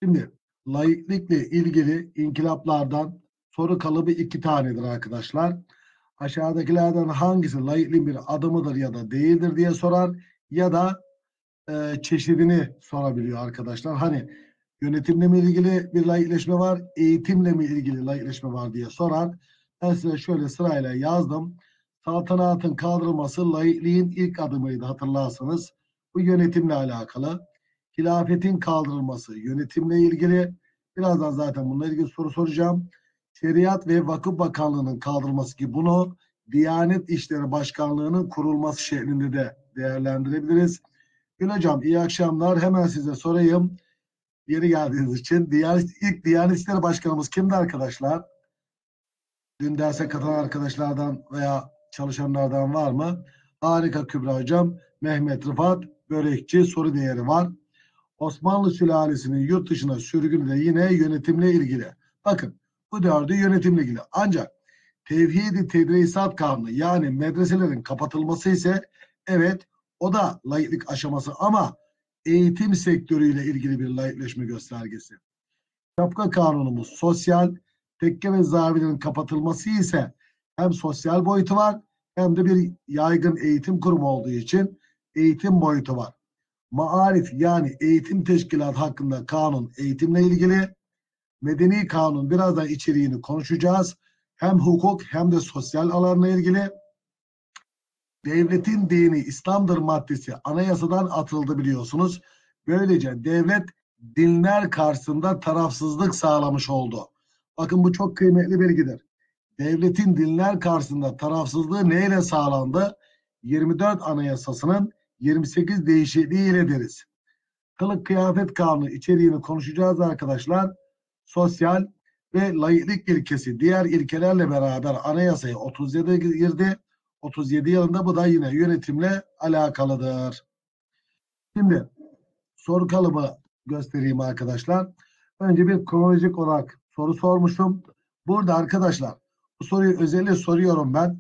Şimdi laiklikle ilgili inkılaplardan soru kalıbı 2 tanedir arkadaşlar. Aşağıdakilerden hangisi laikliğin bir adımıdır ya da değildir diye sorar ya da çeşidini sorabiliyor arkadaşlar. Hani yönetimle mi ilgili bir laikleşme var, eğitimle mi ilgili laikleşme var diye sorar. Ben size şöyle sırayla yazdım. Saltanatın kaldırılması laikliğin ilk adımıydı hatırlarsanız. Bu yönetimle alakalı. Hilafetin kaldırılması yönetimle ilgili. Birazdan zaten bununla ilgili soru soracağım. Şeriat ve Vakıf Bakanlığı'nın kaldırılması ki bunu Diyanet İşleri Başkanlığı'nın kurulması şeklinde de değerlendirebiliriz. Gül Hocam iyi akşamlar. Hemen size sorayım. Yeri geldiğiniz için. İlk Diyanet İşleri Başkanımız kimdi arkadaşlar? Dün derse katılan arkadaşlardan veya çalışanlardan var mı? Harika Kübra Hocam. Mehmet Rıfat Börekçi soru değeri var. Osmanlı sülalesinin yurt dışına sürgünü de yine yönetimle ilgili. Bakın bu dördü yönetimle ilgili. Ancak Tevhid-i Tedrisat Kanunu yani medreselerin kapatılması ise evet o da laiklik aşaması ama eğitim sektörüyle ilgili bir laikleşme göstergesi. Şapka kanunumuz sosyal, tekke ve zavilerin kapatılması ise hem sosyal boyutu var hem de bir yaygın eğitim kurumu olduğu için eğitim boyutu var. Maarif yani eğitim teşkilatı hakkında kanun eğitimle ilgili. Medeni kanun birazdan içeriğini konuşacağız. Hem hukuk hem de sosyal alanla ilgili. Devletin dini İslam'dır maddesi anayasadan atıldı biliyorsunuz. Böylece devlet dinler karşısında tarafsızlık sağlamış oldu. Bakın bu çok kıymetli bilgidir. Devletin dinler karşısında tarafsızlığı neyle sağlandı? 24 Anayasası'nın 28 değişikliğiyle deriz. Kılık kıyafet kanunu içeriğini konuşacağız arkadaşlar. Sosyal ve laiklik ilkesi diğer ilkelerle beraber anayasaya 37 girdi. 37 yılında bu da yine yönetimle alakalıdır. Şimdi soru kalıbı göstereyim arkadaşlar. Önce bir kronolojik olarak soru sormuşum. Burada arkadaşlar bu soruyu özellikle soruyorum ben.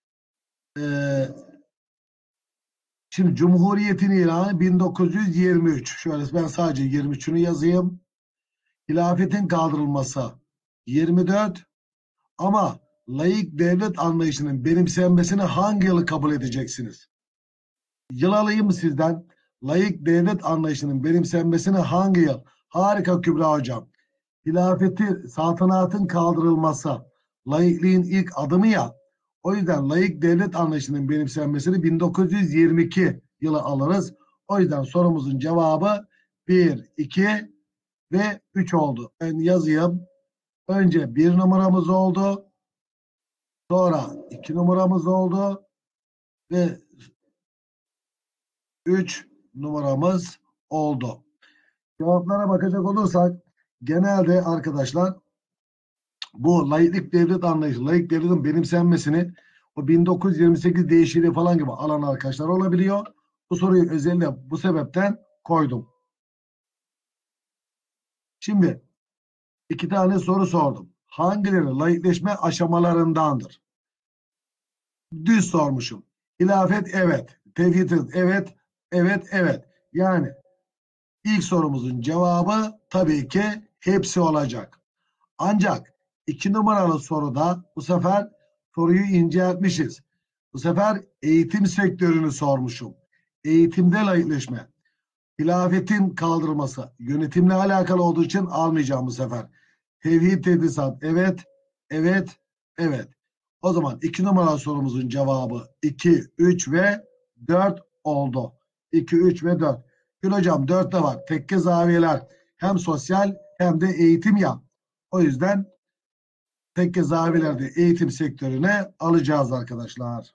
Şimdi Cumhuriyet'in ilanı 1923. Şöyle ben sadece 23'ünü yazayım. Hilafetin kaldırılması 24 ama laik devlet anlayışının benimsenmesini hangi yılı kabul edeceksiniz? Yıl alayım mı sizden? Laik devlet anlayışının benimsenmesini hangi yıl? Harika Kübra Hocam. Hilafeti, saltanatın kaldırılması laikliğin ilk adımı ya. O yüzden laik devlet anlayışının benimsenmesini 1922 yılı alırız. O yüzden sorumuzun cevabı 1, 2 ve 3 oldu. Ben yazayım. Önce 1 numaramız oldu. Sonra 2 numaramız oldu. Ve 3 numaramız oldu. Cevaplara bakacak olursak genelde arkadaşlar bu laiklik devlet anlayışı, laik devletin benimsenmesini o 1928 değişikliği falan gibi alan arkadaşlar olabiliyor. Bu soruyu özellikle bu sebepten koydum. Şimdi 2 tane soru sordum. Hangileri laikleşme aşamalarındandır? Düz sormuşum. Hilafet evet. Tevhid evet. Evet evet. Yani ilk sorumuzun cevabı tabii ki hepsi olacak. Ancak 2 numaralı soruda bu sefer soruyu inceltmişiz. Bu sefer eğitim sektörünü sormuşum. Eğitimde laikleşme. Hilafetin kaldırılması yönetimle alakalı olduğu için almayacağım bu sefer. Tevhid tedrisat evet, evet, evet. O zaman 2 numaralı sorumuzun cevabı 2, 3 ve 4 oldu. 2, 3 ve 4. Gül hocam 4 de var. Tekke zaviyeler hem sosyal hem de eğitim ya. O yüzden tekke zaviyeleri de eğitim sektörüne alacağız arkadaşlar.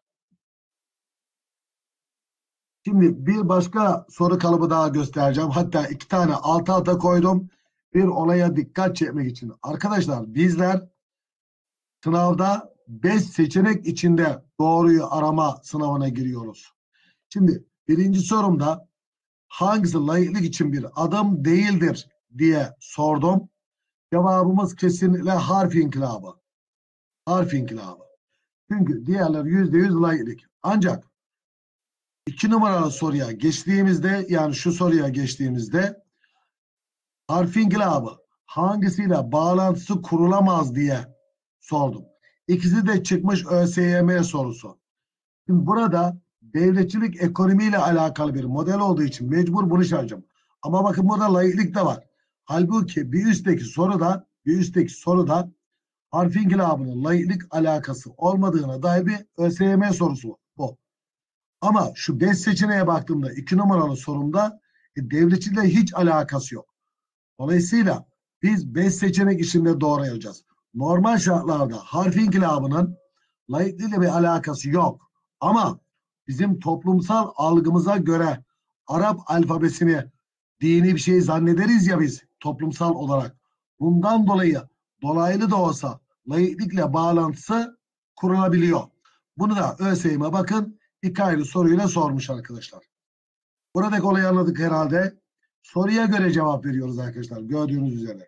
Şimdi bir başka soru kalıbı daha göstereceğim. Hatta 2 tane alt alta koydum. Bir olaya dikkat çekmek için. Arkadaşlar bizler sınavda 5 seçenek içinde doğruyu arama sınavına giriyoruz. Şimdi birinci sorumda hangisi laiklik için bir adım değildir diye sordum. Cevabımız kesinlikle harf inkılabı. Harf inkılabı. Çünkü diğerleri %100 laiklik. Ancak 2 numaralı soruya geçtiğimizde yani şu soruya geçtiğimizde Harf inkılabı hangisiyle bağlantısı kurulamaz diye sordum. İkisi de çıkmış ÖSYM sorusu. Şimdi burada devletçilik ekonomiyle alakalı bir model olduğu için mecbur bunu çalışacağım. Ama bakın burada laiklik de var. Halbuki bir üstteki soruda harf inkılabının laiklik alakası olmadığına dair bir ÖSYM sorusu bu. Ama şu 5 seçeneğe baktığımda 2 numaralı sorumda devletçilikle hiç alakası yok. Dolayısıyla biz 5 seçenek içinde doğru yazacağız. Normal şartlarda harf inkılabının laiklikle bir alakası yok. Ama bizim toplumsal algımıza göre Arap alfabesini dini bir şey zannederiz ya biz toplumsal olarak. Bundan dolayı dolaylı da olsa laiklikle bağlantısı kurulabiliyor. Bunu da ÖSYM'e bakın 2 ayrı soruyla sormuş arkadaşlar. Buradaki olayı anladık herhalde. Soruya göre cevap veriyoruz arkadaşlar. Gördüğünüz üzere.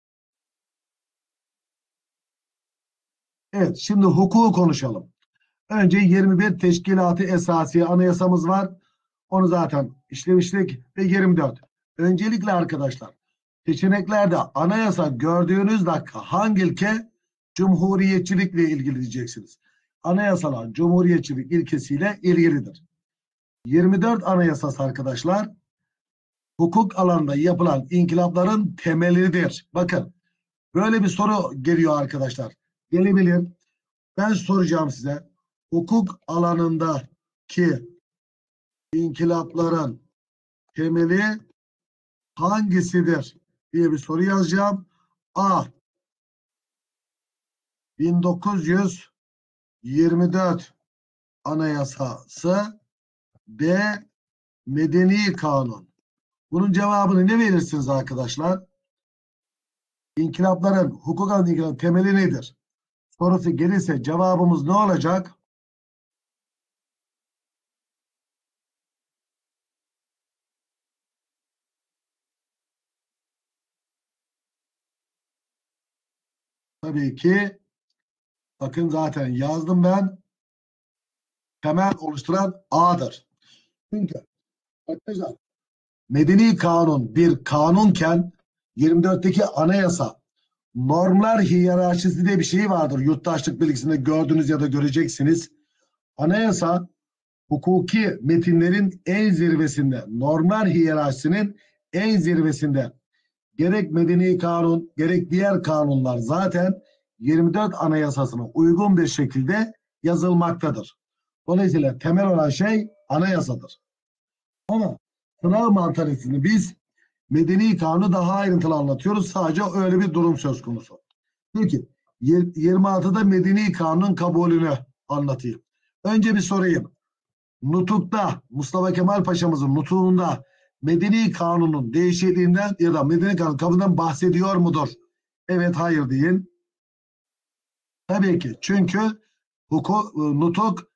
Evet, şimdi hukuku konuşalım. Önce 21 Teşkilat-ı Esasiye Anayasamız var. Onu zaten işlemiştik. Ve 24. Öncelikle arkadaşlar seçeneklerde anayasa gördüğünüz dakika hangi ilke? Cumhuriyetçilikle ilgili diyeceksiniz. Anayasalar cumhuriyetçilik ilkesiyle ilgilidir. 24 Anayasası arkadaşlar hukuk alanında yapılan inkılapların temelidir. Bakın böyle bir soru geliyor arkadaşlar. Gelebilir. Ben soracağım size. Hukuk alanındaki inkılapların temeli hangisidir diye bir soru yazacağım. A. 1924 Anayasası. B. Medeni Kanun. Bunun cevabını ne verirsiniz arkadaşlar? İnkılapların, hukuk alanında inkılapların temeli nedir? Sorusu gelirse cevabımız ne olacak? Tabii ki bakın zaten yazdım ben. Temel oluşturan A'dır. Çünkü arkadaşlar medeni kanun bir kanunken 24'teki anayasa normlar hiyerarşisi diye bir şey vardır. Yurttaşlık bilgisinde gördünüz ya da göreceksiniz. Anayasa hukuki metinlerin en zirvesinde, normlar hiyerarşisinin en zirvesinde. Gerek medeni kanun, gerek diğer kanunlar zaten 24 Anayasasına uygun bir şekilde yazılmaktadır. Dolayısıyla temel olan şey anayasadır. Ama sınav mantalitesini biz medeni kanunu daha ayrıntılı anlatıyoruz. Sadece öyle bir durum söz konusu. Peki 26'da medeni kanunun kabulünü anlatayım. Önce bir sorayım. Nutuk'ta Mustafa Kemal Paşa'mızın nutuğunda medeni kanunun değişikliğinden ya da medeni kanun kabulünden bahsediyor mudur? Evet, hayır deyin. Tabii ki. Çünkü nutuk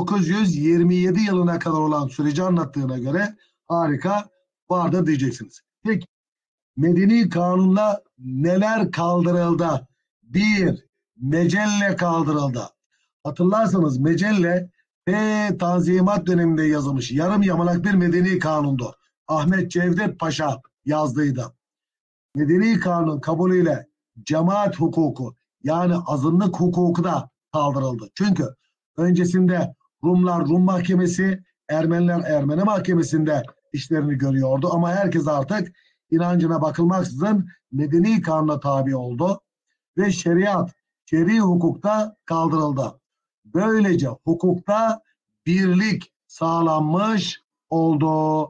1927 yılına kadar olan süreci anlattığına göre harika vardır diyeceksiniz. Peki medeni kanunla neler kaldırıldı? Bir, mecelle kaldırıldı. Hatırlarsanız mecelle Tanzimat döneminde yazılmış yarım yamalak bir medeni kanundu. Ahmet Cevdet Paşa yazdıydı. Medeni kanun kabulüyle cemaat hukuku yani azınlık hukuku da kaldırıldı. Çünkü öncesinde Rumlar Rum mahkemesi, Ermeniler Ermeni mahkemesinde işlerini görüyordu. Ama herkes artık inancına bakılmaksızın medeni kanuna tabi oldu. Ve şer'i hukukta kaldırıldı. Böylece hukukta birlik sağlanmış oldu.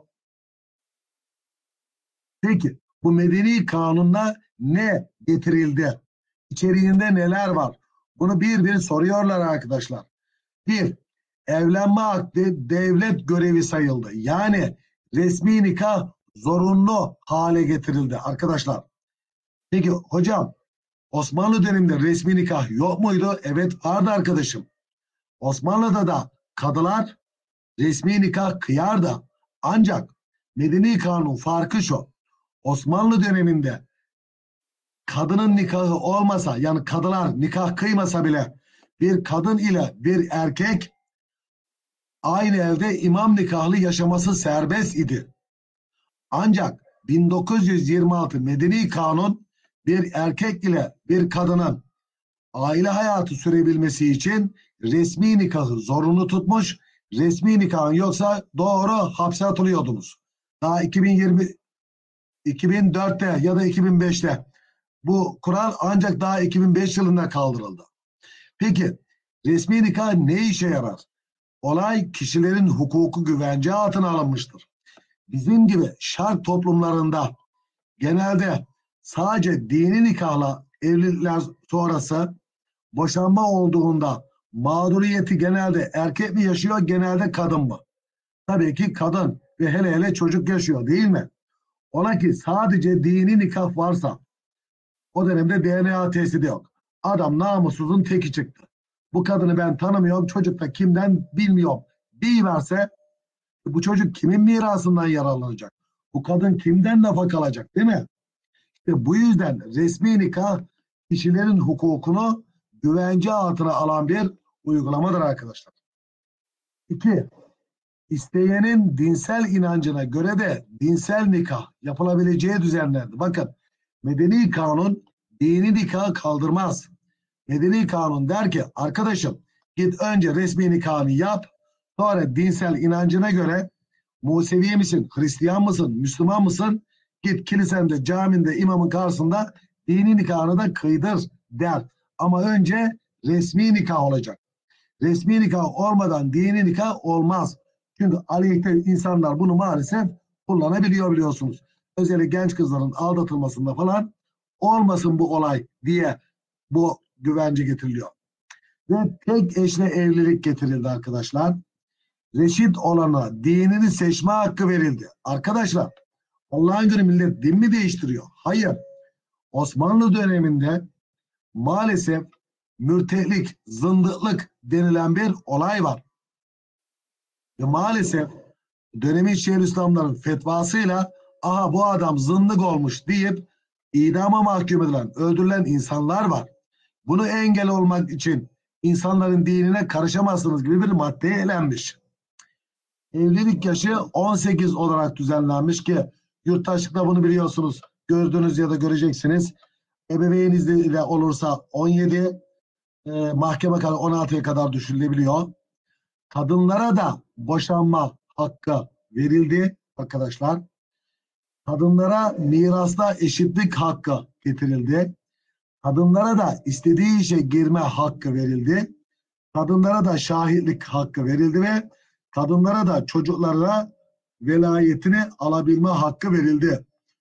Peki bu medeni kanunla ne getirildi? İçeriğinde neler var? Bunu bir bir soruyorlar arkadaşlar. Bir, evlenme akdi devlet görevi sayıldı. Yani resmi nikah zorunlu hale getirildi arkadaşlar. Peki hocam Osmanlı döneminde resmi nikah yok muydu? Evet vardı arkadaşım. Osmanlı'da da kadılar resmi nikah kıyardı. Ancak medeni kanun farkı şu. Osmanlı döneminde kadının nikahı olmasa yani kadılar nikah kıymasa bile bir kadın ile bir erkek aynı evde imam nikahlı yaşaması serbest idi. Ancak 1926 Medeni Kanun bir erkek ile bir kadının aile hayatı sürebilmesi için resmi nikahı zorunlu tutmuş. Resmi nikahın yoksa doğru hapse atılıyordunuz. Daha 2004'te ya da 2005'te bu kural ancak daha 2005 yılında kaldırıldı. Peki resmi nikah ne işe yarar? Olay kişilerin hukuku güvence altına alınmıştır. Bizim gibi şark toplumlarında genelde sadece dini nikahla evlilikler sonrası boşanma olduğunda mağduriyeti genelde erkek mi yaşıyor, genelde kadın mı? Tabii ki kadın ve hele hele çocuk yaşıyor değil mi? Ola ki sadece dini nikah varsa o dönemde DNA testi de yok. Adam namussuzun teki çıktı. Bu kadını ben tanımıyorum, çocuk da kimden bilmiyorum. Deyiverse bu çocuk kimin mirasından yararlanacak? Bu kadın kimden nafaka alacak değil mi? İşte bu yüzden resmi nikah kişilerin hukukunu güvence altına alan bir uygulamadır arkadaşlar. 2. İsteyenin dinsel inancına göre de dinsel nikah yapılabileceği düzenlendi. Bakın medeni kanun dini nikahı kaldırmaz. Medeni kanun der ki arkadaşım git önce resmi nikahını yap, sonra dinsel inancına göre Musevi misin, Hristiyan mısın, Müslüman mısın? Git kilisende, caminde, imamın karşısında dini nikahını da kıydır der. Ama önce resmi nikah olacak. Resmi nikah olmadan dini nikah olmaz. Çünkü aleyhte insanlar bunu maalesef kullanabiliyor biliyorsunuz. Özellikle genç kızların aldatılmasında falan olmasın bu olay diye bu güvence getiriliyor. Ve tek eşle evlilik getirildi arkadaşlar. Reşit olana dinini seçme hakkı verildi. Arkadaşlar Allah'ın günü millet din mi değiştiriyor? Hayır. Osmanlı döneminde maalesef mürtetlik, zındıklık denilen bir olay var. Ve maalesef dönemin Şeyhülislamların fetvasıyla aha bu adam zındık olmuş deyip idama mahkum edilen, öldürülen insanlar var. Bunu engel olmak için insanların dinine karışamazsınız gibi bir maddeye elenmiş. Evlilik yaşı 18 olarak düzenlenmiş ki yurttaşlıkta bunu biliyorsunuz. Gördünüz ya da göreceksiniz. Ebeveyn izniyle olursa 17, mahkeme kararı 16'ya kadar düşürülebiliyor. Kadınlara da boşanma hakkı verildi arkadaşlar. Kadınlara mirasta eşitlik hakkı getirildi. Kadınlara da istediği işe girme hakkı verildi. Kadınlara da şahitlik hakkı verildi ve kadınlara da çocuklara velayetini alabilme hakkı verildi.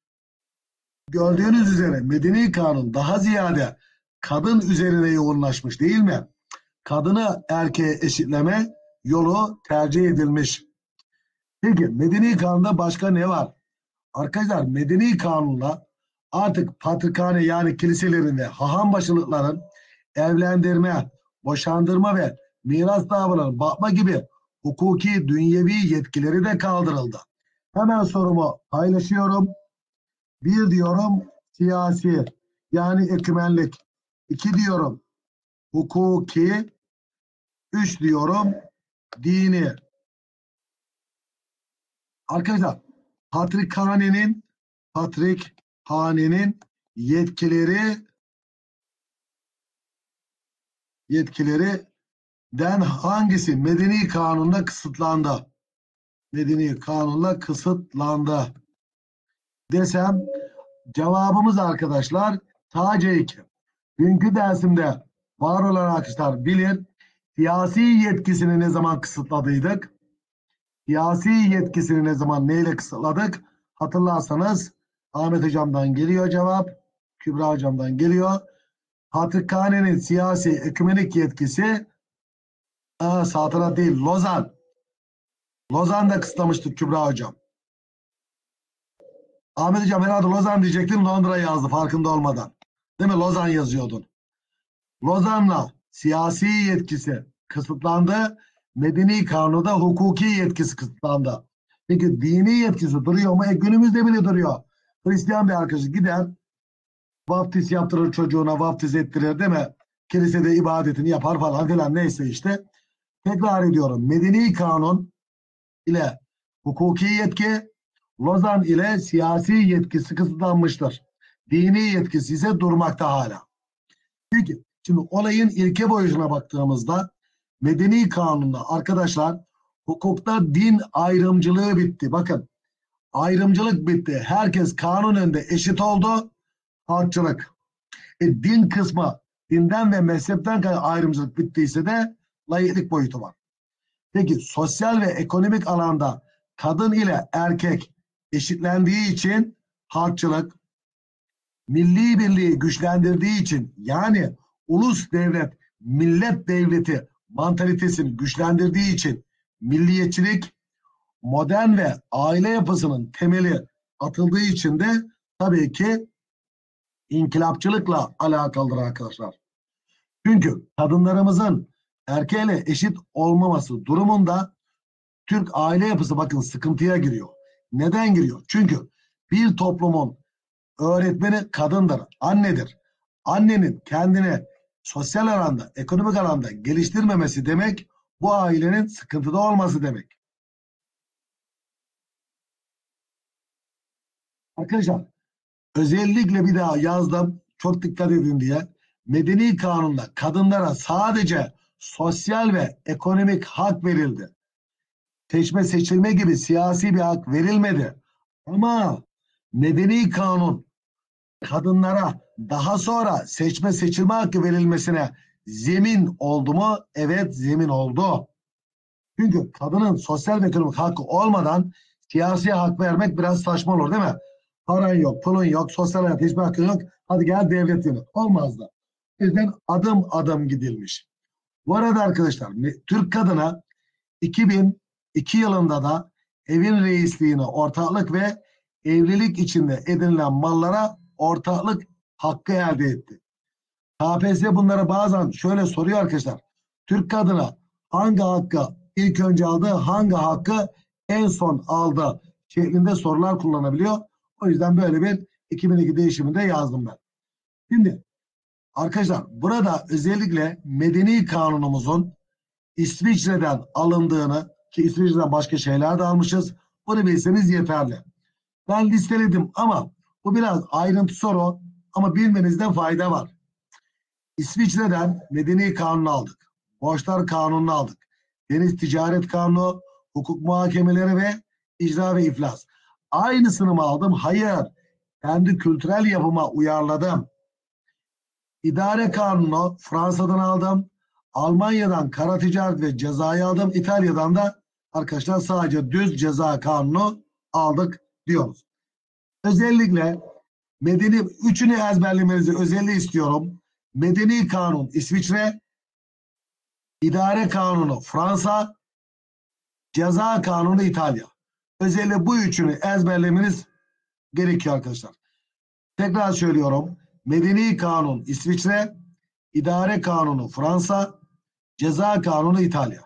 Gördüğünüz üzere medeni kanun daha ziyade kadın üzerine yoğunlaşmış değil mi? Kadını erkeğe eşitleme yolu tercih edilmiş. Peki medeni kanunda başka ne var? Arkadaşlar medeni kanunla artık patrikhane yani kiliselerin ve hahambaşılıkların evlendirme, boşandırma ve miras davalarına bakma gibi hukuki, dünyevi yetkileri de kaldırıldı. Hemen sorumu paylaşıyorum. 1 diyorum siyasi yani ekümenlik. 2 diyorum hukuki. 3 diyorum dini. Arkadaşlar patrikhanenin yetkilerinden hangisi medeni kanunla kısıtlandı? Medeni kanunla kısıtlandı desem cevabımız arkadaşlar TC2. Dünkü dersimde var olan arkadaşlar bilir. Siyasi yetkisini ne zaman kısıtladıydık? Siyasi yetkisini ne zaman neyle kısıtladık? Hatırlarsanız Ahmet Hocam'dan geliyor cevap. Kübra Hocam'dan geliyor. Patrikhanenin siyasi ekümenik yetkisi sağ taraf değil Lozan. Lozan'da kısıtlamıştık Kübra Hocam. Ahmet Hocam herhalde Lozan diyecektim, Londra yazdı farkında olmadan. Değil mi? Lozan yazıyordun. Lozan'la siyasi yetkisi kısıtlandı. Medeni kanunda hukuki yetkisi kısıtlandı. Peki dini yetkisi duruyor mu? Günümüzde bile duruyor. Hristiyan bir arkadaş gider vaftiz yaptırır çocuğuna, vaftiz ettirir değil mi? Kilisede ibadetini yapar falan filan neyse işte. Tekrar ediyorum. Medeni kanun ile hukuki yetki, Lozan ile siyasi yetkisi kısıtlanmıştır. Dini yetkisi ise durmakta hala. Peki, şimdi olayın ilke boyutuna baktığımızda medeni kanunda arkadaşlar hukukta din ayrımcılığı bitti. Bakın, ayrımcılık bitti. Herkes kanun önünde eşit oldu. Halkçılık. Din kısmı, dinden ve mezhepten ayrımcılık bittiyse de laiklik boyutu var. Peki sosyal ve ekonomik alanda kadın ile erkek eşitlendiği için halkçılık, milli birliği güçlendirdiği için yani ulus devlet, millet devleti mantalitesini güçlendirdiği için milliyetçilik, modern ve aile yapısının temeli atıldığı için de tabii ki inkılapçılıkla alakalıdır arkadaşlar. Çünkü kadınlarımızın erkeğiyle eşit olmaması durumunda Türk aile yapısı bakın sıkıntıya giriyor. Neden giriyor? Çünkü bir toplumun öğretmeni kadındır, annedir. Annenin kendini sosyal alanda, ekonomik alanda geliştirmemesi demek bu ailenin sıkıntıda olması demek. Arkadaşlar özellikle bir daha yazdım, çok dikkat edin diye. Medeni kanunda kadınlara sadece sosyal ve ekonomik hak verildi. Seçme seçilme gibi siyasi bir hak verilmedi. Ama medeni kanun kadınlara daha sonra seçme seçilme hakkı verilmesine zemin oldu mu? Evet, zemin oldu. Çünkü kadının sosyal ve ekonomik hakkı olmadan siyasi hak vermek biraz saçma olur değil mi? Paran yok, pulun yok, sosyal hayat hiçbir hakkın yok. Hadi gel devlet yönet. Olmazdı. O yüzden adım adım gidilmiş. Bu arada arkadaşlar Türk kadına 2002 yılında da evin reisliğine ortaklık ve evlilik içinde edinilen mallara ortaklık hakkı elde etti. KPSS bunlara bazen şöyle soruyor arkadaşlar. Türk kadına hangi hakkı ilk önce aldı, hangi hakkı en son aldı şeklinde sorular kullanabiliyor. O yüzden böyle bir 2002 değişiminde yazdım ben. Şimdi arkadaşlar burada özellikle medeni kanunumuzun İsviçre'den alındığını, ki İsviçre'den başka şeyler de almışız, bunu bilseniz yeterli. Ben listeledim ama bu biraz ayrıntı soru ama bilmenizde fayda var. İsviçre'den medeni kanunu aldık. Borçlar kanununu aldık. Deniz ticaret kanunu, hukuk muhakemeleri ve icra ve iflas. Aynısını mı aldım? Hayır. Kendi kültürel yapıma uyarladım. İdare kanunu Fransa'dan aldım. Almanya'dan kara ticaret ve cezayı aldım. İtalya'dan da arkadaşlar sadece düz ceza kanunu aldık diyoruz. Özellikle medeni üçünü ezberlemenizi özellikle istiyorum. Medeni kanun İsviçre, idare kanunu Fransa, ceza kanunu İtalya. Özellikle bu üçünü ezberlemeniz gerekiyor arkadaşlar. Tekrar söylüyorum. Medeni kanun İsviçre, idare kanunu Fransa, ceza kanunu İtalya.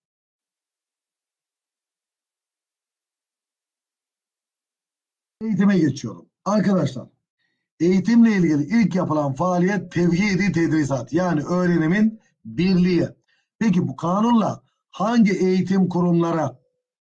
Eğitime geçiyorum. Arkadaşlar eğitimle ilgili ilk yapılan faaliyet tevhidi tedrisat yani öğrenimin birliği. Peki bu kanunla hangi eğitim kurumlara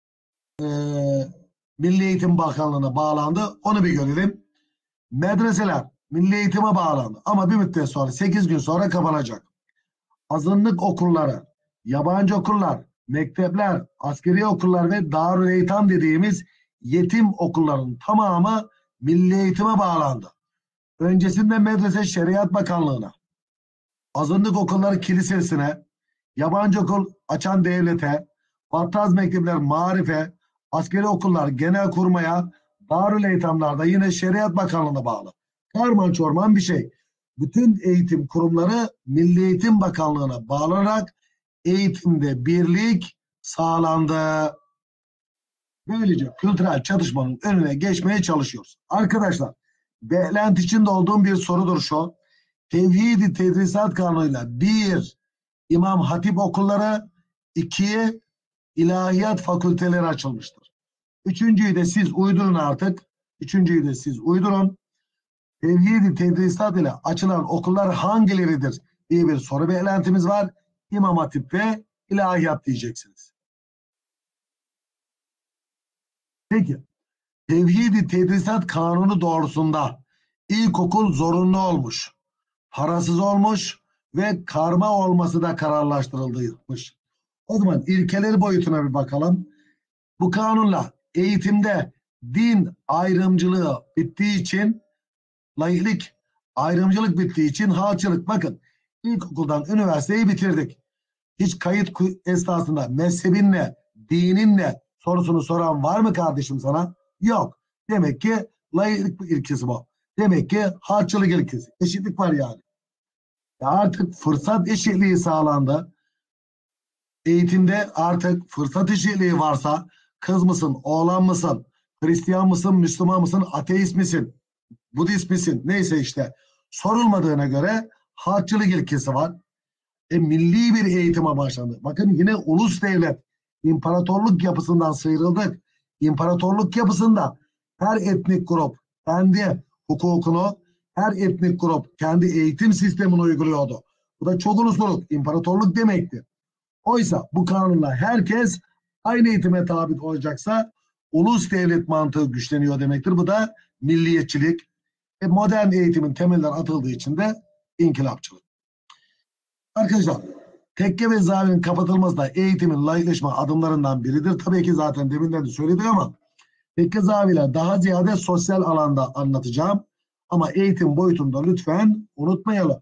Milli Eğitim Bakanlığı'na bağlandı? Onu bir görelim. Medreseler Milli Eğitim'e bağlandı ama bir müddet sonra 8 gün sonra kapanacak. Azınlık okulları, yabancı okullar, mektepler, askeri okullar ve Darül Eytam dediğimiz yetim okulların tamamı Milli Eğitim'e bağlandı. Öncesinde Medrese Şeriat Bakanlığı'na, azınlık okulları kilisesine, yabancı okul açan devlete, Vattaz mektepler Marife, askeri okullar Genelkurmay'a, Darül Eytamlar da yine Şeriat Bakanlığı'na bağlı. Karman çorman bir şey. Bütün eğitim kurumları Milli Eğitim Bakanlığı'na bağlanarak eğitimde birlik sağlandı. Böylece kültürel çatışmanın önüne geçmeye çalışıyoruz. Arkadaşlar, beklenti içinde olduğum bir sorudur şu. Tevhid-i Tedrisat Kanunu'yla 1. İmam Hatip okulları, 2. İlahiyat fakülteleri açılmıştır. Üçüncüyü de siz uydurun artık. Üçüncüyü de siz uydurun. Tevhid-i Tedrisat ile açılan okullar hangileridir diye bir soru beklentimiz var. İmam Hatip ve İlahiyat diyeceksiniz. Peki. Tevhid-i Tedrisat Kanunu doğrusunda ilkokul zorunlu olmuş, parasız olmuş ve karma olması da kararlaştırılmış. O zaman ilkeleri boyutuna bir bakalım. Bu kanunla eğitimde din ayrımcılığı bittiği için, laiklik ayrımcılık bittiği için halkçılık, bakın ilkokuldan üniversiteyi bitirdik. Hiç kayıt esnasında mezhebinle, dininle sorusunu soran var mı kardeşim sana? Yok. Demek ki laiklik ilkesi bu. Demek ki halkçılık ilkesi. Eşitlik var yani. Artık fırsat eşitliği sağlandı. Eğitimde artık fırsat eşitliği varsa kız mısın, oğlan mısın, Hristiyan mısın, Müslüman mısın, ateist misin, Budist misin, neyse işte sorulmadığına göre halkçılık ilkesi var. Milli bir eğitime başlandı. Bakın yine ulus devlet, imparatorluk yapısından sıyrıldık. İmparatorluk yapısında her etnik grup kendi hukukunu, her etnik grup kendi eğitim sistemini uyguluyordu. Bu da çok ulusluluk, imparatorluk demekti. Oysa bu kanunla herkes aynı eğitime tabi olacaksa ulus devlet mantığı güçleniyor demektir. Bu da milliyetçilik. Modern eğitimin temelleri atıldığı için de inkılapçılık. Arkadaşlar, tekke ve zavinin kapatılması da eğitimin laikleşme adımlarından biridir. Tabii ki zaten deminden de söyledik ama tekke zaviler daha ziyade sosyal alanda anlatacağım. Ama eğitim boyutunda lütfen unutmayalım.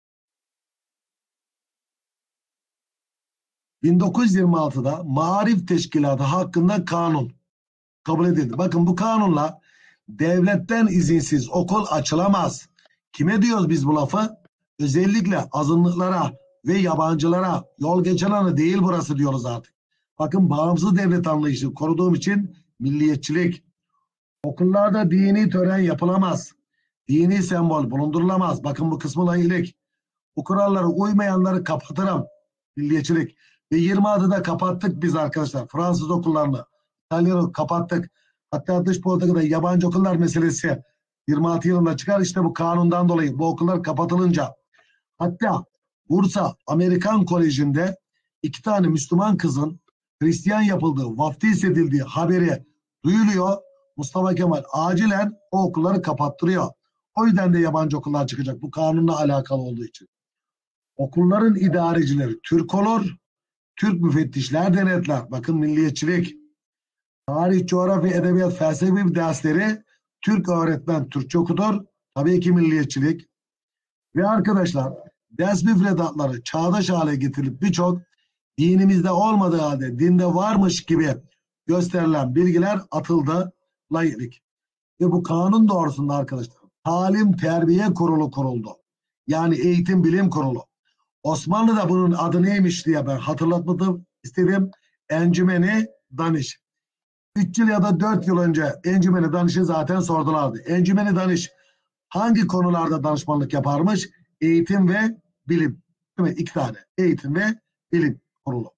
1926'da Maarif Teşkilatı hakkında kanun kabul edildi. Bakın bu kanunla devletten izinsiz okul açılamaz. Kime diyoruz biz bu lafı? Özellikle azınlıklara ve yabancılara, yol geçenlere değil burası diyoruz artık. Bakın bağımsız devlet anlayışı koruduğum için milliyetçilik. Okullarda dini tören yapılamaz. Dini sembol bulundurulamaz. Bakın bu kısmı laiklik. Bu kurallara uymayanları kapatırım. Milliyetçilik. Ve 26'da kapattık biz arkadaşlar. Fransız okullarını, İtalyanı kapattık. Hatta dış politikada yabancı okullar meselesi 26 yılında çıkar. İşte bu kanundan dolayı bu okullar kapatılınca. Hatta Bursa Amerikan Koleji'nde 2 tane Müslüman kızın Hristiyan yapıldığı, vaftiz edildiği haberi duyuluyor. Mustafa Kemal acilen o okulları kapattırıyor. O yüzden de yabancı okullar çıkacak. Bu kanunla alakalı olduğu için. Okulların idarecileri Türk olur. Türk müfettişler denetler. Bakın milliyetçilik. Tarih, coğrafya, edebiyat, felsefe dersleri Türk öğretmen Türkçe okutur. Tabii ki milliyetçilik. Ve arkadaşlar ders müfredatları çağdaş hale getirilip birçok dinimizde olmadığı halde dinde varmış gibi gösterilen bilgiler atıldı. Laiklik. Ve bu kanun doğrusunda arkadaşlar Talim Terbiye Kurulu kuruldu. Yani Eğitim Bilim Kurulu. Osmanlı'da bunun adı neymiş diye ben hatırlatmadım istedim. Encümeni Danış. 3 yıl ya da 4 yıl önce Encümeni Danış'ı zaten sordulardı. Encümeni Danış hangi konularda danışmanlık yaparmış? Eğitim ve bilim. Değil mi? 2 tane. Eğitim ve bilim kurulu.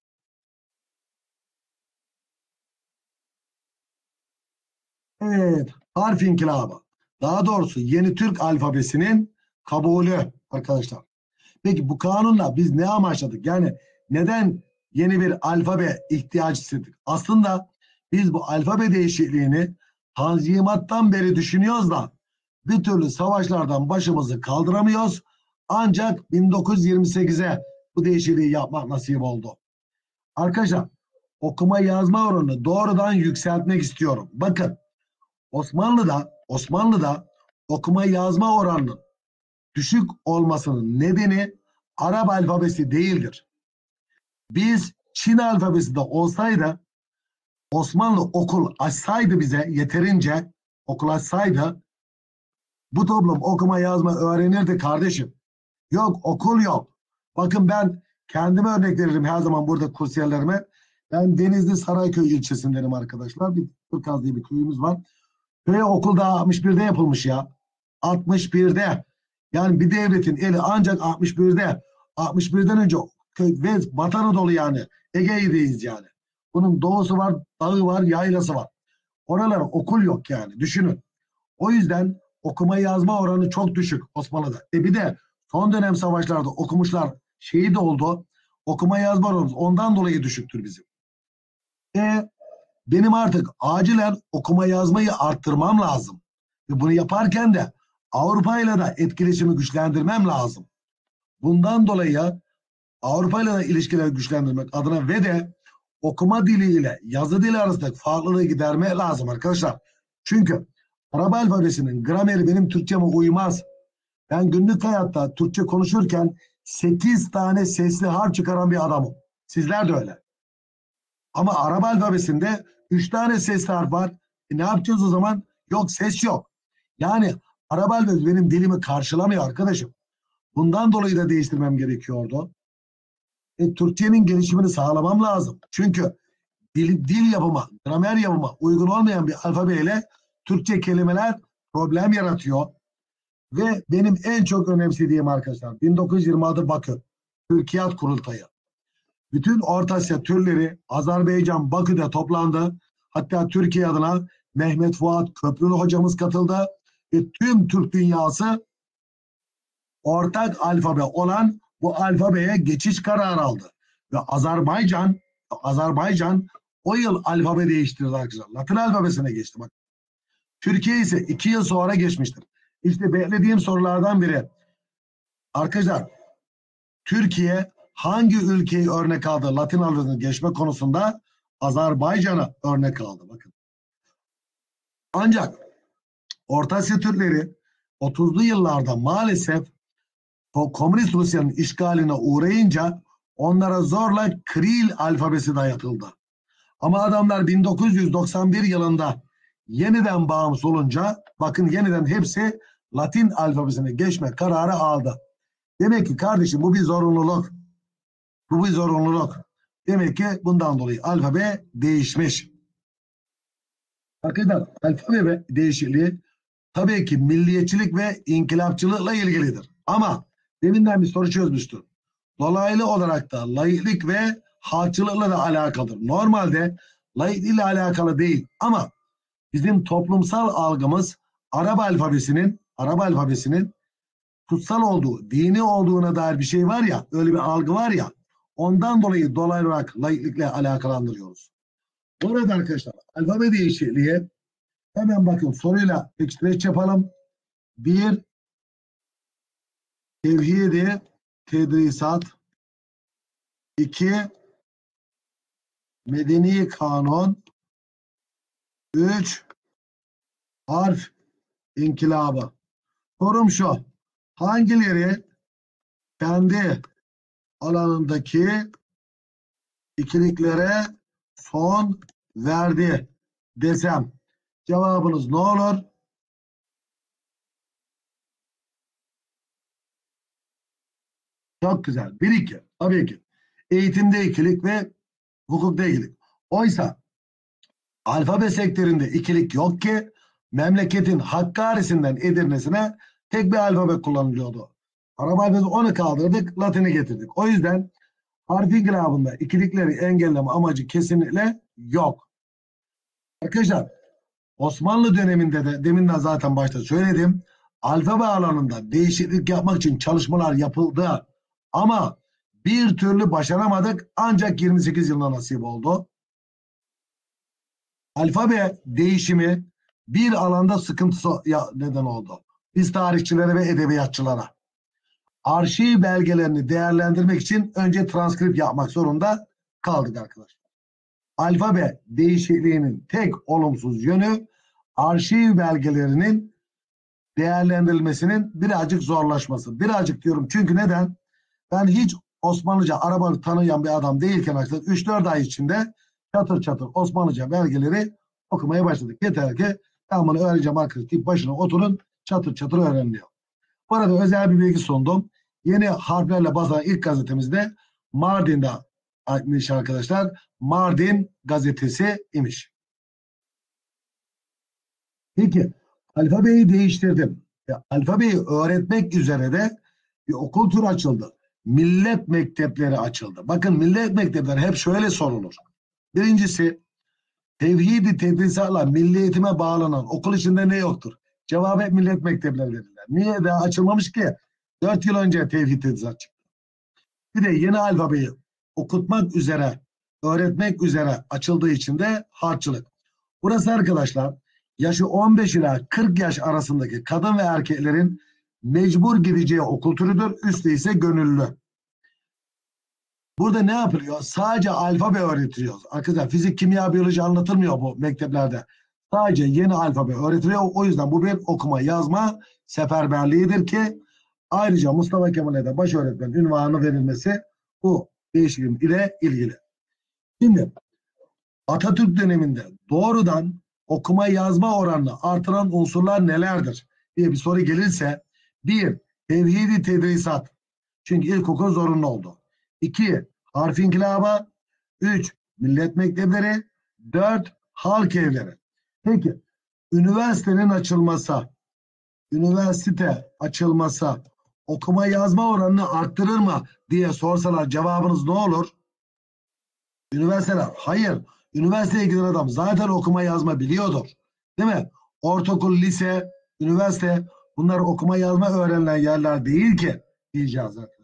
Evet. Harf inkılabı. Daha doğrusu yeni Türk alfabesinin kabulü arkadaşlar. Peki bu kanunla biz ne amaçladık? Yani neden yeni bir alfabe ihtiyacı hissettik? Aslında biz bu alfabe değişikliğini Tanzimat'tan beri düşünüyoruz da bir türlü savaşlardan başımızı kaldıramıyoruz. Ancak 1928'e bu değişikliği yapmak nasip oldu. Arkadaşlar okuma yazma oranını doğrudan yükseltmek istiyorum. Bakın Osmanlı'da okuma yazma oranının düşük olmasının nedeni Arap alfabesi değildir. Biz Çin alfabesi de olsaydı Osmanlı okul açsaydı bize yeterince okul açsaydı bu toplum okuma yazma öğrenirdi kardeşim. Yok okul yok. Bakın ben kendime örnek veririm her zaman burada kursiyerlerime. Ben Denizli Sarayköy ilçesindenim arkadaşlar. Bir Kırkaz diye bir köyümüz var. Köye okul daha 61'de yapılmış ya. 61'de. Yani bir devletin eli ancak 61'de. 61'den önce köy ve Batı Anadolu yani. Ege'deyiz yani. Bunun doğusu var, dağı var, yaylası var. Oralar okul yok yani. Düşünün. O yüzden okuma yazma oranı çok düşük Osmanlı'da. Bir de son dönem savaşlarda okumuşlar şehit oldu. Okuma yazma oranımız ondan dolayı düşüktür bizim. benim artık acilen okuma yazmayı arttırmam lazım. Ve bunu yaparken de Avrupa ile de etkileşimi güçlendirmem lazım. Bundan dolayı Avrupa ile de ilişkileri güçlendirmek adına ve de okuma dili ile yazı dili arasındaki farklılığı gidermek lazım arkadaşlar. Çünkü Arap alfabesinin grameri benim Türkçeme uymaz. Ben günlük hayatta Türkçe konuşurken 8 tane sesli harf çıkaran bir adamım. Sizler de öyle. Ama Arap alfabesinde 3 tane sesli harf var. Ne yapacağız o zaman? Yok, ses yok. Yani Arap alfabesi benim dilimi karşılamıyor arkadaşım. Bundan dolayı da değiştirmem gerekiyordu. Türkçenin gelişimini sağlamam lazım. Çünkü dil yapıma, gramer yapıma uygun olmayan bir alfabeyle Türkçe kelimeler problem yaratıyor. Ve benim en çok önemsediğim arkadaşlar 1926 Bakü Türkiyat Kurultayı. Bütün Orta Asya türleri Azerbaycan Bakü'de toplandı. Hatta Türkiye adına Mehmet Fuat Köprülü hocamız katıldı. Ve tüm Türk dünyası ortak alfabe olan bu alfabeye geçiş kararı aldı. Ve Azerbaycan o yıl alfabe değiştirdi arkadaşlar. Latin alfabesine geçti bak. Türkiye ise 2 yıl sonra geçmiştir. İşte beklediğim sorulardan biri. Arkadaşlar Türkiye hangi ülkeyi örnek aldı Latin alfabesine geçme konusunda? Azerbaycan'a örnek aldı. Bakın. Ancak Orta Asya Türkleri 30'lu yıllarda maalesef Komünist Rusya'nın işgaline uğrayınca onlara zorla Kiril alfabesi dayatıldı. Ama adamlar 1991 yılında yeniden bağımsız olunca bakın yeniden hepsi Latin alfabesine geçme kararı aldı. Demek ki kardeşim bu bir zorunluluk. Bu bir zorunluluk. Demek ki bundan dolayı alfabe değişmiş. Arkadaşlar alfabe değişikliği tabii ki milliyetçilik ve inkılapçılıkla ilgilidir. Ama deminden bir soru çözmüştüm. Dolaylı olarak da laiklik ve halkçılıkla da alakalıdır. Normalde laiklik ile alakalı değil ama bizim toplumsal algımız Arap alfabesinin kutsal olduğu, dini olduğuna dair bir şey var ya, öyle bir algı var ya, ondan dolayı dolaylı olarak laiklikle alakalandırıyoruz. Bu arada arkadaşlar alfabe değişikliği hemen bakın soruyla ekstreç yapalım. 1. Tevhidi tedrisat. 2. Medeni kanun. 3. Harf inkılabı. Sorum şu. Hangileri kendi alanındaki ikiliklere son verdi desem cevabınız ne olur? Çok güzel. 1-2. Tabii ki. Eğitimde ikilik ve hukukta ikilik. Oysa alfabe sektöründe ikilik yok ki memleketin Hakkari'sinden Edirne'sine tek bir alfabe kullanılıyordu. Arap alfabesi onu kaldırdık, Latin'i getirdik. O yüzden harf inkılabında ikilikleri engelleme amacı kesinlikle yok. Arkadaşlar Osmanlı döneminde de deminden zaten başta söyledim. Alfabe alanında değişiklik yapmak için çalışmalar yapıldı. Ama bir türlü başaramadık. Ancak 28 yılına nasip oldu. Alfabe değişimi bir alanda sıkıntısı neden oldu. Biz tarihçilere ve edebiyatçılara. Arşiv belgelerini değerlendirmek için önce transkript yapmak zorunda kaldık arkadaşlar. Alfabe değişikliğinin tek olumsuz yönü arşiv belgelerinin değerlendirilmesinin birazcık zorlaşması. Birazcık diyorum çünkü neden? Ben hiç Osmanlıca, Arapça tanıyan bir adam değilken 3-4 ay içinde çatır çatır Osmanlıca belgeleri okumaya başladık. Yeter ki ben bunu öğreneceğim arkadaşlar deyip başına oturun çatır çatır öğreniliyor. Bu arada özel bir bilgi sundum. Yeni harflerle basılan ilk gazetemizde Mardin'de imiş arkadaşlar. Mardin gazetesi imiş. Peki alfabeyi değiştirdim. Alfabeyi öğretmek üzere de bir okul türü açıldı. Millet mektepleri açıldı. Bakın millet mektepleri hep şöyle sorulur. Birincisi tevhid-i tedrisatla milli eğitime bağlanan okul içinde ne yoktur? Cevabı hep millet mektepleri verirler. Niye daha açılmamış ki? 4 yıl önce tevhid tedrisat çıktı. Bir de yeni alfabeyi okutmak üzere öğretmek üzere açıldığı için de harççılık. Burası arkadaşlar yaşı 15 ila 40 yaş arasındaki kadın ve erkeklerin mecbur gideceği okul türüdür. Üstü ise gönüllü. Burada ne yapılıyor? Sadece alfabe öğretiliyor. Arkadaşlar fizik, kimya, biyoloji anlatılmıyor bu mekteplerde. Sadece yeni alfabe öğretiliyor. O yüzden bu bir okuma yazma seferberliğidir ki ayrıca Mustafa Kemal'e de baş öğretmen unvanı verilmesi bu değişim ile ilgili. Şimdi Atatürk döneminde doğrudan okuma yazma oranını artıran unsurlar nelerdir diye bir soru gelirse, 1. Tevhidi tedrisat. Çünkü ilkokul zorunlu oldu. 2. Harf inkılabı. 3. Millet mektepleri. 4. Halk evleri. Peki üniversite açılması okuma yazma oranını arttırır mı diye sorsalar cevabınız ne olur? Üniversiteler hayır. Üniversiteye giden adam zaten okuma yazma biliyordur. Değil mi? Ortaokul, lise, üniversite bunlar okuma yazma öğrenilen yerler değil ki diyeceğiz arkadaşlar.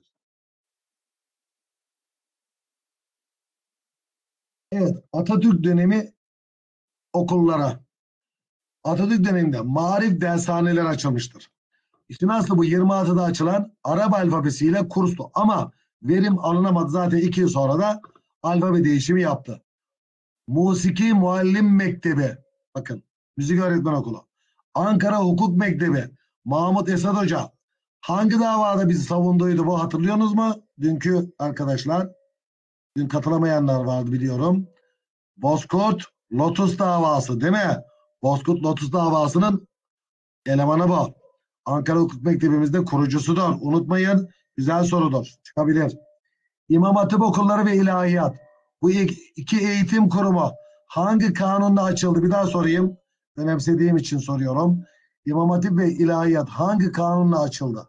Evet, Atatürk dönemi okullara. Atatürk döneminde marif dershaneler açılmıştır. İşte nasıl bu 26'da açılan Arap alfabesiyle kurstu ama verim alınamadı, zaten 2 yıl sonra da alfabe değişimi yaptı. Musiki Muallim Mektebi, bakın müzik öğretmen okulu. Ankara Hukuk Mektebi, Mahmut Esad Hoca. Hangi davada bizi savunduydu bu, hatırlıyorsunuz mu? Dünkü arkadaşlar, dün katılamayanlar vardı biliyorum. Bozkurt Lotus davası değil mi? Bozkurt Lotus davasının elemanı bu. Ankara Hukuk Mektebimizde kurucusudur. Unutmayın, güzel sorudur. Çıkabilir. İmam Hatip okulları ve ilahiyat. Bu iki eğitim kurumu hangi kanunla açıldı? Bir daha sorayım. Önemsediğim için soruyorum. İmam Hatip ve ilahiyat hangi kanunla açıldı?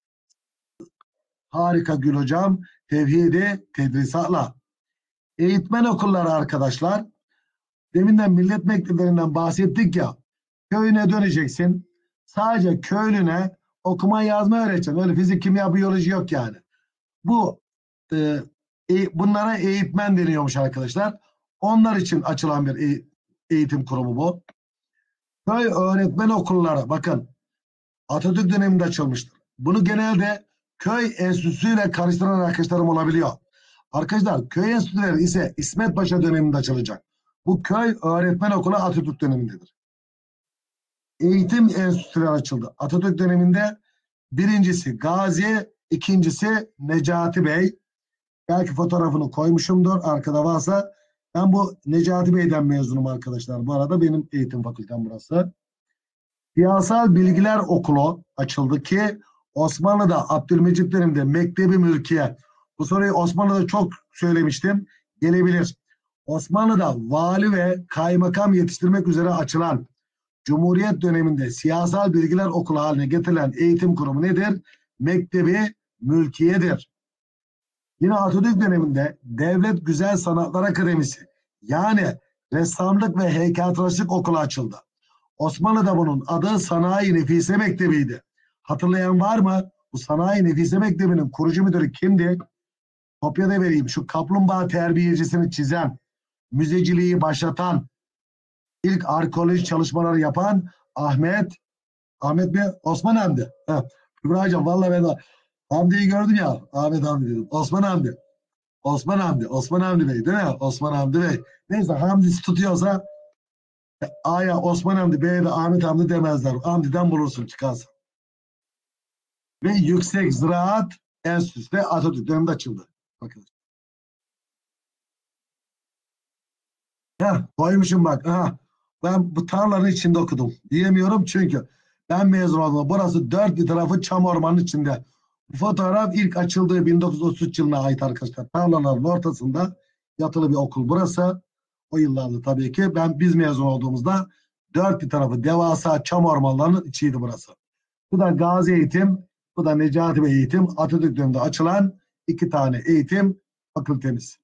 Harika Gül hocam. Tevhidi tedrisatla. Eğitmen okulları arkadaşlar. Deminden millet mekteplerinden bahsettik ya. Köyüne döneceksin. Sadece köylüne okuma yazma öğreteceksin. Öyle fizik, kimya, biyoloji yok yani. Bu bunlara eğitmen deniyormuş arkadaşlar. Onlar için açılan bir eğitim kurumu bu. Köy öğretmen okulları bakın Atatürk döneminde açılmıştır. Bunu genelde köy enstitüsüyle karıştıran arkadaşlarım olabiliyor. Arkadaşlar köy enstitüleri ise İsmet Paşa döneminde açılacak. Bu köy öğretmen okulu Atatürk dönemindedir. Eğitim enstitüleri açıldı. Atatürk döneminde birincisi Gazi, ikincisi Necati Bey. Belki fotoğrafını koymuşumdur arkada varsa. Ben bu Necati Bey'den mezunum arkadaşlar. Bu arada benim eğitim fakültem burası. Siyasal Bilgiler Okulu açıldı ki Osmanlı'da Abdülmecit döneminde Mektebi Mülkiye. Bu soruyu Osmanlı'da çok söylemiştim. Gelebilir. Osmanlı'da vali ve kaymakam yetiştirmek üzere açılan Cumhuriyet döneminde Siyasal Bilgiler Okulu haline getirilen eğitim kurumu nedir? Mektebi Mülkiye'dir. Yine Atatürk döneminde Devlet Güzel Sanatlar Akademisi yani ressamlık ve heykeltıraşlık okulu açıldı. Osmanlı'da bunun adı Sanayi Nefise Mektebi'ydi. Hatırlayan var mı? Bu Sanayi Nefise Mektebi'nin kurucu müdürü kimdi? Kopya da vereyim. Şu kaplumbağa terbiyecisini çizen, müzeciliği başlatan, ilk arkeoloji çalışmaları yapan Ahmet mi? Osman Hamdi. Kübra'cığım vallahi ben Hamdi'yi gördüm ya. Ahmet Hamdi dedim. Osman Hamdi. Osman Hamdi Bey değil mi? Osman Hamdi Bey. Neyse Hamdi'si tutuyorsa A'ya Osman Hamdi, B'ye de Ahmet Hamdi demezler. Hamdi'den bulursun çıkarsa. Ve Yüksek Ziraat Enstitüsü de Atatürk döneminde açıldı. Bakın. Koymuşum bak. Ben bu tarlanın içinde okudum. Diyemiyorum çünkü ben mezun oldum. Burası dört bir tarafı çam ormanın içinde. Bu fotoğraf ilk açıldığı 1933 yılına ait arkadaşlar. Tarlaların ortasında yatılı bir okul burası. O yıllarda tabii ki biz mezun olduğumuzda dört bir tarafı devasa çam ormanlarının içiydi burası. Bu da Gazi Eğitim, bu da Necati Bey Eğitim. Atatürk döneminde açılan 2 tane eğitim fakültemiz.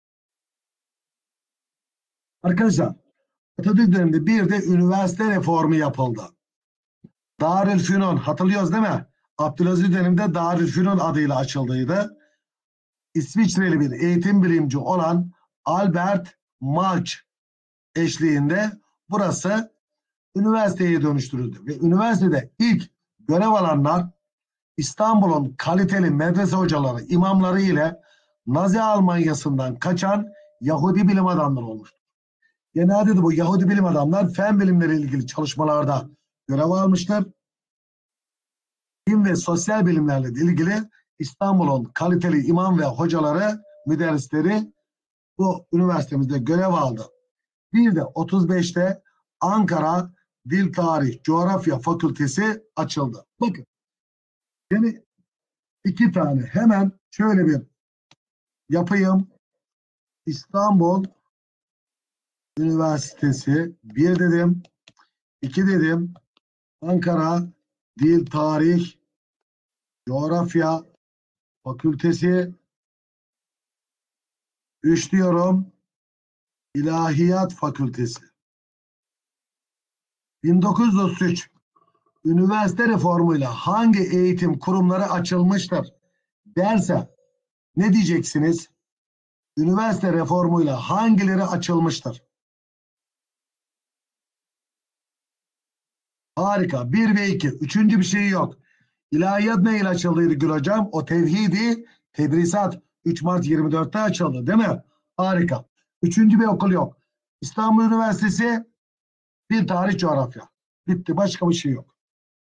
Arkadaşlar Atatürk döneminde bir de üniversite reformu yapıldı. Darülfünun hatırlıyoruz değil mi? Abdülaziz döneminde Darülfünun adıyla açıldıydı. İsviçreli bir eğitim bilimci olan Albert Malch eşliğinde burası üniversiteye dönüştürüldü. Ve üniversitede ilk görev alanlar İstanbul'un kaliteli medrese hocaları, imamları ile Nazi Almanyası'ndan kaçan Yahudi bilim adamları olmuştu. Genelde de bu Yahudi bilim adamlar fen bilimleri ilgili çalışmalarda görev almıştır. Din ve sosyal bilimlerle ilgili İstanbul'un kaliteli imam ve hocaları, müderrisleri bu üniversitemizde görev aldı. Bir de 35'te Ankara Dil Tarih Coğrafya Fakültesi açıldı. Bakın, yani iki tane hemen şöyle bir yapayım. İstanbul Üniversitesi 1 dedim, 2 dedim. Ankara Dil Tarih Coğrafya Fakültesi 3 diyorum. İlahiyat Fakültesi. 1933 üniversite reformuyla hangi eğitim kurumları açılmıştır derse ne diyeceksiniz? Üniversite reformuyla hangileri açılmıştır? Harika. 1 ve 2. Üçüncü bir şey yok. İlahiyat neyle açıldıydı Gül Hocam? O tevhidi tedrisat 3 Mart 24'te açıldı değil mi? Harika. Üçüncü bir okul yok. İstanbul Üniversitesi bir tarih coğrafya. Bitti. Başka bir şey yok.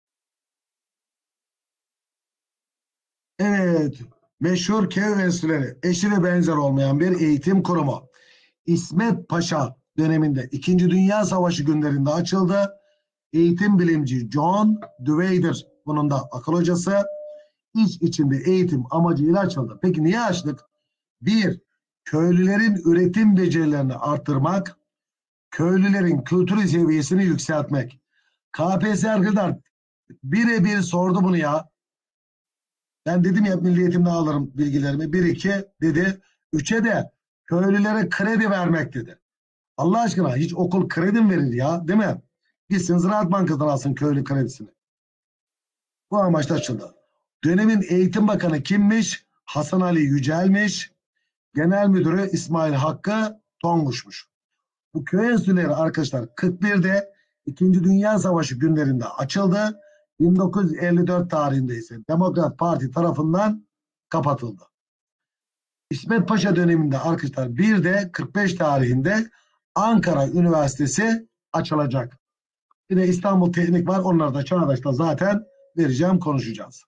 Evet. Meşhur köy enstitüleri. Eşi ve benzer olmayan bir eğitim kurumu. İsmet Paşa döneminde 2. Dünya Savaşı günlerinde açıldı. Eğitim bilimci John Dewey'dir. Bunun da akıl hocası. İç içinde eğitim amacıyla açıldı. Peki niye açtık? Bir, köylülerin üretim becerilerini arttırmak, köylülerin kültür seviyesini yükseltmek. KPSS arkadaşlar birebir sordu bunu ya. Ben dedim ya milli eğitimde alırım bilgilerimi. 1, 2 dedi. 3'e de köylülere kredi vermek dedi. Allah aşkına hiç okul kredi mi verir ya, değil mi? Gitsin Ziraat Bankası'ndan alsın köylü kredisini. Bu amaçla açıldı. Dönemin Eğitim Bakanı kimmiş? Hasan Ali Yücel'miş. Genel Müdürü İsmail Hakkı Tonguç'muş. Bu köy enstitüleri arkadaşlar 41'de 2. Dünya Savaşı günlerinde açıldı. 1954 tarihinde ise Demokrat Parti tarafından kapatıldı. İsmet Paşa döneminde arkadaşlar bir de 45 tarihinde Ankara Üniversitesi açılacak. Bir de İstanbul Teknik var. Onları da Çağdaş'ta zaten vereceğim, konuşacağız.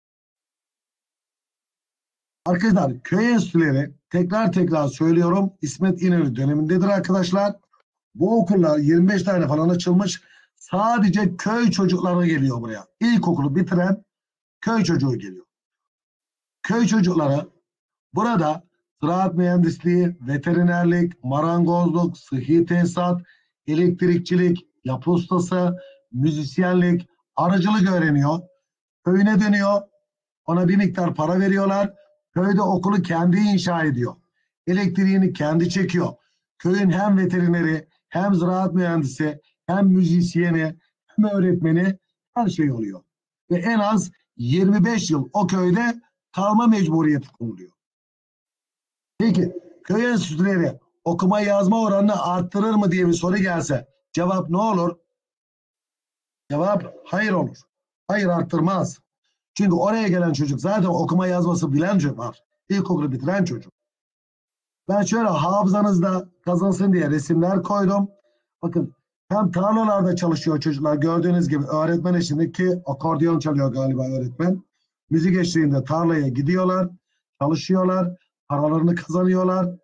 Arkadaşlar köy enstitüleri tekrar söylüyorum İsmet İnönü dönemindedir arkadaşlar. Bu okullar 25 tane falan açılmış. Sadece köy çocukları geliyor buraya. İlkokulu bitiren köy çocuğu geliyor. Köy çocukları burada ziraat mühendisliği, veterinerlik, marangozluk, sıhhi tesisat, elektrikçilik, yapı ustası, müzisyenlik, arıcılık öğreniyor. Köyüne dönüyor. Ona bir miktar para veriyorlar. Köyde okulu kendi inşa ediyor. Elektriğini kendi çekiyor. Köyün hem veterineri, hem ziraat mühendisi, hem müzisyeni, hem öğretmeni, her şey oluyor. Ve en az 25 yıl o köyde kalma mecburiyeti konuluyor. Peki köy enstitüleri okuma yazma oranını arttırır mı diye bir soru gelse cevap ne olur? Cevap hayır olur. Hayır, arttırmaz. Çünkü oraya gelen çocuk zaten okuma yazması bilen çocuk var. İlkokulu bitiren çocuk. Ben şöyle hafızanızda kazınsın diye resimler koydum. Bakın hem tarlalarda çalışıyor çocuklar, gördüğünüz gibi öğretmen eşliğindeki akordeon çalıyor galiba öğretmen. Müzik eşliğinde tarlaya gidiyorlar, çalışıyorlar, paralarını kazanıyorlar.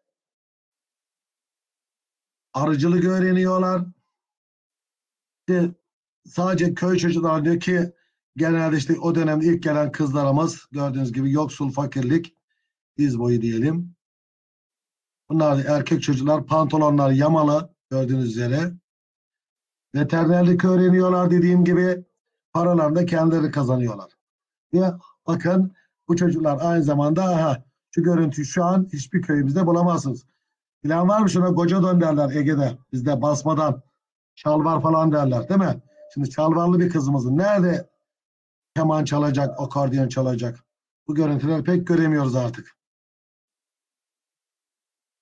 Arıcılık öğreniyorlar. İşte sadece köy çocuklar diyor ki genelde işte o dönemde ilk gelen kızlarımız gördüğünüz gibi yoksul, fakirlik, diz boyu diyelim. Bunlar da erkek çocuklar, pantolonlar yamalı gördüğünüz üzere. Veterinerlik öğreniyorlar dediğim gibi, paralarını da kendileri kazanıyorlar. Ve bakın bu çocuklar aynı zamanda şu görüntüyü şu an hiçbir köyümüzde bulamazsınız. Bilen var mı şuna Gocadon derler Ege'de. Bizde basmadan çalvar falan derler değil mi? Şimdi çalvarlı bir kızımızın nerede keman çalacak, akordeon çalacak? Bu görüntüleri pek göremiyoruz artık.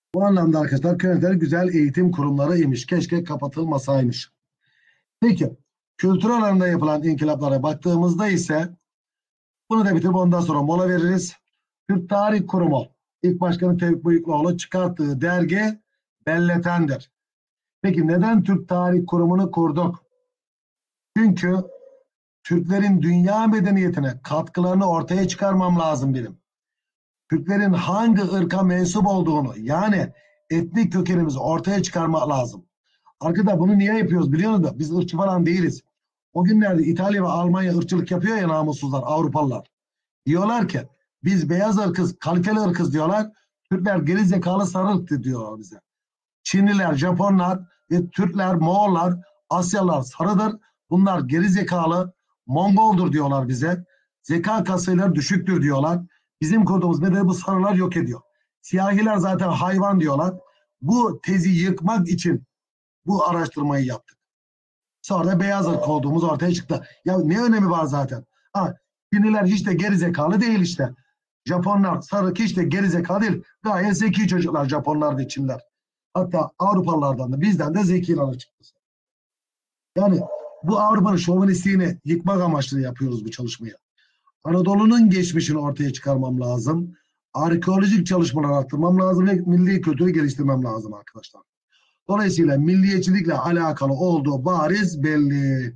Bu anlamda arkadaşlar köyler güzel eğitim kurumları imiş. Keşke kapatılmasaymış. Peki kültür alanında yapılan inkılaplara baktığımızda ise bunu da bitirip ondan sonra mola veririz. Türk Tarih Kurumu ilk başkanı Tevfik Bıyıklıoğlu çıkarttığı dergi Belleten'dir. Peki neden Türk Tarih Kurumu'nu kurduk? Çünkü Türklerin dünya medeniyetine katkılarını ortaya çıkarmam lazım benim. Türklerin hangi ırka mensup olduğunu yani etnik kökenimizi ortaya çıkarmak lazım. Arkadaşlar bunu niye yapıyoruz biliyor musunuz? Biz ırkçı falan değiliz. O günlerde İtalya ve Almanya ırkçılık yapıyor ya namussuzlar, Avrupalılar. Diyorlar ki biz beyaz ırkız, kaliteli ırkız diyorlar. Türkler geri zekalı sarı ırktı diyorlar bize. Çinliler, Japonlar ve Türkler, Moğollar, Asyalılar sarıdır. Bunlar geri zekalı, Mongoldur diyorlar bize. Zeka kasayları düşüktür diyorlar. Bizim kurduğumuz bedeli bu sarılar yok ediyor. Siyahiler zaten hayvan diyorlar. Bu tezi yıkmak için bu araştırmayı yaptık. Sonra da beyaz ırk olduğumuz ortaya çıktı. Ya ne önemi var zaten? Ha, Çinliler hiç de gerizekalı değil işte. Japonlar sarık hiç de gerizekalı değil. Gayet zeki çocuklar Japonlar ve Çinler. Hatta Avrupalılardan da bizden de zekiler çıktı. Yani bu Avrupa'nın şovenistliğini yıkmak amaçlı yapıyoruz bu çalışmayı. Anadolu'nun geçmişini ortaya çıkarmam lazım. Arkeolojik çalışmalar arttırmam lazım ve milli kültürü geliştirmem lazım arkadaşlar. Dolayısıyla milliyetçilikle alakalı olduğu bariz belli.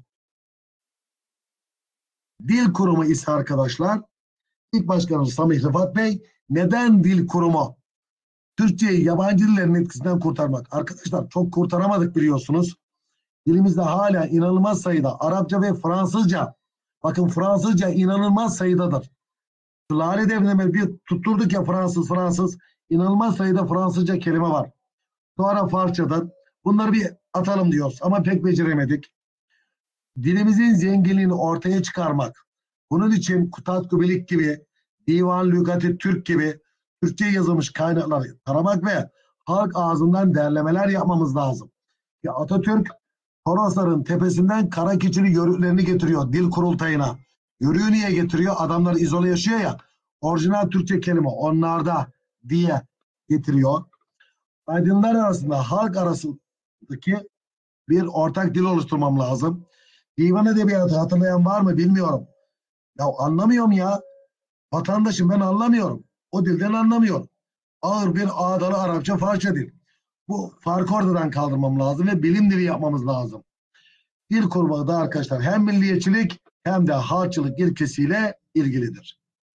Dil kurumu ise arkadaşlar ilk başkanımız Samih Rıfat Bey neden dil kurumu? Türkçeyi yabancı dillerin etkisinden kurtarmak. Arkadaşlar çok kurtaramadık biliyorsunuz. Dilimizde hala inanılmaz sayıda Arapça ve Fransızca. Bakın Fransızca inanılmaz sayıdadır. Lale Devri'ne bir tutturduk ya Fransız. İnanılmaz sayıda Fransızca kelime var. Sonra Farsçadır. Bunları bir atalım diyoruz ama pek beceremedik. Dilimizin zenginliğini ortaya çıkarmak. Bunun için Kutat Kubilik gibi, Divan Lügati Türk gibi Türkçe yazılmış kaynakları taramak ve halk ağzından derlemeler yapmamız lazım. Ya Atatürk Torosların tepesinden kara keçili yörüklerini getiriyor dil kurultayına. Yörüğü niye getiriyor? Adamlar izole yaşıyor ya. Orijinal Türkçe kelime onlarda diye getiriyor. Aydınlar arasında halk arasındaki bir ortak dil oluşturmam lazım. Divan edebiyatı hatırlayan var mı bilmiyorum. Ya anlamıyorum ya. Vatandaşım ben anlamıyorum. O dilden anlamıyorum. Ağır bir ağdalı Arapça Farsça dil. Bu farkı ortadan kaldırmam lazım ve bilim dili yapmamız lazım. Dil kurmağı da arkadaşlar hem milliyetçilik hem de halkçılık ilkesiyle ilgilidir.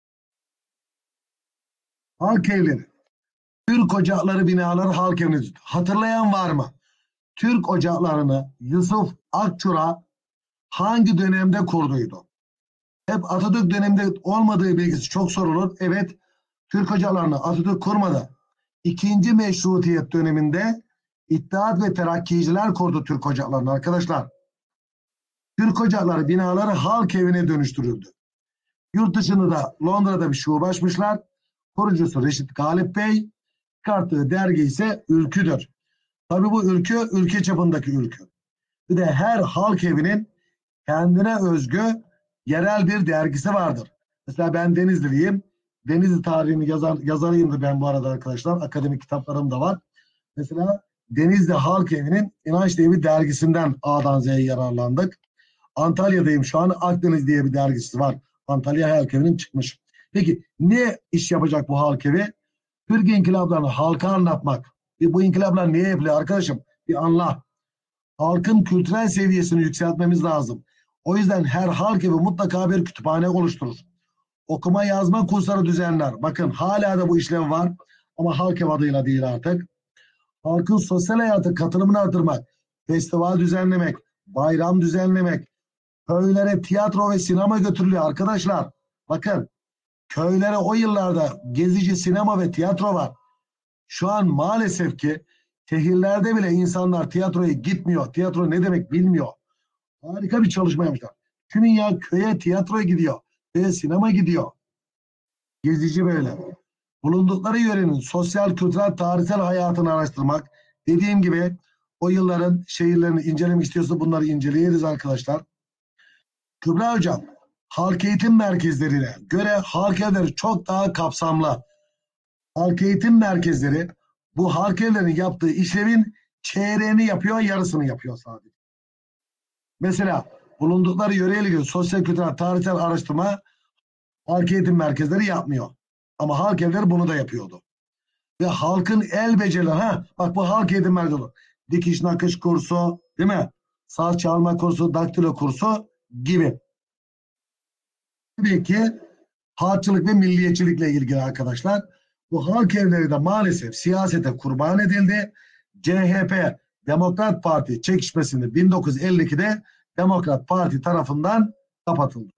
Halk evleri. Türk ocakları binaları halk evleri. Hatırlayan var mı? Türk ocaklarını Yusuf Akçura hangi dönemde kurduydu? Hep Atatürk döneminde olmadığı bilgisi çok sorulur. Evet, Türk ocaklarını Atatürk kurmadı. İkinci Meşrutiyet döneminde İttihat ve Terakkiciler kurdu Türk ocaklarını arkadaşlar. Türk ocakları binaları halk evine dönüştürüldü. Yurt dışında da Londra'da bir şube açmışlar. Kurucusu Reşit Galip Bey. Çıkarttığı dergi ise Ülkü'dür. Tabii bu ülkü, ülke çapındaki ülkü. Bir de her halk evinin kendine özgü yerel bir dergisi vardır. Mesela ben Denizliliyim. Denizli tarihini yazarıyımdır ben bu arada arkadaşlar. Akademik kitaplarım da var. Mesela Denizli Halk Evi'nin İnanç diye bir dergisinden A'dan Z'ye yararlandık. Antalya'dayım şu an. Akdeniz diye bir dergisi var. Antalya Halk Evi'nin çıkmış. Peki ne iş yapacak bu halk evi? Türk inkılaplarını halka anlatmak. Bu inkılaplar niye yapılıyor arkadaşım? Bir anla. Halkın kültürel seviyesini yükseltmemiz lazım. O yüzden her halk evi mutlaka bir kütüphane oluşturur. Okuma yazma kursları düzenler. Bakın hala da bu işlem var ama halk ev adıyla değil artık. Halkın sosyal hayata katılımını artırmak, festival düzenlemek, bayram düzenlemek, köylere tiyatro ve sinema götürülüyor arkadaşlar. Bakın köylere o yıllarda gezici sinema ve tiyatro var. Şu an maalesef ki şehirlerde bile insanlar tiyatroya gitmiyor. Tiyatro ne demek bilmiyor. Harika bir çalışma yapmışlar. Düşünün ya köye tiyatro gidiyor. Köye sinema gidiyor. Gezici böyle. Bulundukları yörenin sosyal, kültürel, tarihsel hayatını araştırmak. Dediğim gibi o yılların şehirlerini incelemek istiyorsa bunları inceleyeriz arkadaşlar. Kübra Hocam, halk eğitim merkezlerine göre halk evleri çok daha kapsamlı. Halk eğitim merkezleri bu halk evlerinin yaptığı işlevin çeyreğini yapıyor, yarısını yapıyor sadece. Mesela bulundukları yöreye ilgili sosyal, kültürel, tarihsel araştırma halk eğitim merkezleri yapmıyor. Ama halk evleri bunu da yapıyordu. Ve halkın el becerileri, bak bu halk eğitim merkezi. Dikiş nakış kursu, değil mi? Saz çalma kursu, daktilo kursu gibi. Tabii ki halkçılık ve milliyetçilikle ilgili arkadaşlar. Bu halk evleri de maalesef siyasete kurban edildi. CHP, Demokrat Parti çekişmesinde 1952'de Demokrat Parti tarafından kapatıldı.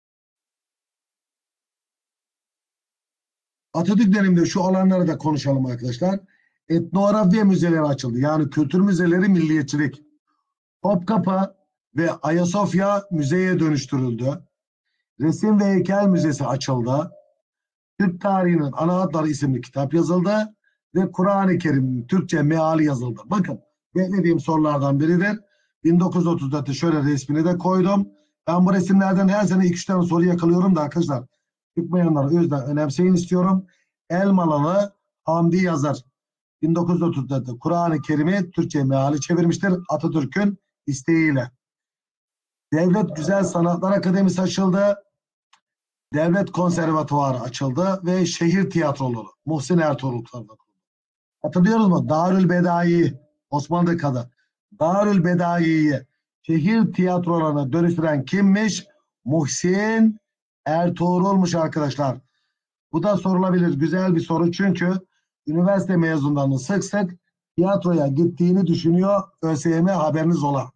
Atatürk döneminde şu alanları da konuşalım arkadaşlar. Etnografya müzeleri açıldı. Yani kültür müzeleri, milliyetçilik. Topkapı ve Ayasofya müzeye dönüştürüldü. Resim ve Heykel Müzesi açıldı. Türk tarihinin ana hatları isimli kitap yazıldı ve Kur'an-ı Kerim'in Türkçe meali yazıldı. Bakın, beklediğim sorulardan biridir. 1934'te şöyle resmini de koydum. Ben bu resimlerden her sene 2-3 tane soru yakalıyorum da arkadaşlar. Çıkmayanları o yüzden önemseyin istiyorum. Elmalılı Hamdi Yazar 1934'te Kur'an-ı Kerim'i Türkçe meali çevirmiştir Atatürk'ün isteğiyle. Devlet Güzel Sanatlar Akademisi açıldı. Devlet Konservatuvarı açıldı ve şehir tiyatroları Muhsin Ertuğrul tarafından. Hatırlıyoruz mu? Darül Bedai'yi Osmanlı'da Darül Bedai'yi şehir tiyatrolarına dönüştüren kimmiş? Muhsin Ertuğrul'muş arkadaşlar. Bu da sorulabilir. Güzel bir soru çünkü üniversite mezunlarının sık sık tiyatroya gittiğini düşünüyor. ÖSYM haberiniz ola.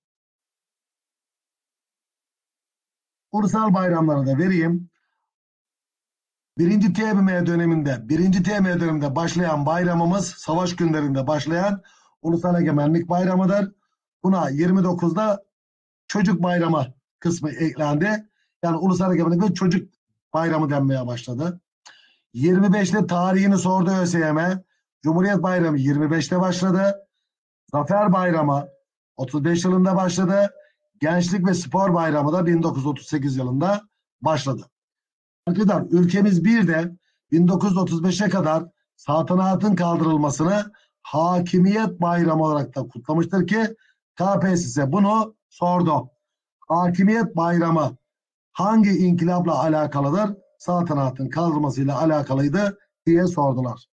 Ulusal bayramları da vereyim. Birinci TBMM döneminde başlayan bayramımız, savaş günlerinde başlayan Ulusal Egemenlik Bayramı'dır. Buna 29'da Çocuk Bayramı kısmı eklendi. Yani Ulusal Egemenlik ve Çocuk Bayramı denmeye başladı. 25'te tarihini sordu ÖSYM. Cumhuriyet Bayramı 25'te başladı. Zafer Bayramı 35 yılında başladı. Gençlik ve Spor Bayramı da 1938 yılında başladı. Arkadaşlar ülkemiz bir de 1935'e kadar saltanatın kaldırılmasını Hakimiyet Bayramı olarak da kutlamıştır ki KPSS bunu sordu. Hakimiyet Bayramı hangi inkılapla alakalıdır? Saltanatın kaldırılmasıyla alakalıydı diye sordular.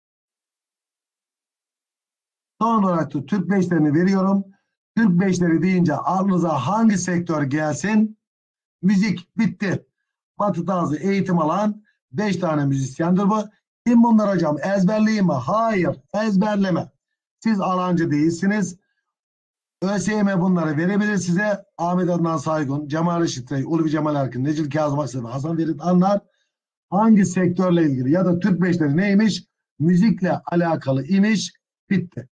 Son olarak da Türk beşlerini veriyorum. Türk beşleri deyince aklınıza hangi sektör gelsin? Müzik bitti. Batı tarzı eğitim alan 5 tane müzisyendir bu. Kim bunlar hocam? Ezberleyeyim mi? Hayır, ezberleme. Siz alancı değilsiniz. ÖSYM bunları verebilir size. Ahmet Adnan Saygun, Cemal Reşit Rey, Ulvi Cemal Erkin, Necil Kazım Aksel, Hasan Ferit Anlar hangi sektörle ilgili ya da Türk beşleri neymiş? Müzikle alakalı imiş. Bitti.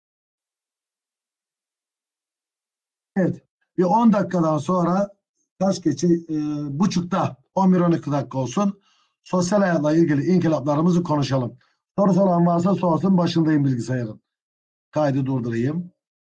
Evet. Bir 10 dakikadan sonra kaç geçe buçukta 11-12 dakika olsun. Sosyal hayatla ilgili inkılaplarımızı konuşalım. Sorusu olan varsa sorsun, başındayım bilgisayarın. Kaydı durdurayım.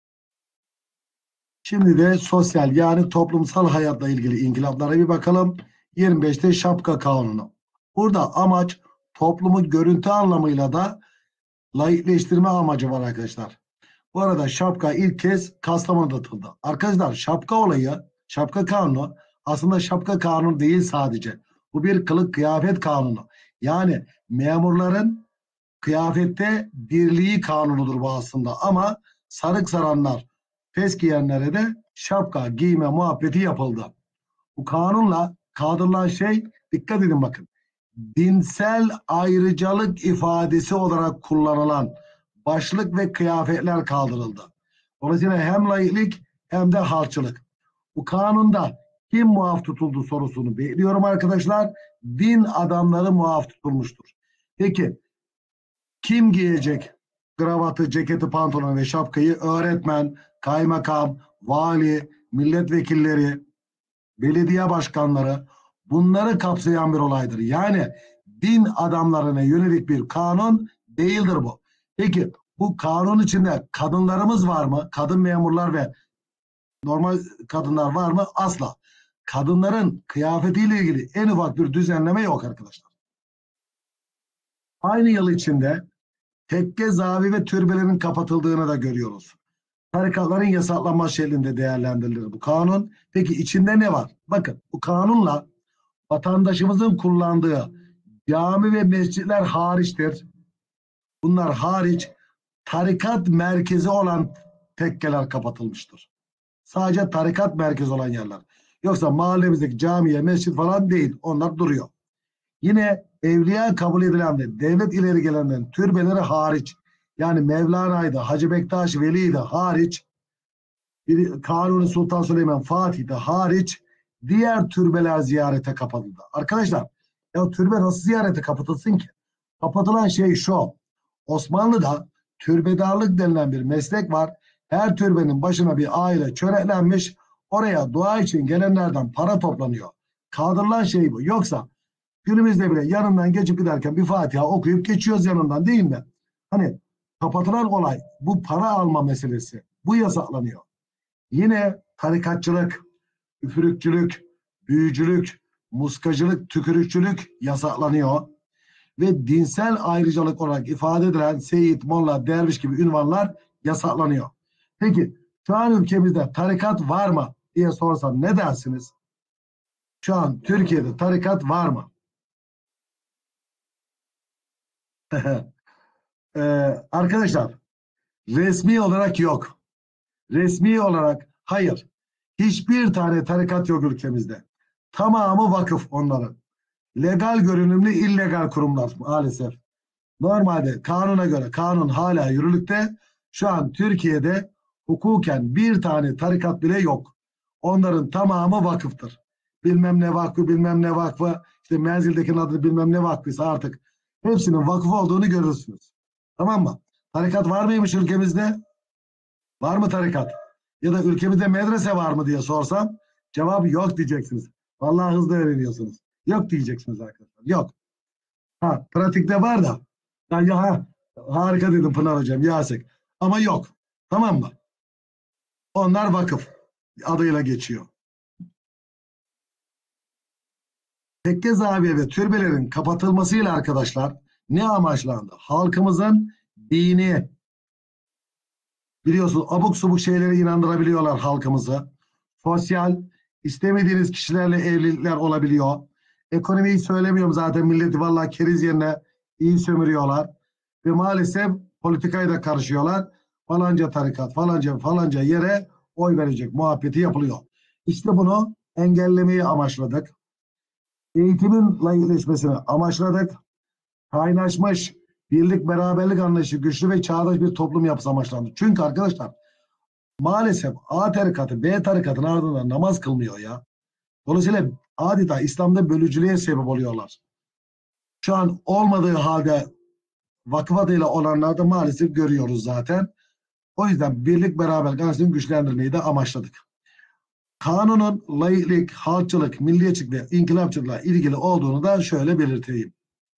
Şimdi de sosyal yani toplumsal hayatla ilgili inkılaplara bir bakalım. 25'te Şapka Kanunu. Burada amaç toplumu görüntü anlamıyla da laikleştirme amacı var arkadaşlar. Bu arada şapka ilk kez Kastamonu'da atıldı. Arkadaşlar şapka olayı, şapka kanunu aslında şapka kanunu değil sadece. Bu bir kılık kıyafet kanunu. Yani memurların kıyafette birliği kanunudur bu aslında. Ama sarık saranlar, fes giyenlere de şapka giyme muhabbeti yapıldı. Bu kanunla kaldırılan şey, dikkat edin bakın, dinsel ayrıcalık ifadesi olarak kullanılan başlık ve kıyafetler kaldırıldı. Dolayısıyla hem laiklik hem de halkçılık. Bu kanunda kim muaf tutuldu sorusunu bekliyorum arkadaşlar. Din adamları muaf tutulmuştur. Peki kim giyecek kravatı, ceketi, pantolonu ve şapkayı? Öğretmen, kaymakam, vali, milletvekilleri, belediye başkanları, bunları kapsayan bir olaydır. Yani din adamlarına yönelik bir kanun değildir bu. Peki bu kanun içinde kadınlarımız var mı? Kadın memurlar ve normal kadınlar var mı? Asla. Kadınların kıyafetiyle ilgili en ufak bir düzenleme yok arkadaşlar. Aynı yıl içinde tekke, zavi ve türbelerin kapatıldığını da görüyoruz. Tarikatların yasaklanması şeklinde değerlendirilir bu kanun. Peki içinde ne var? Bakın bu kanunla vatandaşımızın kullandığı cami ve mescitler hariçtir. Bunlar hariç tarikat merkezi olan tekkeler kapatılmıştır. Sadece tarikat merkezi olan yerler. Yoksa mahallemizdeki camiye, mescit falan değil. Onlar duruyor. Yine evliya kabul edilen ve devlet ileri gelenden türbeleri hariç, yani Mevlana'ydı, Hacı Bektaş Veli'ydi hariç, Kanuni Sultan Süleyman Fatih'de hariç diğer türbeler ziyarete kapatıldı. Arkadaşlar ya türbe nasıl ziyarete kapatılsın ki? Kapatılan şey şu. Osmanlı'da türbedarlık denilen bir meslek var. Her türbenin başına bir aile çöreklenmiş. Oraya dua için gelenlerden para toplanıyor. Kaldırılan şey bu. Yoksa günümüzde bile yanından geçip giderken bir Fatiha okuyup geçiyoruz yanından, değil mi? Hani kapatılan olay bu para alma meselesi. Bu yasaklanıyor. Yine tarikatçılık, üfürükçülük, büyücülük, muskacılık, tükürükçülük yasaklanıyor. Ve dinsel ayrıcalık olarak ifade edilen Seyit, Molla, Derviş gibi ünvanlar yasaklanıyor. Peki şu an ülkemizde tarikat var mı diye sorsam ne dersiniz? Şu an Türkiye'de tarikat var mı? Arkadaşlar resmi olarak yok. Resmi olarak hayır. Hiçbir tane tarikat yok ülkemizde. Tamamı vakıf onların. Legal görünümlü illegal kurumlar maalesef. Normalde kanuna göre kanun hala yürürlükte. Şu an Türkiye'de hukuken bir tane tarikat bile yok. Onların tamamı vakıftır. Bilmem ne vakfı, bilmem ne vakfı, işte menzildekinin adı bilmem ne vakfıysa artık hepsinin vakıf olduğunu görürsünüz. Tamam mı? Tarikat var mıymış ülkemizde? Var mı tarikat? Ya da ülkemizde medrese var mı diye sorsam cevabı yok diyeceksiniz. Vallahi hızlı öğreniyorsunuz. Yok diyeceksiniz arkadaşlar. Yok. Ha, pratikte var da. Ya, harika dedim Pınar Hocam. Yasek. Ama yok. Tamam mı? Onlar vakıf adıyla geçiyor. Tekke, zaviye ve türbelerin kapatılmasıyla arkadaşlar ne amaçlandı? Halkımızın dini, biliyorsunuz abuk subuk şeylere inandırabiliyorlar halkımızı. Sosyal, istemediğiniz kişilerle evlilikler olabiliyor. Ekonomiyi söylemiyorum zaten, milleti vallahi keriz yerine iyi sömürüyorlar. Ve maalesef politikaya da karışıyorlar. Falanca tarikat, falanca yere oy verecek muhabbeti yapılıyor. İşte bunu engellemeyi amaçladık. Eğitimin layıkleşmesini amaçladık. Kaynaşmış, birlik beraberlik anlayışı güçlü ve çağdaş bir toplum yapısı amaçlandı. Çünkü arkadaşlar maalesef A tarikatı B tarikatın ardından namaz kılmıyor ya. Dolayısıyla adeta İslam'da bölücülüğe sebep oluyorlar. Şu an olmadığı halde vakıf adıyla olanlarda maalesef görüyoruz zaten. O yüzden birlik beraberlik anlayışını güçlendirmeyi de amaçladık. Kanunun laiklik, halkçılık, milliyetçilik ve inkılapçılıkla ilgili olduğunu da şöyle belirteyim.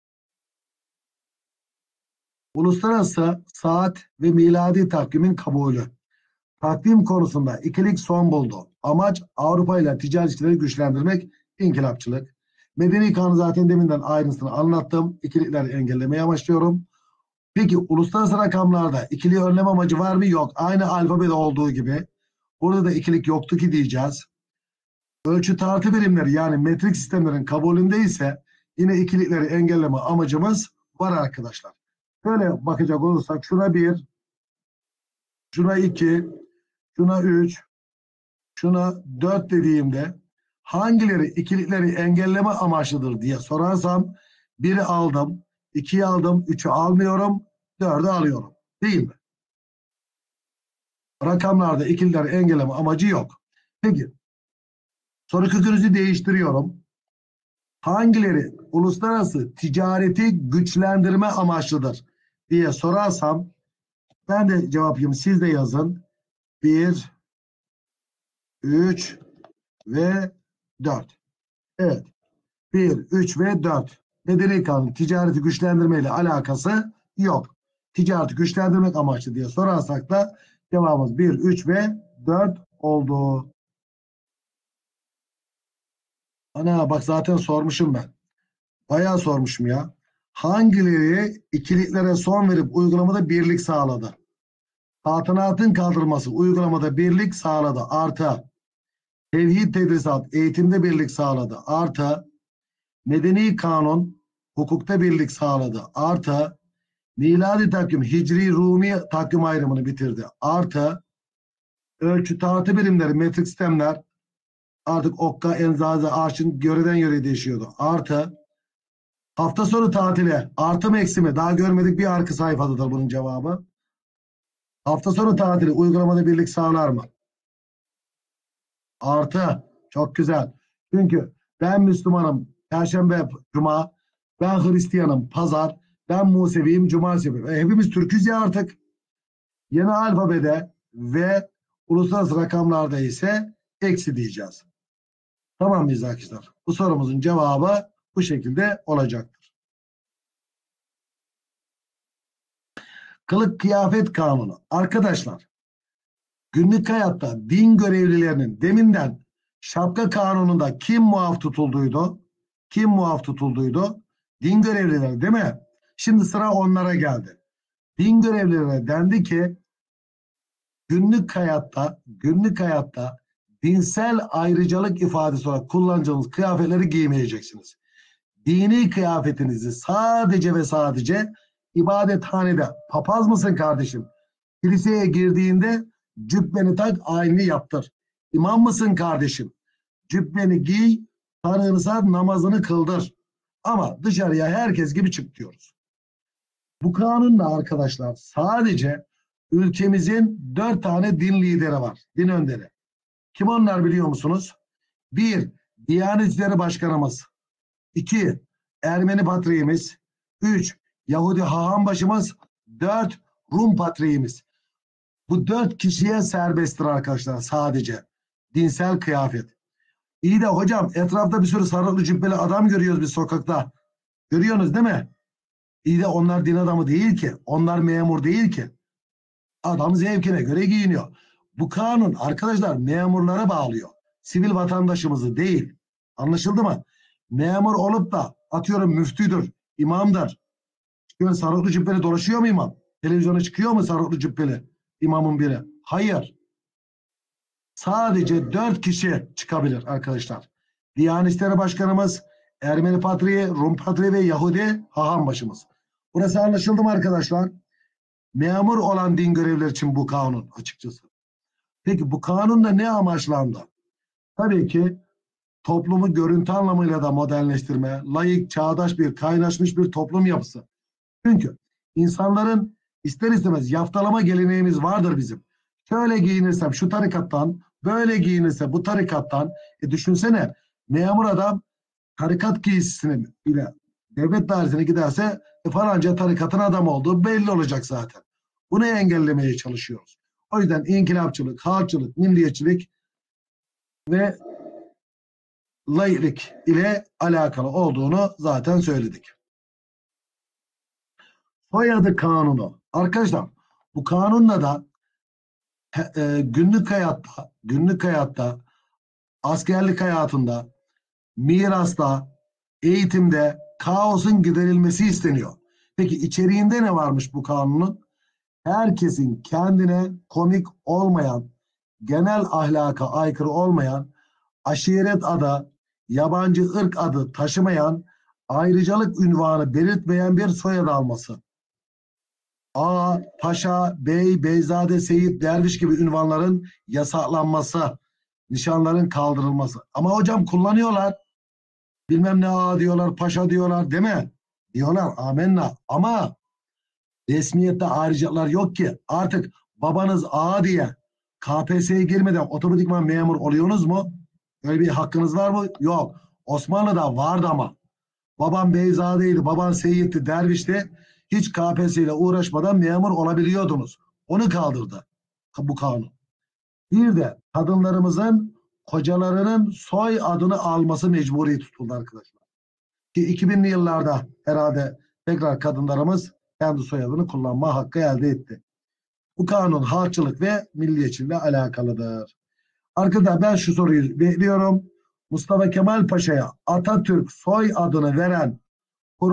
Uluslararası saat ve miladi takvimin kabulü. Takvim konusunda ikilik son buldu. Amaç Avrupa ile ticari ilişkileri güçlendirmek, inkılapçılık. Medeni kanun zaten deminden ayrıntısını anlattım. İkilikleri engellemeye amaçlıyorum. Peki uluslararası rakamlarda ikiliği önleme amacı var mı? Yok. Aynı alfabede olduğu gibi. Burada da ikilik yoktu ki diyeceğiz. Ölçü tartı birimleri yani metrik sistemlerin kabulünde ise yine ikilikleri engelleme amacımız var arkadaşlar. Şöyle bakacak olursak şuna 1, şuna 2, şuna 3, şuna 4 dediğimde hangileri ikilikleri engelleme amaçlıdır diye sorarsam 1'i aldım, 2'yi aldım, 3'ü almıyorum, 4'ü alıyorum. Değil mi? Rakamlarda ikilikleri engelleme amacı yok. Peki soru kökünüzü değiştiriyorum. Hangileri uluslararası ticareti güçlendirme amaçlıdır diye sorarsam ben de cevaplayayım, siz de yazın. 1, 3 ve 4. Evet. 1, 3 ve 4. Medeni kanun ticareti güçlendirme ile alakası yok. Ticareti güçlendirmek amaçlı diye sorarsak da cevabımız 1, 3 ve 4 oldu. Ana bak zaten sormuşum ben. Bayağı sormuşum ya. hangileri ikiliklere son verip uygulamada birlik sağladı? Saltanatın kaldırılması uygulamada birlik sağladı. Artı tevhid tedrisat eğitimde birlik sağladı. Artı medeni kanun hukukta birlik sağladı. Artı miladi takvim Hicri Rumi takvim ayrımını bitirdi. Artı ölçü tartı birimleri metrik sistemler artık okka, enzaze, arşın yöreden yöreye değişiyordu. Artı hafta sonu tatili artı mı eksi mi? Daha görmedik, bir arka sayfadadır bunun cevabı. Hafta sonu tatili uygulamada birlik sağlar mı? Artı. Çok güzel. Çünkü ben Müslümanım Perşembe, Cuma. Ben Hristiyanım Pazar. Ben Museviyim Cumartesi yapıyorum. Hepimiz Türk'üz ya artık. Yeni alfabede ve uluslararası rakamlarda ise eksi diyeceğiz. Tamam mıyız arkadaşlar? Bu sorumuzun cevabı bu şekilde olacaktır. Kılık kıyafet kanunu. Arkadaşlar günlük hayatta din görevlilerinin deminden şapka kanununda kim muaf tutulduydu? Kim muaf tutulduydu? Din görevlileri değil mi? Şimdi sıra onlara geldi. Din görevlilerine dendi ki günlük hayatta dinsel ayrıcalık ifadesi olarak kullanacağınız kıyafetleri giymeyeceksiniz. Dini kıyafetinizi sadece ve sadece ibadethanede, papaz mısın kardeşim? Kiliseye girdiğinde cübbeni tak, ayini yaptır. İmam mısın kardeşim? Cübbeni giy, sarığını sar, namazını kıldır. Ama dışarıya herkes gibi çık diyoruz. Bu kanunla arkadaşlar sadece ülkemizin 4 tane din lideri var. Din önderi. Kim onlar biliyor musunuz? 1. Diyanet İşleri Başkanımız. 2. Ermeni Patriğimiz. 3. Yahudi Haham Başımız. 4. Rum Patriğimiz. Bu 4 kişiye serbesttir arkadaşlar sadece. Dinsel kıyafet. İyi de hocam etrafta bir sürü sarıklı cübbeli adam görüyoruz biz sokakta. Görüyorsunuz değil mi? İyi de onlar din adamı değil ki. Onlar memur değil ki. Adam zevkine göre giyiniyor. Bu kanun arkadaşlar memurlara bağlıyor. Sivil vatandaşımızı değil. Anlaşıldı mı? Memur olup da atıyorum müftüdür, imamdır. Çıkıyor sarıklı cübbeli dolaşıyor mu imam? Televizyona çıkıyor mu sarıklı cübbeli imamın biri? Hayır. Sadece 4 kişi çıkabilir arkadaşlar. Diyanet İşleri Başkanımız, Ermeni Patriği, Rum Patriği ve Yahudi Haham Başımız. Burası anlaşıldı mı arkadaşlar? Memur olan din görevlileri için bu kanun açıkçası. Peki bu kanunla ne amaçlandı? Tabii ki toplumu görüntü anlamıyla da modernleştirme, layık, çağdaş bir, kaynaşmış bir toplum yapısı. Çünkü insanların ister istemez yaftalama geleneğimiz vardır bizim. Şöyle giyinirsem şu tarikattan, böyle giyinirse bu tarikattan. Düşünsene memur adam tarikat giysisini bile devlet dairesine giderse falanca tarikatın adam olduğu belli olacak zaten. Bunu engellemeye çalışıyoruz. O yüzden inkılapçılık, halkçılık, milliyetçilik ve laiklik ile alakalı olduğunu zaten söyledik. Soyadı kanunu. Arkadaşlar bu kanunla da günlük hayatta, askerlik hayatında, mirasta, eğitimde kaosun giderilmesi isteniyor. Peki içeriğinde ne varmış bu kanunun? Herkesin kendine komik olmayan, genel ahlaka aykırı olmayan, aşiret adı, yabancı ırk adı taşımayan, ayrıcalık ünvanı belirtmeyen bir soyad alması. Ağa, paşa, bey, beyzade, seyit, derviş gibi ünvanların yasaklanması, nişanların kaldırılması. Ama hocam kullanıyorlar. Bilmem ne ağa diyorlar, paşa diyorlar değil mi? Diyorlar amenna. Ama resmiyette ayrıcalıklar yok ki. Artık babanız ağa diye KPSS'ye girmeden otomatikman memur oluyorsunuz mu? Öyle bir hakkınız var mı? Yok. Osmanlı'da vardı ama. Babam beyzadeydi, baban seyitti, dervişti. Hiç KPSS ile uğraşmadan memur olabiliyordunuz. Onu kaldırdı bu kanun. Bir de kadınlarımızın kocalarının soy adını alması mecburi tutuldu arkadaşlar. Ki 2000'li yıllarda herhalde tekrar kadınlarımız kendi soyadını kullanma hakkı elde etti. Bu kanun halkçılık ve milliyetçilikle alakalıdır. Arkadaşlar ben şu soruyu bekliyorum. Mustafa Kemal Paşa'ya Atatürk soy adını veren kurum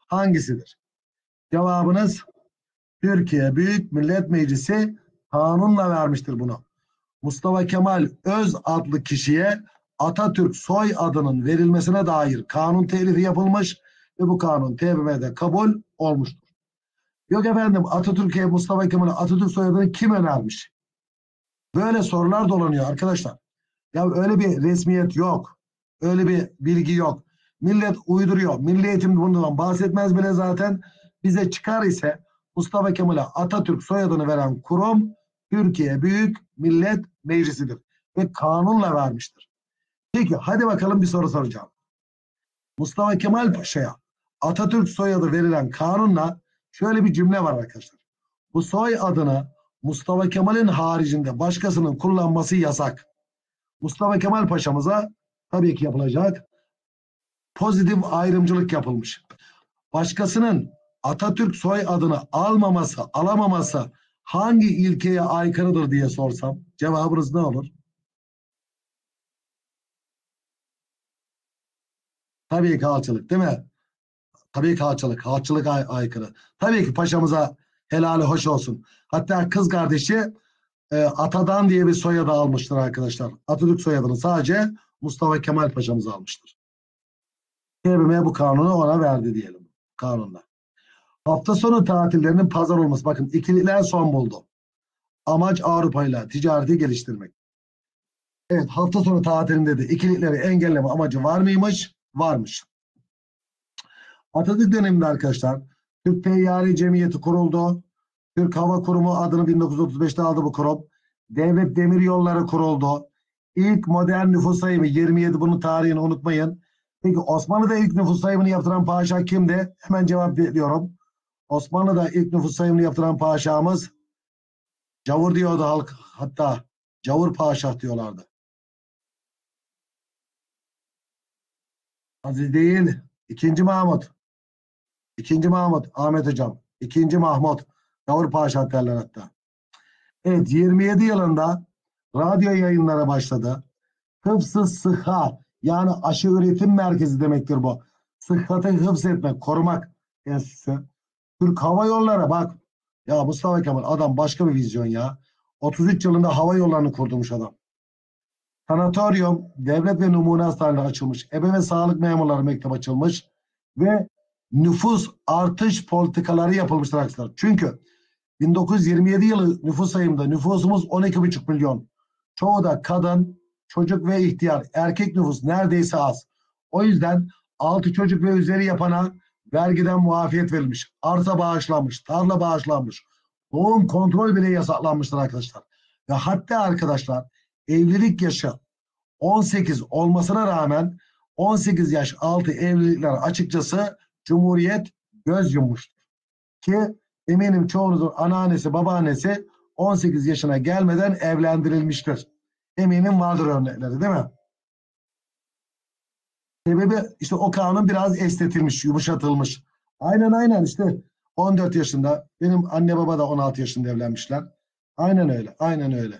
hangisidir? Cevabınız Türkiye Büyük Millet Meclisi kanunla vermiştir bunu. Mustafa Kemal Öz adlı kişiye Atatürk soy adının verilmesine dair kanun teklifi yapılmış ve bu kanun TBMM'de kabul olmuştur. Yok efendim, Atatürk'e Mustafa Kemal'e Atatürk soyadını kim önermiş? Böyle sorular dolanıyor arkadaşlar. Ya öyle bir resmiyet yok. Öyle bir bilgi yok. Millet uyduruyor. Milli Eğitim bundan bahsetmez bile zaten. Bize çıkar ise Mustafa Kemal'e Atatürk soyadını veren kurum Türkiye Büyük Millet Meclisi'dir. Ve kanunla vermiştir. Peki hadi bakalım bir soru soracağım. Mustafa Kemal Paşa'ya Atatürk soyadı verilen kanunla şöyle bir cümle var arkadaşlar. Bu soy adını Mustafa Kemal'in haricinde başkasının kullanması yasak. Mustafa Kemal Paşa'mıza tabii ki yapılacak pozitif ayrımcılık yapılmış. Başkasının Atatürk soy adını almaması, alamaması hangi ilkeye aykırıdır diye sorsam cevabınız ne olur? Tabii ki halkçılık, değil mi? Tabii ki halkçılık. Halkçılık aykırı. Tabii ki paşamıza helali hoş olsun. Hatta kız kardeşi Atadan diye bir soyadı almıştır arkadaşlar. Atatürk soyadını sadece Mustafa Kemal Paşa'mız almıştır. TBMM bu kanunu ona verdi diyelim. Kanunla. Hafta sonu tatillerinin pazar olması. Bakın ikililer son buldu. Amaç Avrupa ile ticareti geliştirmek. Evet, hafta sonu tatilinde de ikilileri engelleme amacı var mıymış? Varmış. Atatürk döneminde arkadaşlar Türk Teyyare Cemiyeti kuruldu. Türk Hava Kurumu adını 1935'te aldı bu kurum. Devlet Demiryolları kuruldu. İlk modern nüfus sayımı 27, bunun tarihini unutmayın. Peki Osmanlı'da ilk nüfus sayımını yaptıran padişah kimdi? Hemen cevap veriyorum. Osmanlı'da ilk nüfus sayımını yaptıran padişahımız Cavur diyordu halk. Hatta Cavur padişah diyorlardı. Aziz değil. İkinci Mahmut. İkinci Mahmut. Ahmet Hocam. İkinci Mahmut. Cavur padişah derler hatta. Evet, 27 yılında radyo yayınlara başladı. Hıfz-ı Sıhha, yani aşı üretim merkezi demektir bu. Sıhhatı hıfz etmek, korumak enstitüsü. Türk Hava Yolları, bak ya Mustafa Kemal adam başka bir vizyon ya. 33 yılında hava yollarını kurdurmuş adam. Sanatoryum, devlet ve numune hastaneleri açılmış. Ebe ve sağlık memurları mektep açılmış. Ve nüfus artış politikaları yapılmıştır arkadaşlar. Çünkü 1927 yılı nüfus sayımında nüfusumuz 12,5 milyon. Çoğu da kadın, çocuk ve ihtiyar. Erkek nüfus neredeyse az. O yüzden 6 çocuk ve üzeri yapana vergiden muafiyet verilmiş. Arsa bağışlanmış, tarla bağışlanmış. Doğum kontrol bile yasaklanmıştır arkadaşlar. Ve hatta arkadaşlar evlilik yaşı 18 olmasına rağmen 18 yaş altı evlilikler açıkçası Cumhuriyet göz yummuştur. Ki eminim çoğunuzun anneannesi, babaannesi 18 yaşına gelmeden evlendirilmiştir. Eminim vardır örnekleri, değil mi? Sebebi işte o kanun biraz estetilmiş, yumuşatılmış. Aynen işte 14 yaşında. Benim anne baba da 16 yaşında evlenmişler. Aynen öyle, aynen öyle.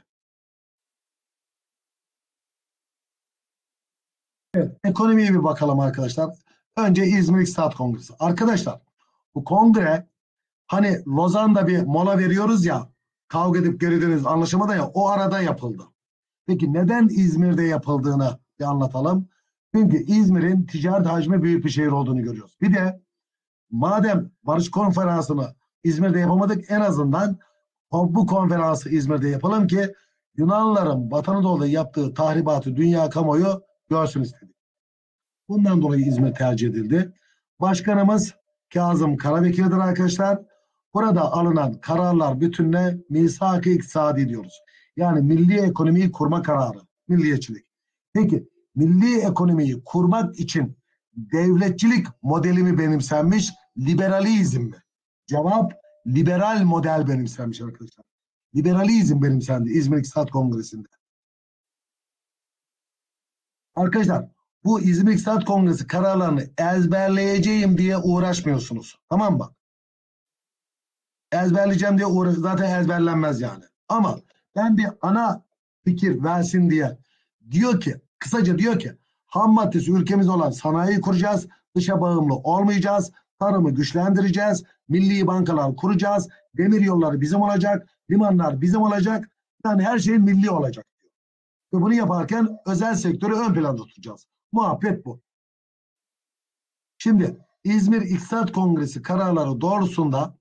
Evet, ekonomiye bir bakalım arkadaşlar. Önce İzmir İktisat Kongresi. Arkadaşlar bu kongre, hani Lozan'da bir mola veriyoruz ya, kavga edip geri dönüyoruz anlaşamadan ya, o arada yapıldı. Peki neden İzmir'de yapıldığını bir anlatalım. Çünkü İzmir'in ticaret hacmi büyük bir şehir olduğunu görüyoruz. Bir de madem barış konferansını İzmir'de yapamadık, en azından bu konferansı İzmir'de yapalım ki Yunanlıların Batı Anadolu'da yaptığı tahribatı dünya kamuoyu görsün istedik. Bundan dolayı İzmir tercih edildi. Başkanımız Kazım Karabekir'dir arkadaşlar. Burada alınan kararlar bütününe misak-ı iktisadi diyoruz. Yani milli ekonomiyi kurma kararı, milliyetçilik. Peki milli ekonomiyi kurmak için devletçilik modeli mi benimsenmiş, liberalizm mi? Cevap liberal model benimsenmiş arkadaşlar. Liberalizm benimsendi İzmir İktisat Kongresi'nde. Arkadaşlar bu İzmir İktisat Kongresi kararlarını ezberleyeceğim diye uğraşmıyorsunuz. Tamam mı? Ezberleyeceğim diye zaten ezberlenmez yani. Ama ben bir ana fikir versin diye kısaca diyor ki ham maddesi ülkemiz olan sanayiyi kuracağız. Dışa bağımlı olmayacağız. Tarımı güçlendireceğiz. Milli bankalar kuracağız. Demir yolları bizim olacak. Limanlar bizim olacak. Yani her şey milli olacak. Ve bunu yaparken özel sektörü ön planda tutacağız. Muhabbet bu. Şimdi İzmir İktisat Kongresi kararları doğrusunda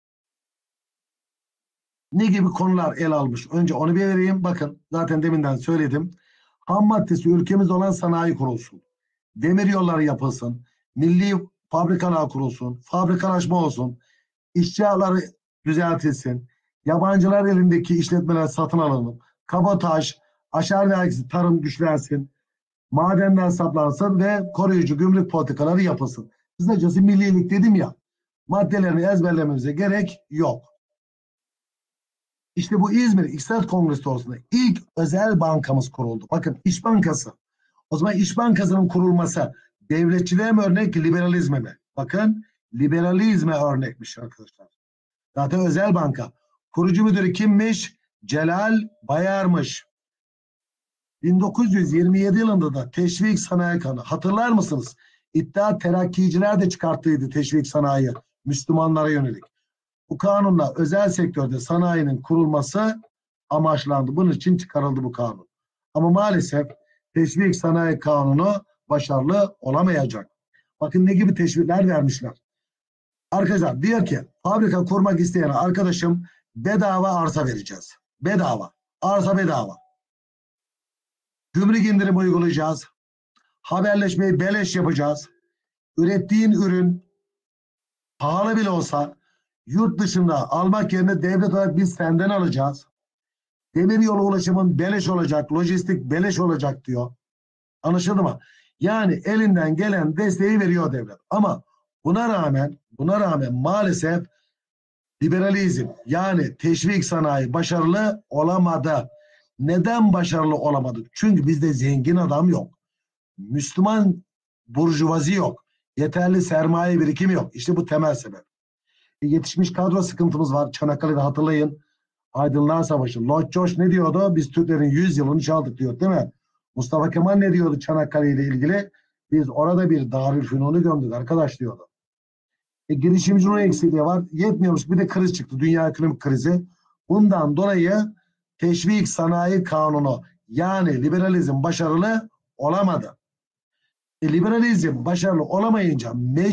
ne gibi konular ele almış? Önce onu bir vereyim. Bakın zaten deminden söyledim. Ham maddesi ülkemiz olan sanayi kurulsun. Demir yolları yapılsın. Milli fabrikalar kurulsun. Fabrikalaşma olsun. İşçi ağları düzeltilsin. Yabancılar elindeki işletmeler satın alınıp kabotaj, aşar vergisi, tarım güçlensin. Madenler saplansın ve koruyucu gümrük politikaları yapılsın. Kısacası millilik dedim ya, maddelerini ezberlememize gerek yok. İşte bu İzmir İktisat Kongresi sonrasında ilk özel bankamız kuruldu. Bakın İş Bankası. O zaman İş Bankası'nın kurulması devletçiliğe mi örnek, liberalizme mi? Bakın liberalizme örnekmiş arkadaşlar. Zaten özel banka. Kurucu müdürü kimmiş? Celal Bayar'mış. 1927 yılında da Teşvik Sanayi Kanunu. Hatırlar mısınız? İttihat Terakkiciler de çıkarttıydı teşvik sanayi Müslümanlara yönelik. Bu kanunla özel sektörde sanayinin kurulması amaçlandı. Bunun için çıkarıldı bu kanun. Ama maalesef teşvik sanayi kanunu başarılı olamayacak. Bakın ne gibi teşvikler vermişler. Arkadaşlar diyor ki fabrika kurmak isteyen arkadaşım bedava arsa vereceğiz. Bedava. Arsa bedava. Gümrük indirimi uygulayacağız. Haberleşmeyi beleş yapacağız. Ürettiğin ürün pahalı bile olsa yurt dışında almak yerine devlet olarak biz senden alacağız. Demir yolu ulaşımın beleş olacak, lojistik beleş olacak diyor. Anlaşıldı mı? Yani elinden gelen desteği veriyor devlet. Ama buna rağmen maalesef liberalizm yani teşvik sanayi başarılı olamadı. Neden başarılı olamadık? Çünkü bizde zengin adam yok. Müslüman burjuvazi yok. Yeterli sermaye birikimi yok. İşte bu temel sebep. Yetişmiş kadro sıkıntımız var. Çanakkale'de hatırlayın. Aydınlar Savaşı. Lord George ne diyordu? Biz Türklerin 100 yılını çaldık diyor değil mi? Mustafa Kemal ne diyordu Çanakkale ile ilgili? Biz orada bir Darülfünun'u gömdük arkadaş diyordu. Girişimcinin eksikliği var. Yetmiyormuş bir de kriz çıktı. Dünya ekonomik krizi. Bundan dolayı teşvik sanayi kanunu yani liberalizm başarılı olamadı. Liberalizm başarılı olamayınca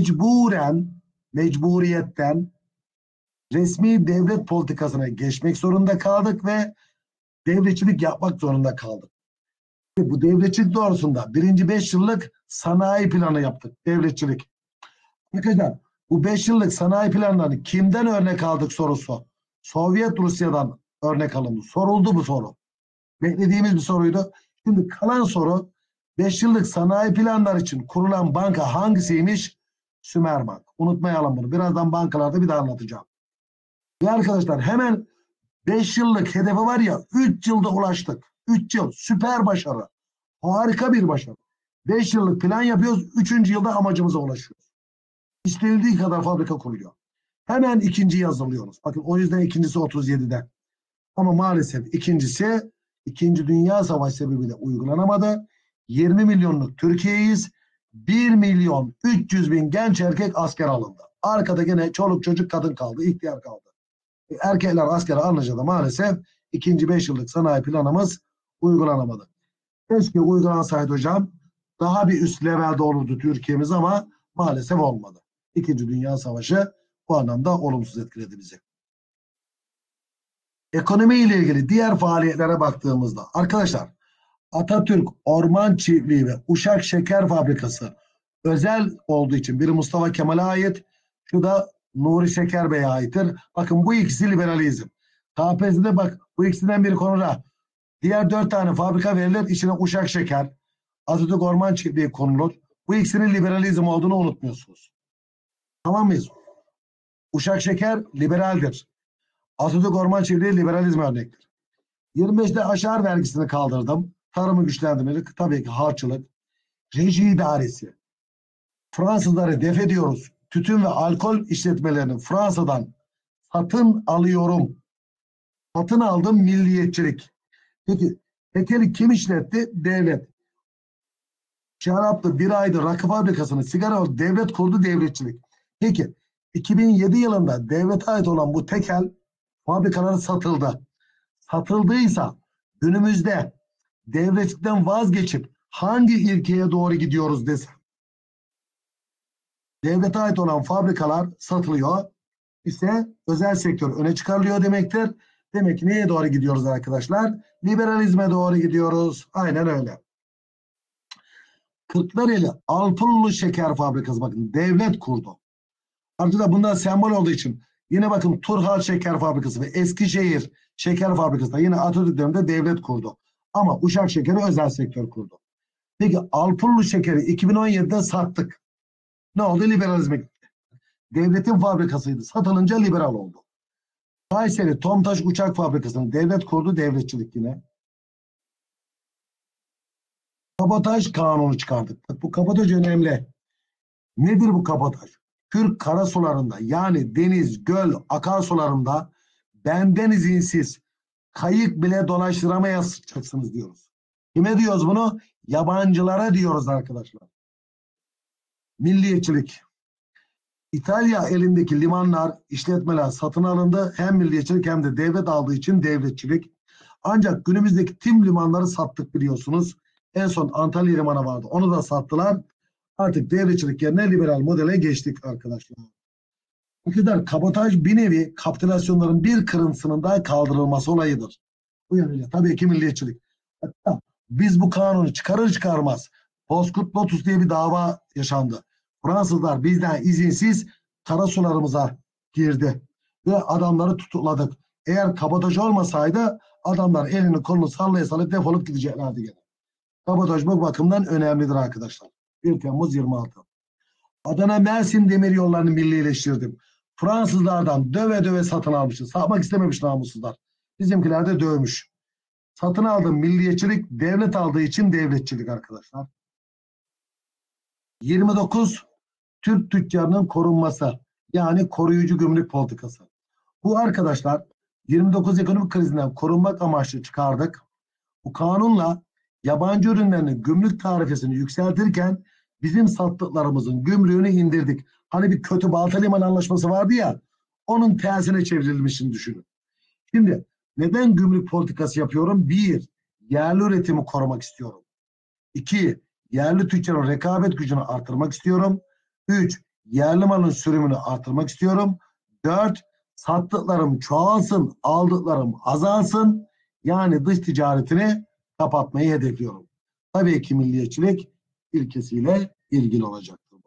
mecburiyetten resmi devlet politikasına geçmek zorunda kaldık ve devletçilik yapmak zorunda kaldık. Bu devletçilik doğrusunda birinci 5 yıllık sanayi planı yaptık. Devletçilik. Arkadaşlar bu 5 yıllık sanayi planlarını kimden örnek aldık sorusu. Sovyet Rusya'dan örnek alındı. Soruldu bu soru. Beklediğimiz bir soruydu. Şimdi kalan soru 5 yıllık sanayi planları için kurulan banka hangisiymiş? Sümerbank. Unutmayalım bunu. Birazdan bankalarda bir daha anlatacağım. Ve arkadaşlar hemen 5 yıllık hedefi var ya 3 yılda ulaştık. 3 yıl süper başarı. Harika bir başarı. 5 yıllık plan yapıyoruz. 3. yılda amacımıza ulaşıyoruz. İstenildiği kadar fabrika kuruluyor. Hemen ikinciyi hazırlıyoruz. Bakın o yüzden ikincisi 37'de. Ama maalesef ikincisi 2. Dünya Savaşı sebebiyle uygulanamadı. 20 milyonluk Türkiye'yiz. 1 milyon 300 bin genç erkek asker alındı. Arkada gene çoluk çocuk kadın kaldı, ihtiyar kaldı. Erkekler askere alınca da maalesef 2. 5 yıllık sanayi planımız uygulanamadı. Keşke uygulansaydı hocam. Daha bir üst levelde olurdu Türkiye'miz ama maalesef olmadı. 2. Dünya Savaşı bu anlamda olumsuz etkiledi bizi. Ekonomi ile ilgili diğer faaliyetlere baktığımızda arkadaşlar Atatürk Orman Çiftliği ve Uşak Şeker Fabrikası özel olduğu için biri Mustafa Kemal'e ait, şu da Nuri Şeker Bey'e aittir. Bakın bu ikisi liberalizm. KPSS'de bak bu ikisinden biri konulur. Diğer 4 tane fabrika verilir. İçine Uşak Şeker, Atatürk Orman Çiftliği konulur. Bu ikisinin liberalizm olduğunu unutmuyorsunuz. Tamam mıyız? Uşak Şeker liberaldir. Atatürk Orman Çiftliği liberalizm örnektir. 25'te aşar vergisini kaldırdım. Tarımı güçlendirmek, tabii ki harçlık. Reji idaresi. Fransızları def ediyoruz. Tütün ve alkol işletmelerini Fransa'dan satın alıyorum. Satın aldım milliyetçilik. Peki tekeli kim işletti? Devlet. Şaraplı bir ayda rakı fabrikasını sigara devlet kurdu devletçilik. Peki 2007 yılında devlete ait olan bu tekel fabrikaları satıldı. Satıldıysa günümüzde devletlikten vazgeçip hangi ilkeye doğru gidiyoruz desem? Devlete ait olan fabrikalar satılıyor ise özel sektör öne çıkarılıyor demektir. Demek ki neye doğru gidiyoruz arkadaşlar? Liberalizme doğru gidiyoruz. Aynen öyle. Kırklareli Alpullu Şeker Fabrikası bakın devlet kurdu. Ayrıca bunlar sembol olduğu için yine bakın Turhal Şeker Fabrikası ve Eskişehir Şeker Fabrikası da yine Atatürk döneminde devlet kurdu. Ama Uşak Şekeri özel sektör kurdu. Peki Alpullu Şekeri 2017'de sattık. Ne oldu? Liberalizme gitti. Devletin fabrikasıydı. Satılınca liberal oldu. Kayseri Tomtaş Uçak Fabrikası'nı devlet kurdu. Devletçilik yine. Kabotaj kanunu çıkardık. Bak, bu kabotaj önemli. Nedir bu kabotaj? Türk karasularında yani deniz, göl, akarsularında benden izinsiz kayık bile dolaştıramayacaksınız diyoruz. Kime diyoruz bunu? Yabancılara diyoruz arkadaşlar. Milliyetçilik. İtalya elindeki limanlar, işletmeler satın alındı. Hem milliyetçilik hem de devlet aldığı için devletçilik. Ancak günümüzdeki tüm limanları sattık biliyorsunuz. En son Antalya limanı vardı. Onu da sattılar. Artık devletçilik yerine liberal modele geçtik arkadaşlar. Bu kadar kabotaj bir nevi kapitülasyonların bir kırıntısının daha kaldırılması olayıdır. Bu yönüyle tabii ki milliyetçilik. Hatta biz bu kanunu çıkarır çıkarmaz Bozkurt Lotus diye bir dava yaşandı. Fransızlar bizden izinsiz karasularımıza girdi ve adamları tutukladık. Eğer kabotaj olmasaydı adamlar elini kolunu sallaya sallaya defolup gideceklerdi gene. Kabotaj bu bakımdan önemlidir arkadaşlar. 1 Temmuz 26. Adana Mersin demir yollarını millileştirdim. Fransızlardan döve döve satın almışız. Satmak istememiş namussuzlar. Bizimkiler de dövmüş. Satın aldım milliyetçilik, devlet aldığı için devletçilik arkadaşlar. 29 Türk tüccarının korunması yani koruyucu gümrük politikası. Bu arkadaşlar 29 ekonomik krizinden korunmak amaçlı çıkardık. Bu kanunla yabancı ürünlerinin gümrük tarifesini yükseltirken bizim sattıklarımızın gümrüğünü indirdik. Hani bir kötü Balta Limanı Anlaşması vardı ya, onun tersine çevrilmişini düşünün. Şimdi neden gümrük politikası yapıyorum? 1. Yerli üretimi korumak istiyorum. 2. Yerli tüccarın rekabet gücünü artırmak istiyorum. 3. Yerli malın sürümünü artırmak istiyorum. 4. Sattıklarım çoğalsın, aldıklarım azalsın. Yani dış ticaretini kapatmayı hedefliyorum. Tabii ki milliyetçilik ilkesiyle ilgili olacaktır.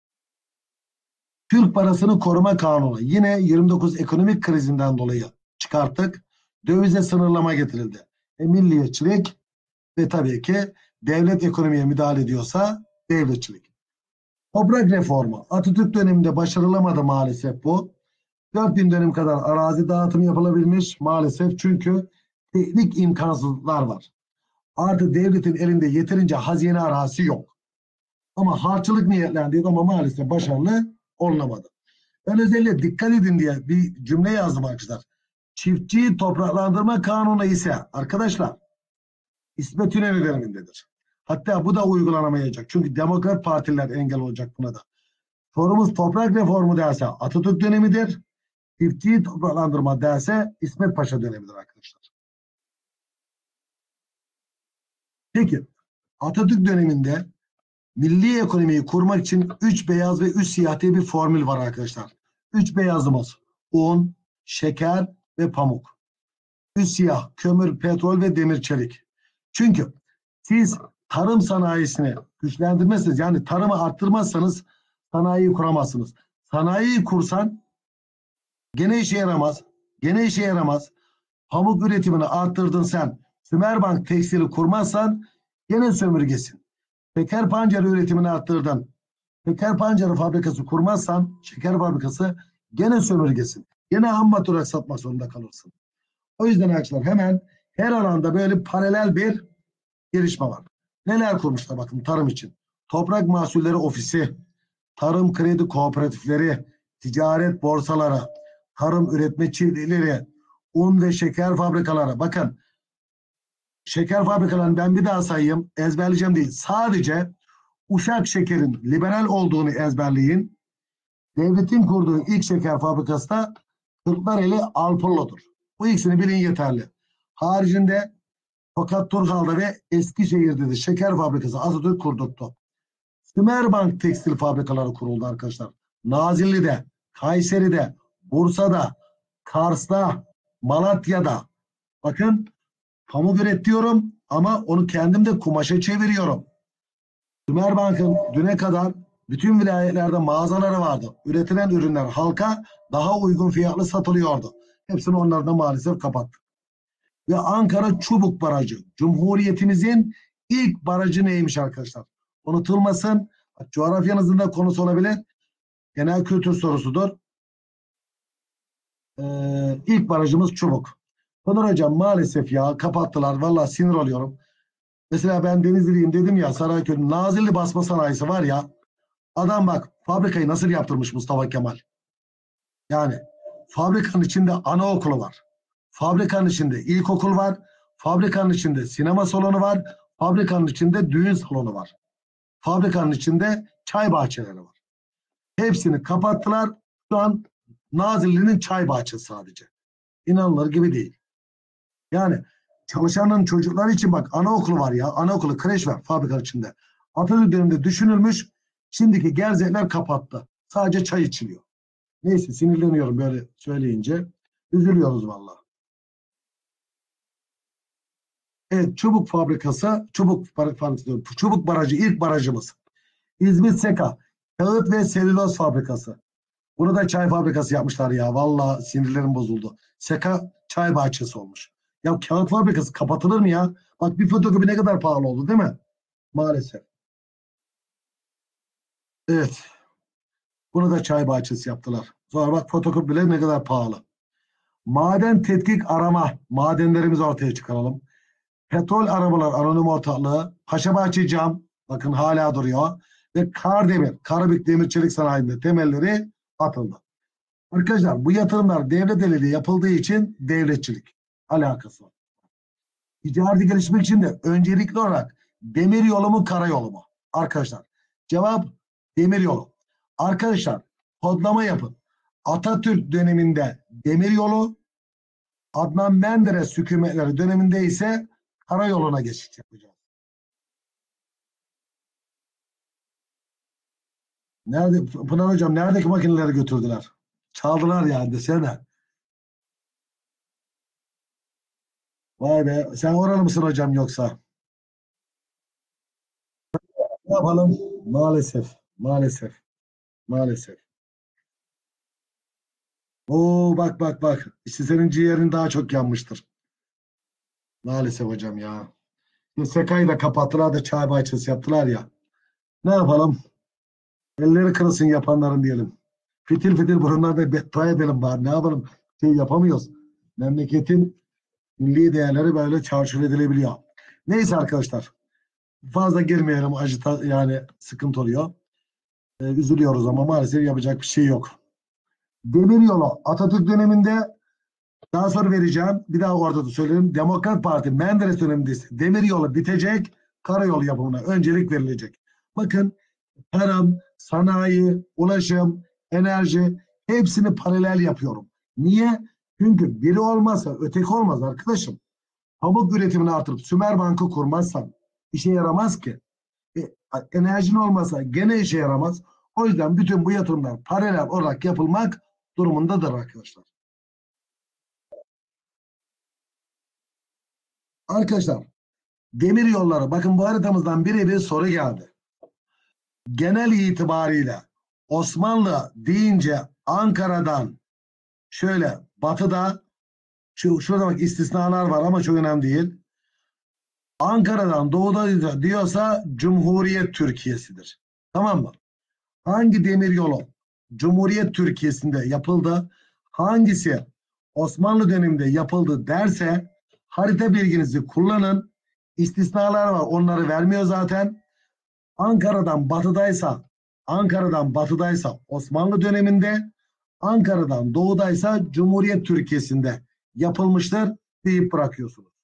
Türk parasını koruma kanunu yine 29 ekonomik krizinden dolayı çıkarttık. Dövize sınırlama getirildi. Milliyetçilik ve tabii ki devlet ekonomiye müdahale ediyorsa devletçilik. Toprak reformu Atatürk döneminde başarılamadı maalesef bu. 4000 dönüm kadar arazi dağıtımı yapılabilmiş maalesef çünkü teknik imkansızlıklar var. Artık devletin elinde yeterince hazine arazisi yok. Ama harçlık niyetlendi ama maalesef başarılı olunamadı. Ben özellikle dikkat edin diye bir cümle yazdım arkadaşlar. Çiftçiyi topraklandırma kanunu ise arkadaşlar İsmet İnönü dönemindedir. Hatta bu da uygulanamayacak. Çünkü demokrat partiler engel olacak buna da. Sorumuz toprak reformu derse Atatürk dönemidir. Çiftçiyi topraklandırma derse İsmet Paşa dönemidir arkadaşlar. Peki Atatürk döneminde milli ekonomiyi kurmak için 3 beyaz ve 3 siyah diye bir formül var arkadaşlar. 3 beyazımız un, şeker ve pamuk. 3 siyah kömür, petrol ve demir çelik. Çünkü siz tarım sanayisini güçlendirmezseniz yani tarımı arttırmazsanız sanayiyi kuramazsınız. Sanayiyi kursan gene işe yaramaz. Gene işe yaramaz. Pamuk üretimini arttırdın sen. Sümerbank tekstili kurmazsan gene sömürgesin. Şeker pancarı üretimini arttırdın. Şeker pancarı fabrikası kurmazsan şeker fabrikası gene sömürgesin. Gene ham madde satmak zorunda kalırsın. O yüzden arkadaşlar hemen her alanda böyle paralel bir gelişme var. Neler kurmuşlar bakın tarım için. Toprak Mahsulleri Ofisi, tarım kredi kooperatifleri, ticaret borsaları, tarım üretme çiftlikleri, un ve şeker fabrikaları. Bakın şeker fabrikalarını ben bir daha sayayım. Ezberleyeceğim değil. Sadece Uşak Şeker'in liberal olduğunu ezberleyin. Devletin kurduğu ilk şeker fabrikası da Kırklareli Alpollo'dur. Bu ikisini bilin yeterli. Haricinde Tokat Turhal'da ve Eskişehir'de de şeker fabrikası Atatürk kurdurttu. Sümerbank tekstil fabrikaları kuruldu arkadaşlar. Nazilli'de, Kayseri'de, Bursa'da, Kars'ta, Malatya'da. Bakın pamuk üretiyorum ama onu kendim de kumaşa çeviriyorum. Sümerbank'ın düne kadar bütün vilayetlerde mağazaları vardı. Üretilen ürünler halka daha uygun fiyatlı satılıyordu. Hepsini onlar da maalesef kapattı. Ve Ankara Çubuk Barajı. Cumhuriyetimizin ilk barajı neymiş arkadaşlar? Unutulmasın. Coğrafyanızın da konusu olabilir. Genel kültür sorusudur. İlk barajımız Çubuk. Pınar hocam maalesef ya kapattılar. Vallahi sinir oluyorum. Mesela ben Denizliliyim dedim ya, Sarayköy Nazilli basma sanayisi var ya, adam bak fabrikayı nasıl yaptırmış Mustafa Kemal. Yani fabrikanın içinde anaokulu var. Fabrikanın içinde ilkokul var. Fabrikanın içinde sinema salonu var. Fabrikanın içinde düğün salonu var. Fabrikanın içinde çay bahçeleri var. Hepsini kapattılar. Şu an Nazilli'nin çay bahçesi sadece. İnanılır gibi değil. Yani çalışanın çocukları için bak anaokulu var ya. Anaokulu, kreş var fabrikanın içinde. Atatürk döneminde düşünülmüş. Şimdiki gerzekler kapattı. Sadece çay içiliyor. Neyse sinirleniyorum böyle söyleyince. Üzülüyoruz vallahi. Evet, çubuk fabrikası, çubuk barajı ilk barajımız. İzmit Seka, kağıt ve selüloz fabrikası. Bunu da çay fabrikası yapmışlar ya. Vallahi sinirlerim bozuldu. Seka çay bahçesi olmuş. Ya kağıt fabrikası kapatılır mı ya? Bak bir fotokopi ne kadar pahalı oldu değil mi? Maalesef. Evet. Bunu da çay bahçesi yaptılar. Sonra bak fotokopiler ne kadar pahalı. Maden tetkik arama. Madenlerimizi ortaya çıkaralım. Petrol arabalar anonim ortaklığı. Paşabahçe Cam. Bakın hala duruyor. Ve Kardemir. Karabük Demir Çelik Sanayi'nde temelleri atıldı. Arkadaşlar bu yatırımlar devlet eliyle yapıldığı için devletçilik alakası var. Ticareti gelişmek için de öncelikli olarak demir yolu mu karayolu mu? Arkadaşlar cevap demir yolu. Arkadaşlar kodlama yapın. Atatürk döneminde demir yolu, Adnan Menderes hükümetleri döneminde ise karayoluna geçiş yapacağız. Nerede Pınar hocam, neredeki makineleri götürdüler? Çaldılar yani desene. Vay be, sen oralı mısın hocam yoksa? Ne yapalım? Maalesef, maalesef, maalesef. Oo bak bak bak. İşte senin ciğerin daha çok yanmıştır. Maalesef hocam ya. Sekayı da kapattılar da çay bahçesi yaptılar ya. Ne yapalım? Elleri kırılsın yapanların diyelim. Fitil fitil burunlarda beddua edelim bari. Ne yapalım? Şey yapamıyoruz. Memleketin milli değerleri böyle çarçur edilebiliyor. Neyse arkadaşlar. Fazla girmeyelim. Acıta yani sıkıntı oluyor. Üzülüyoruz ama maalesef yapacak bir şey yok. Demiryolu Atatürk döneminde, daha sonra vereceğim. Bir daha orada da söylerim. Demokrat Parti Menderes döneminde ise demiryolu bitecek. Karayolu yapımına öncelik verilecek. Bakın tarım, sanayi, ulaşım, enerji hepsini paralel yapıyorum. Niye? Çünkü biri olmazsa öteki olmaz arkadaşım. Pamuk üretimini artırıp Sümerbank'ı kurmazsan işe yaramaz ki. Enerjin olmasa gene işe yaramaz. O yüzden bütün bu yatırımlar paralel olarak yapılmak durumundadır arkadaşlar. Arkadaşlar demir yolları, bakın bu haritamızdan birebir soru geldi. Genel itibariyle Osmanlı deyince Ankara'dan şöyle batıda, şurada bak istisnalar var ama çok önemli değil. Ankara'dan doğuda diyorsa Cumhuriyet Türkiye'sidir. Tamam mı? Hangi demiryolu Cumhuriyet Türkiye'sinde yapıldı? Hangisi Osmanlı döneminde yapıldı derse harita bilginizi kullanın. İstisnalar var. Onları vermiyor zaten. Ankara'dan batıdaysa Osmanlı döneminde, Ankara'dan doğudaysa Cumhuriyet Türkiye'sinde yapılmıştır deyip bırakıyorsunuz.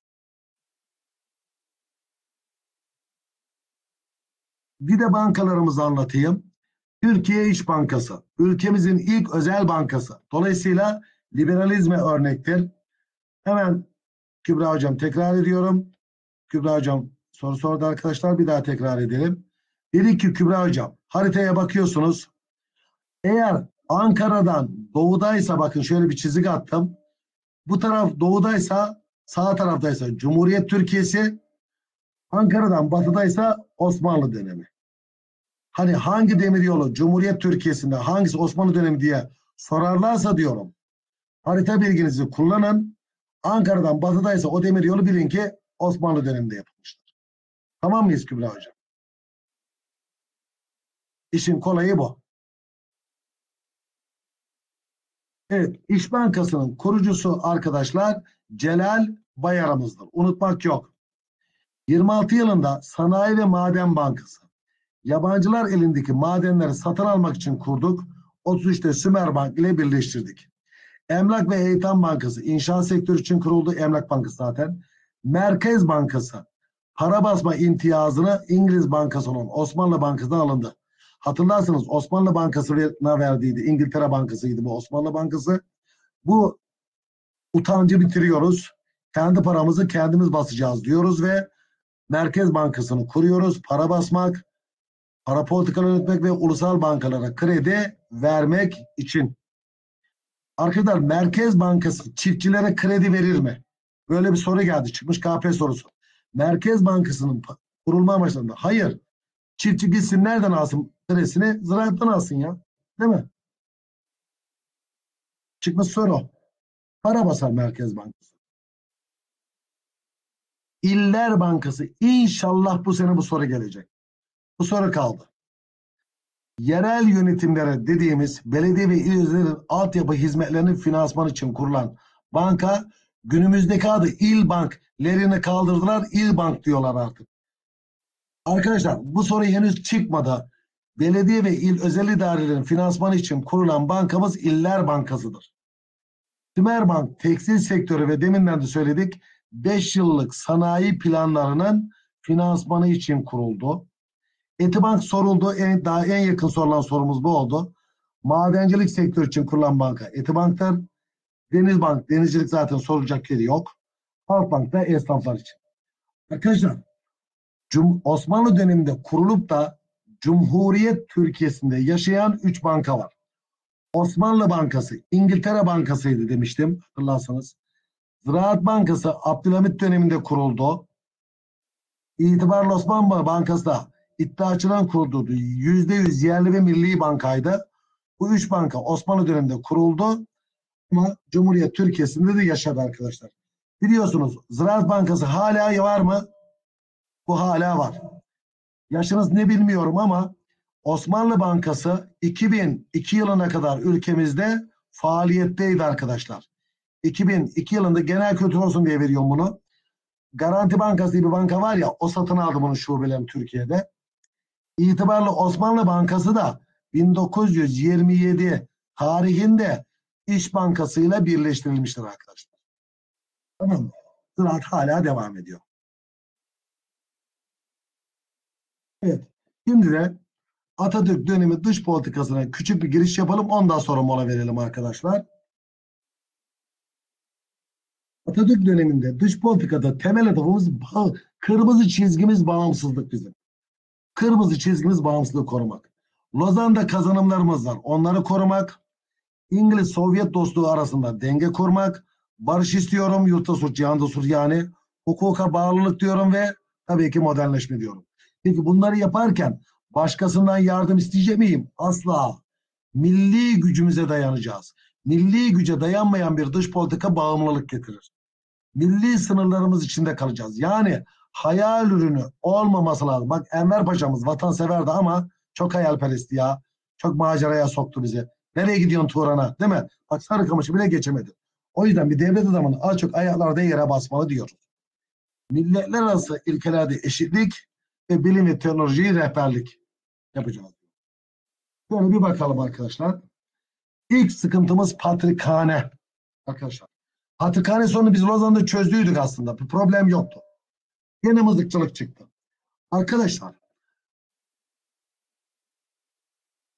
Bir de bankalarımızı anlatayım. Türkiye İş Bankası, ülkemizin ilk özel bankası. Dolayısıyla liberalizme örnektir. Hemen Kübra Hocam tekrar ediyorum. Kübra Hocam soru sordu arkadaşlar. Bir daha tekrar edelim. Dedi ki Kübra Hocam, haritaya bakıyorsunuz. Eğer Ankara'dan doğudaysa, bakın şöyle bir çizik attım. Bu taraf doğudaysa, sağ taraftaysa Cumhuriyet Türkiye'si, Ankara'dan batıdaysa Osmanlı dönemi. Hani hangi demiryolu Cumhuriyet Türkiye'sinde, hangisi Osmanlı dönemi diye sorarlarsa diyorum, harita bilginizi kullanın. Ankara'dan batıdaysa o demiryolu bilin ki Osmanlı döneminde yapılmıştır. Tamam mıyız Kübra Hocam? İşin kolayı bu. Evet, İş Bankası'nın kurucusu arkadaşlar Celal Bayar'ımızdır. Unutmak yok. 26 yılında Sanayi ve Maden Bankası. Yabancılar elindeki madenleri satın almak için kurduk. 33'te Sümerbank ile birleştirdik. Emlak ve Eğitim Bankası inşaat sektörü için kuruldu. Emlak Bankası zaten. Merkez Bankası para basma imtiyazını İngiliz Bankası olan Osmanlı Bankası'dan alındı. Hatırlarsınız Osmanlı Bankası'na verdiydi. İngiltere Bankası'ydı bu Osmanlı Bankası. Bu utancı bitiriyoruz. Kendi paramızı kendimiz basacağız diyoruz ve Merkez Bankası'nı kuruyoruz. Para basmak, para politikaları yönetmek ve ulusal bankalara kredi vermek için. Arkadaşlar Merkez Bankası çiftçilere kredi verir mi? Böyle bir soru geldi. Çıkmış KP sorusu. Merkez Bankası'nın kurulma amaçlarında. Hayır. Çiftçi gitsin nereden alsın kredisini? Ziraattan alsın ya. Değil mi? Çıkmış soru. Para basar Merkez Bankası. İller Bankası. İnşallah bu sene bu soru gelecek. Bu soru kaldı. Yerel yönetimlere dediğimiz belediye ve il özellerin altyapı hizmetlerinin finansmanı için kurulan banka günümüzdeki adı İl Bank'lerini kaldırdılar. İl Bank diyorlar artık. Arkadaşlar bu soru henüz çıkmadı. Belediye ve il özel idarelerin finansmanı için kurulan bankamız İller Bankası'dır. Sümerbank tekstil sektörü ve deminden de söyledik 5 yıllık sanayi planlarının finansmanı için kuruldu. Etibank soruldu. Daha en yakın sorulan sorumuz bu oldu. Madencilik sektörü için kurulan banka Etibank'tır. Denizbank, denizcilik zaten sorulacak yeri yok. Halkbank da esnaflar için. Arkadaşlar Osmanlı döneminde kurulup da Cumhuriyet Türkiye'sinde yaşayan 3 banka var. Osmanlı Bankası, İngiltere Bankası'ydı demiştim hatırlarsanız. Ziraat Bankası Abdülhamit döneminde kuruldu. İtibarlı Osmanlı Bankası da iddiaçıdan kuruldu. %100 yerli ve milli bankaydı. Bu 3 banka Osmanlı döneminde kuruldu ama Cumhuriyet Türkiye'sinde de yaşadı arkadaşlar. Biliyorsunuz Ziraat Bankası hala var mı? Bu hala var. Yaşınız ne bilmiyorum ama Osmanlı Bankası 2002 yılına kadar ülkemizde faaliyetteydi arkadaşlar. 2002 yılında genel kültür olsun diye veriyorum bunu. Garanti Bankası diye bir banka var ya o satın aldı bunun şubelerini Türkiye'de. İtibarlı Osmanlı Bankası da 1927 tarihinde İş Bankası ile birleştirilmiştir arkadaşlar. Tamam mı? Ziraat hala devam ediyor. Evet. Şimdi de Atatürk dönemi dış politikasına küçük bir giriş yapalım. Ondan sonra mola verelim arkadaşlar. Atatürk döneminde dış politikada temel hedefimiz kırmızı çizgimiz bağımsızlık bizim. Kırmızı çizgimiz bağımsızlığı korumak. Lozan'da kazanımlarımız var. Onları korumak. İngiliz-Sovyet dostluğu arasında denge kurmak. Barış istiyorum. Yurtta sulh, cihanda sulh yani. Hukuka bağlılık diyorum ve tabii ki modernleşme diyorum. Peki bunları yaparken başkasından yardım isteyecek miyim? Asla. Milli gücümüze dayanacağız. Milli güce dayanmayan bir dış politika bağımlılık getirir. Milli sınırlarımız içinde kalacağız. Yani hayal ürünü olmaması lazım. Bak Enver Paşa'mız vatanseverdi ama çok hayalperestti ya. Çok maceraya soktu bizi. Nereye gidiyorsun Turan'a? Değil mi? Bak Sarıkamış'ı bile geçemedi. O yüzden bir devlet adamının az çok ayaklarda yere basmalı diyoruz. Milletler arası ilkelerde eşitlik ve bilim ve teknolojiyi rehberlik yapacağız. Böyle bir bakalım arkadaşlar. İlk sıkıntımız patrikhane. Arkadaşlar. Patrikhane sorunu biz Lozan'da çözdüydük aslında. Bir problem yoktu. Yine mızıkçılık çıktı. Arkadaşlar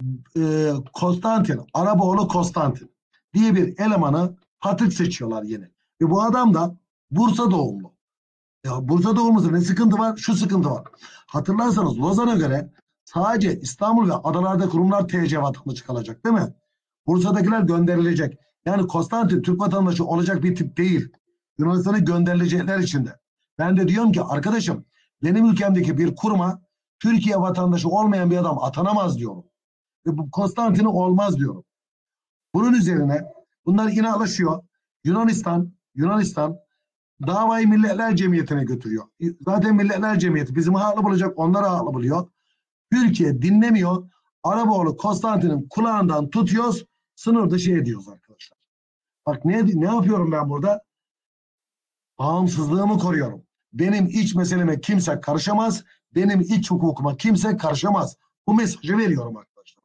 Konstantin, Araboğlu Konstantin diye bir elemanı patrik seçiyorlar yeni. Ve bu adam da Bursa doğumlu. Ya Bursa doğumluda ne sıkıntı var? Şu sıkıntı var. Hatırlarsanız Lozan'a göre sadece İstanbul ve adalarda kurumlar TC vatandaşı kalacak değil mi? Bursa'dakiler gönderilecek. Yani Konstantin Türk vatandaşı olacak bir tip değil. Yunanistan'a gönderilecekler içinde. Ben de diyorum ki arkadaşım benim ülkemdeki bir kuruma Türkiye vatandaşı olmayan bir adam atanamaz diyorum. Ve bu Konstantin'i olmaz diyorum. Bunun üzerine bunlar inatlaşıyor. Yunanistan davayı Milletler Cemiyeti'ne götürüyor. Zaten Milletler Cemiyeti bizim haklı bulacak, onları haklı buluyor. Türkiye dinlemiyor. Araboğlu Konstantin'in kulağından tutuyoruz, sınır dışı ediyoruz arkadaşlar. Bak ne yapıyorum ben burada? Bağımsızlığımı koruyorum. Benim iç meseleme kimse karışamaz. Benim iç hukukuma kimse karışamaz. Bu mesajı veriyorum arkadaşlar.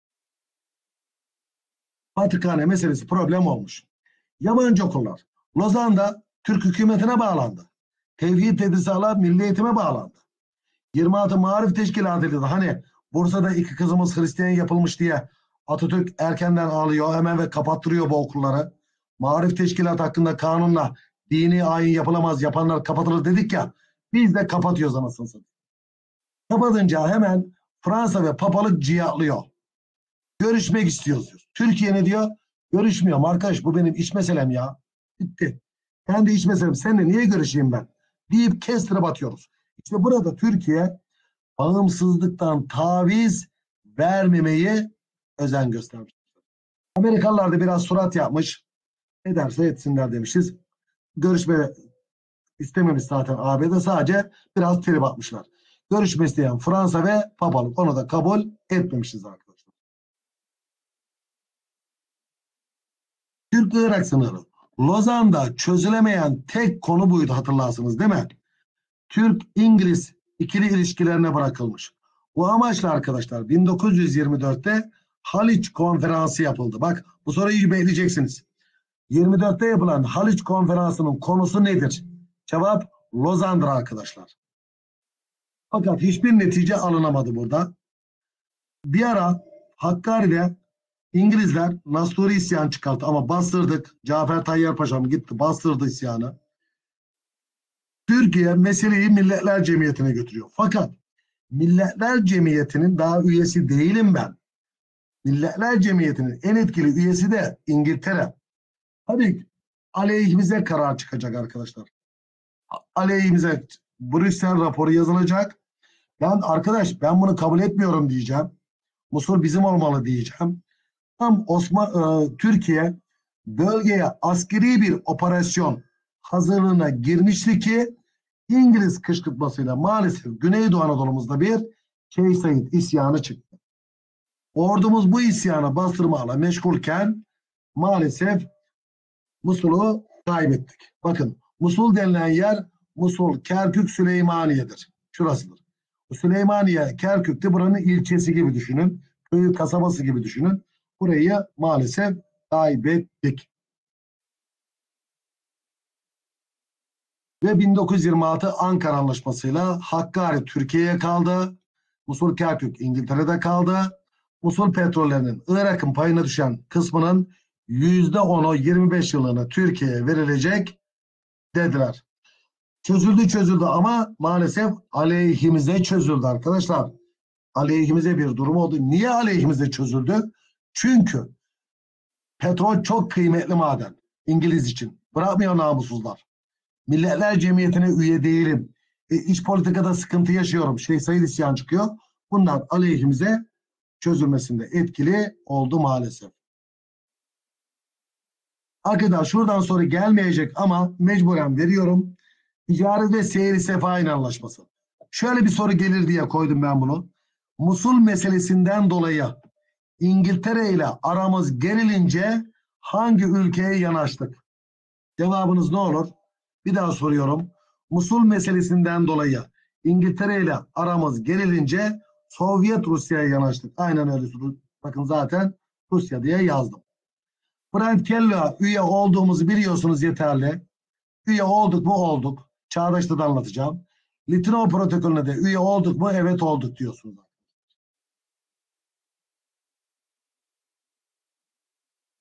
Patrikhane meselesi problem olmuş. Yabancı okullar. Lozan'da Türk hükümetine bağlandı. Tevhid Tedrisatı Milli Eğitim'e bağlandı. 26 Marif Teşkilatı'ydı. Hani Bursa'da 2 kızımız Hristiyan yapılmış diye Atatürk erkenden ağlıyor hemen ve kapattırıyor bu okulları. Marif Teşkilatı hakkında kanunla dini ayin yapılamaz, yapanlar kapatılır dedik ya. Biz de kapatıyoruz anasını satayım. Kapatınca hemen Fransa ve papalık ciyatlıyor. Görüşmek istiyoruz diyor. Türkiye ne diyor? Görüşmüyorum arkadaş, bu benim iç meselem ya. Bitti. Kendi iç meselem. Seninle niye görüşeyim ben? Deyip kestirip atıyoruz. İşte burada Türkiye bağımsızlıktan taviz vermemeye özen göstermiş. Amerikalılar da biraz surat yapmış. Ederse etsinler demişiz. Görüşme istememiş zaten ABD, sadece biraz trip atmışlar. Görüşme isteyen Fransa ve papalık, onu da kabul etmemişiz arkadaşlar. Türk-Irak sınırı. Lozan'da çözülemeyen tek konu buydu, hatırlarsınız değil mi? Türk-İngiliz ikili ilişkilerine bırakılmış. Bu amaçla arkadaşlar 1924'te Haliç Konferansı yapıldı. Bak bu soruyu bekleyeceksiniz. 24'te yapılan Haliç Konferansı'nın konusu nedir? Cevap Lozan'dır arkadaşlar. Fakat hiçbir netice alınamadı burada. Bir ara Hakkari'de İngilizler Nasturi isyan çıkarttı ama bastırdık. Cafer Tayyar Paşa'm gitti bastırdı isyanı. Türkiye meseleyi Milletler Cemiyeti'ne götürüyor. Fakat Milletler Cemiyeti'nin daha üyesi değilim ben. Milletler Cemiyeti'nin en etkili üyesi de İngiltere. Tabii aleyhimize karar çıkacak arkadaşlar. Aleyhimize Brüksel raporu yazılacak. Arkadaş ben bunu kabul etmiyorum diyeceğim. Musul bizim olmalı diyeceğim. Tam Türkiye bölgeye askeri bir operasyon hazırlığına girmişti ki İngiliz kışkırtmasıyla maalesef Güneydoğu Anadolu'muzda bir Şeyh Said isyanı çıktı. Ordumuz bu isyana bastırmayla meşgulken maalesef Musul'u kaybettik. Bakın Musul denilen yer Musul, Kerkük, Süleymaniye'dir. Şurasıdır. Bu Süleymaniye, Kerkük'te buranın ilçesi gibi düşünün. Köyü, kasabası gibi düşünün. Burayı maalesef kaybettik. Ve 1926 Ankara Anlaşması'yla Hakkari Türkiye'ye kaldı. Musul, Kerkük İngiltere'de kaldı. Musul petrollerinin Irak'ın payına düşen kısmının %10'u 25 yıllığına Türkiye'ye verilecek dediler. Çözüldü ama maalesef aleyhimize çözüldü arkadaşlar. Aleyhimize bir durum oldu. Niye aleyhimize çözüldü? Çünkü petrol çok kıymetli maden İngiliz için. Bırakmıyor namussuzlar. Milletler Cemiyeti'ne üye değilim. İç politikada sıkıntı yaşıyorum. Şeyh Said isyan çıkıyor. Bunlar aleyhimize çözülmesinde etkili oldu maalesef. Arkadaşlar şuradan sonra gelmeyecek ama mecburen veriyorum. Ticaret ve Seyri Sefahin Anlaşması. Şöyle bir soru gelir diye koydum ben bunu. Musul meselesinden dolayı İngiltere ile aramız gerilince hangi ülkeye yanaştık? Cevabınız ne olur? Bir daha soruyorum. Musul meselesinden dolayı İngiltere ile aramız gerilince Sovyet Rusya'ya yanaştık. Aynen öyle. Bakın zaten Rusya diye yazdım. Brent Kellogg'a üye olduğumuzu biliyorsunuz yeterli. Üye olduk mu? Olduk. Çağdaş'ta da anlatacağım. Litino protokolüne de üye olduk mu? Evet olduk diyorsunuz.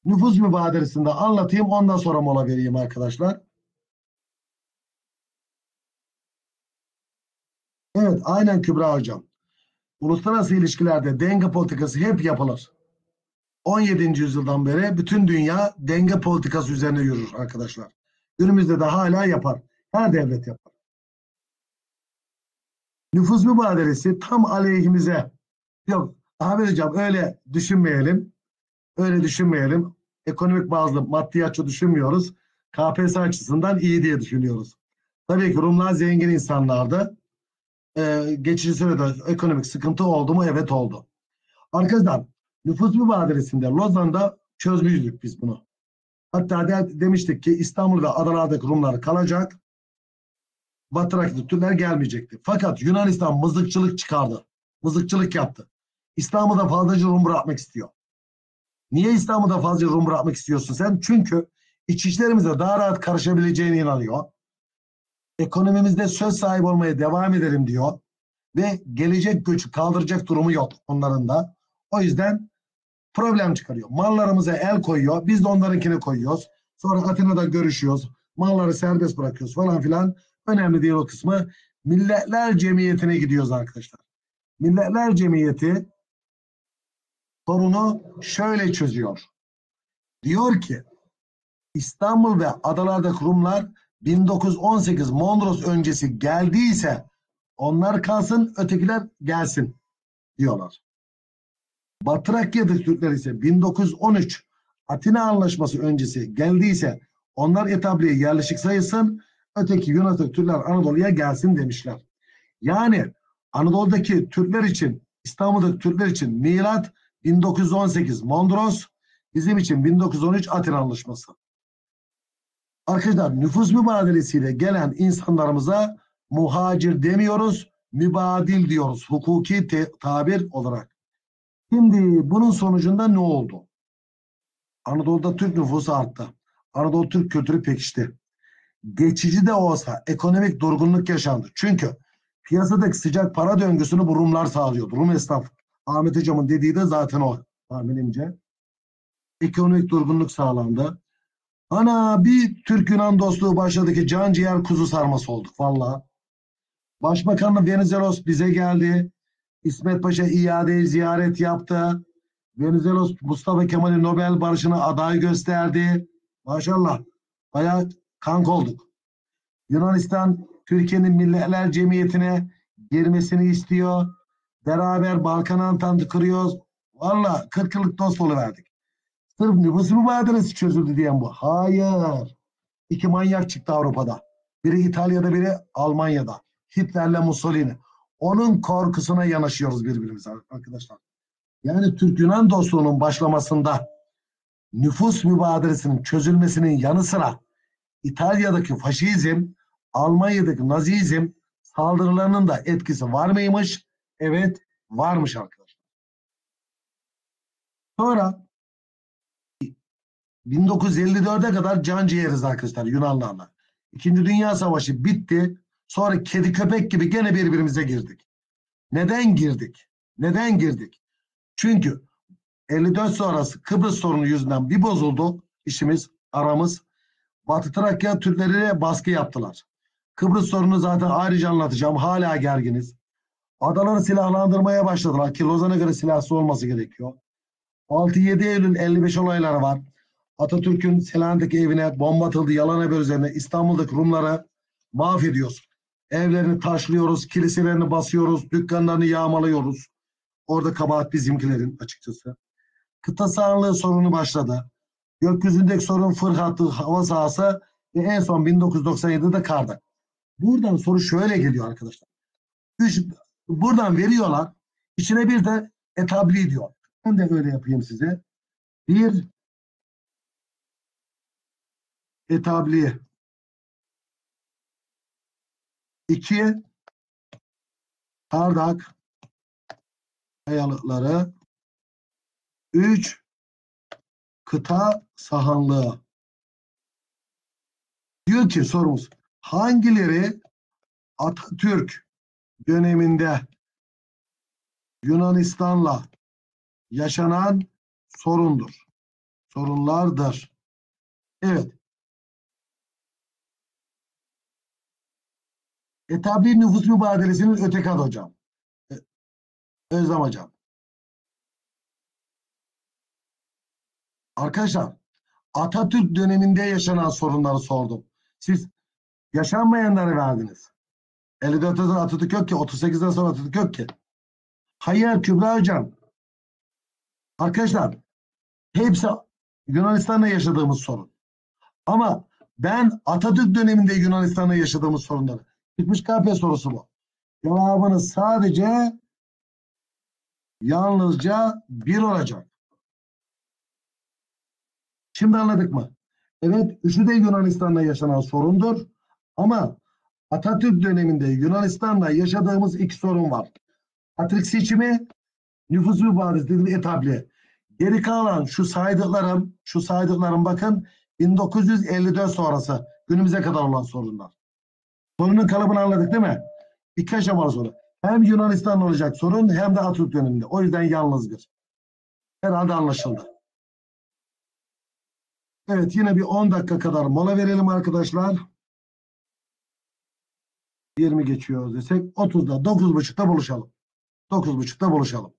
Nüfus mübadelesinde anlatayım, ondan sonra mola vereyim arkadaşlar. Evet, aynen Kübra hocam. Uluslararası ilişkilerde denge politikası hep yapılır. 17. yüzyıldan beri bütün dünya denge politikası üzerine yürür arkadaşlar. Günümüzde de hala yapar. Her devlet yapar. Nüfus mübadelesi tam aleyhimize. Yok Ahmet hocam, öyle düşünmeyelim. Öyle düşünmeyelim. Ekonomik bazlı maddiyatçı düşünmüyoruz. KPSS açısından iyi diye düşünüyoruz. Tabii ki Rumlar zengin insanlardı. Geçici sürede ekonomik sıkıntı oldu mu? Evet, oldu. Arkadaşlar, nüfus mübadelesinde Lozan'da çözmüştük biz bunu. Hatta demiştik ki İstanbul ve adalardaki Rumlar kalacak. Batı Trakya'da Türkler gelmeyecekti. Fakat Yunanistan mızıkçılık çıkardı. Mızıkçılık yaptı. İstanbul'da fazlaca Rum bırakmak istiyor. Niye İstanbul'da fazla Rum bırakmak istiyorsun sen? Çünkü iç işlerimize daha rahat karışabileceğine inanıyor. Ekonomimizde söz sahibi olmaya devam edelim diyor. Ve gelecek göçü kaldıracak durumu yok onların da. O yüzden problem çıkarıyor. Mallarımıza el koyuyor. Biz de onlarınkini koyuyoruz. Sonra Atina'da görüşüyoruz. Malları serbest bırakıyoruz falan filan. Önemli değil o kısmı. Milletler Cemiyeti'ne gidiyoruz arkadaşlar. Milletler Cemiyeti sorunu şöyle çözüyor. Diyor ki İstanbul ve adalardaki Rumlar 1918 Mondros öncesi geldiyse onlar kalsın, ötekiler gelsin diyorlar. Batı Trakya'daki Türkler ise 1913 Atina Anlaşması öncesi geldiyse onlar etabliye yerleşik sayılsın, öteki Yunan'daki Türkler Anadolu'ya gelsin demişler. Yani Anadolu'daki Türkler için, İstanbul'daki Türkler için milat 1918 Mondros, bizim için 1913 Atina Anlaşması. Arkadaşlar, nüfus mübadelesiyle gelen insanlarımıza muhacir demiyoruz, mübadil diyoruz hukuki tabir olarak. Şimdi bunun sonucunda ne oldu? Anadolu'da Türk nüfusu arttı. Anadolu Türk kültürü pekişti. Geçici de olsa ekonomik durgunluk yaşandı. Çünkü piyasadaki sıcak para döngüsünü bu Rumlar sağlıyordu. Rum esnaf. Ahmet hocamın dediği de zaten o tahminimce. Ekonomik durgunluk sağlandı. Ana bir Türk-Yunan dostluğu başladı ki can ciğer kuzu sarması olduk valla. Başbakanlık Venizelos bize geldi. İsmet Paşa iadeyi ziyaret yaptı. Venizelos Mustafa Kemal'i Nobel Barışı'na aday gösterdi. Maşallah. Bayağı kanka olduk. Yunanistan Türkiye'nin Milletler Cemiyeti'ne girmesini istiyor. Beraber Balkan Antantı kırıyoruz. Valla 40 yıllık dost verdik. Sırf nüfus mübadelesi çözüldü diyen bu. Hayır. İki manyak çıktı Avrupa'da. Biri İtalya'da, biri Almanya'da. Hitler'le Mussolini. Onun korkusuna yanaşıyoruz birbirimize arkadaşlar. Yani Türk-Yunan dostluğunun başlamasında nüfus mübadelesinin çözülmesinin yanı sıra İtalya'daki faşizm, Almanya'daki nazizm saldırılarının da etkisi var mıymış? Evet, varmış arkadaşlar. Sonra 1954'e kadar can ciğeriz arkadaşlar Yunanlarla. İkinci Dünya Savaşı bitti. Sonra kedi köpek gibi gene birbirimize girdik. Neden girdik? Neden girdik? Çünkü 54 sonrası Kıbrıs sorunu yüzünden bir bozuldu işimiz, aramız. Batı Trakya Türkleriyle baskı yaptılar. Kıbrıs sorunu zaten ayrıca anlatacağım. Hala gerginiz. Adaları silahlandırmaya başladılar ki Lozan'a göre silahsız olması gerekiyor. 6-7 Eylül 55 olayları var. Atatürk'ün Selanik'teki evine bomba atıldı yalan haber üzerine. İstanbul'daki Rumları mahvediyoruz. Evlerini taşlıyoruz, kiliselerini basıyoruz, dükkanlarını yağmalıyoruz. Orada kabahat bizimkilerin açıkçası. Kıta sahanlığı sorunu başladı. Gökyüzündeki sorun fırlattı hava sahası ve en son 1997'de karda. Buradan soru şöyle geliyor arkadaşlar. Buradan veriyorlar. İçine bir de etabli diyor. Ben de öyle yapayım size. Bir etabli. İki kardak kayalıkları. Üç kıta sahanlığı. Diyor ki sorumuz, hangileri Atatürk döneminde Yunanistan'la yaşanan sorundur? sorunlardır. Evet. Tabi nüfus mübadelesinin öteki adı hocam. E, Özlem hocam. Arkadaşlar, Atatürk döneminde yaşanan sorunları sordum. Siz yaşanmayanları verdiniz. 54'te sonra Atatürk yok ki. 38'den sonra Atatürk yok ki. Hayır Kübra hocam. Arkadaşlar, hepsi Yunanistan'da yaşadığımız sorun. Ama ben Atatürk döneminde Yunanistan'da yaşadığımız sorunları. Çıkmış KP sorusu bu. Cevabınız sadece yalnızca bir olacak. Şimdi anladık mı? Evet, üçü de Yunanistan'da yaşanan sorundur. Ama Atatürk döneminde Yunanistan'da yaşadığımız iki sorun var. Atatürk seçimi, nüfus mübaresi dediğim etabli. Geri kalan şu saydıklarım bakın 1954 sonrası günümüze kadar olan sorunlar. Sorunun kalıbını anladık değil mi? İki aşamalı soru. Hem Yunanistan'da olacak sorun hem de Atatürk döneminde. O yüzden yalnız bir. Herhalde anlaşıldı. Evet, yine bir 10 dakika kadar mola verelim arkadaşlar. 20 geçiyor desek 30'da 9.30'da buluşalım. 9.30'da buluşalım.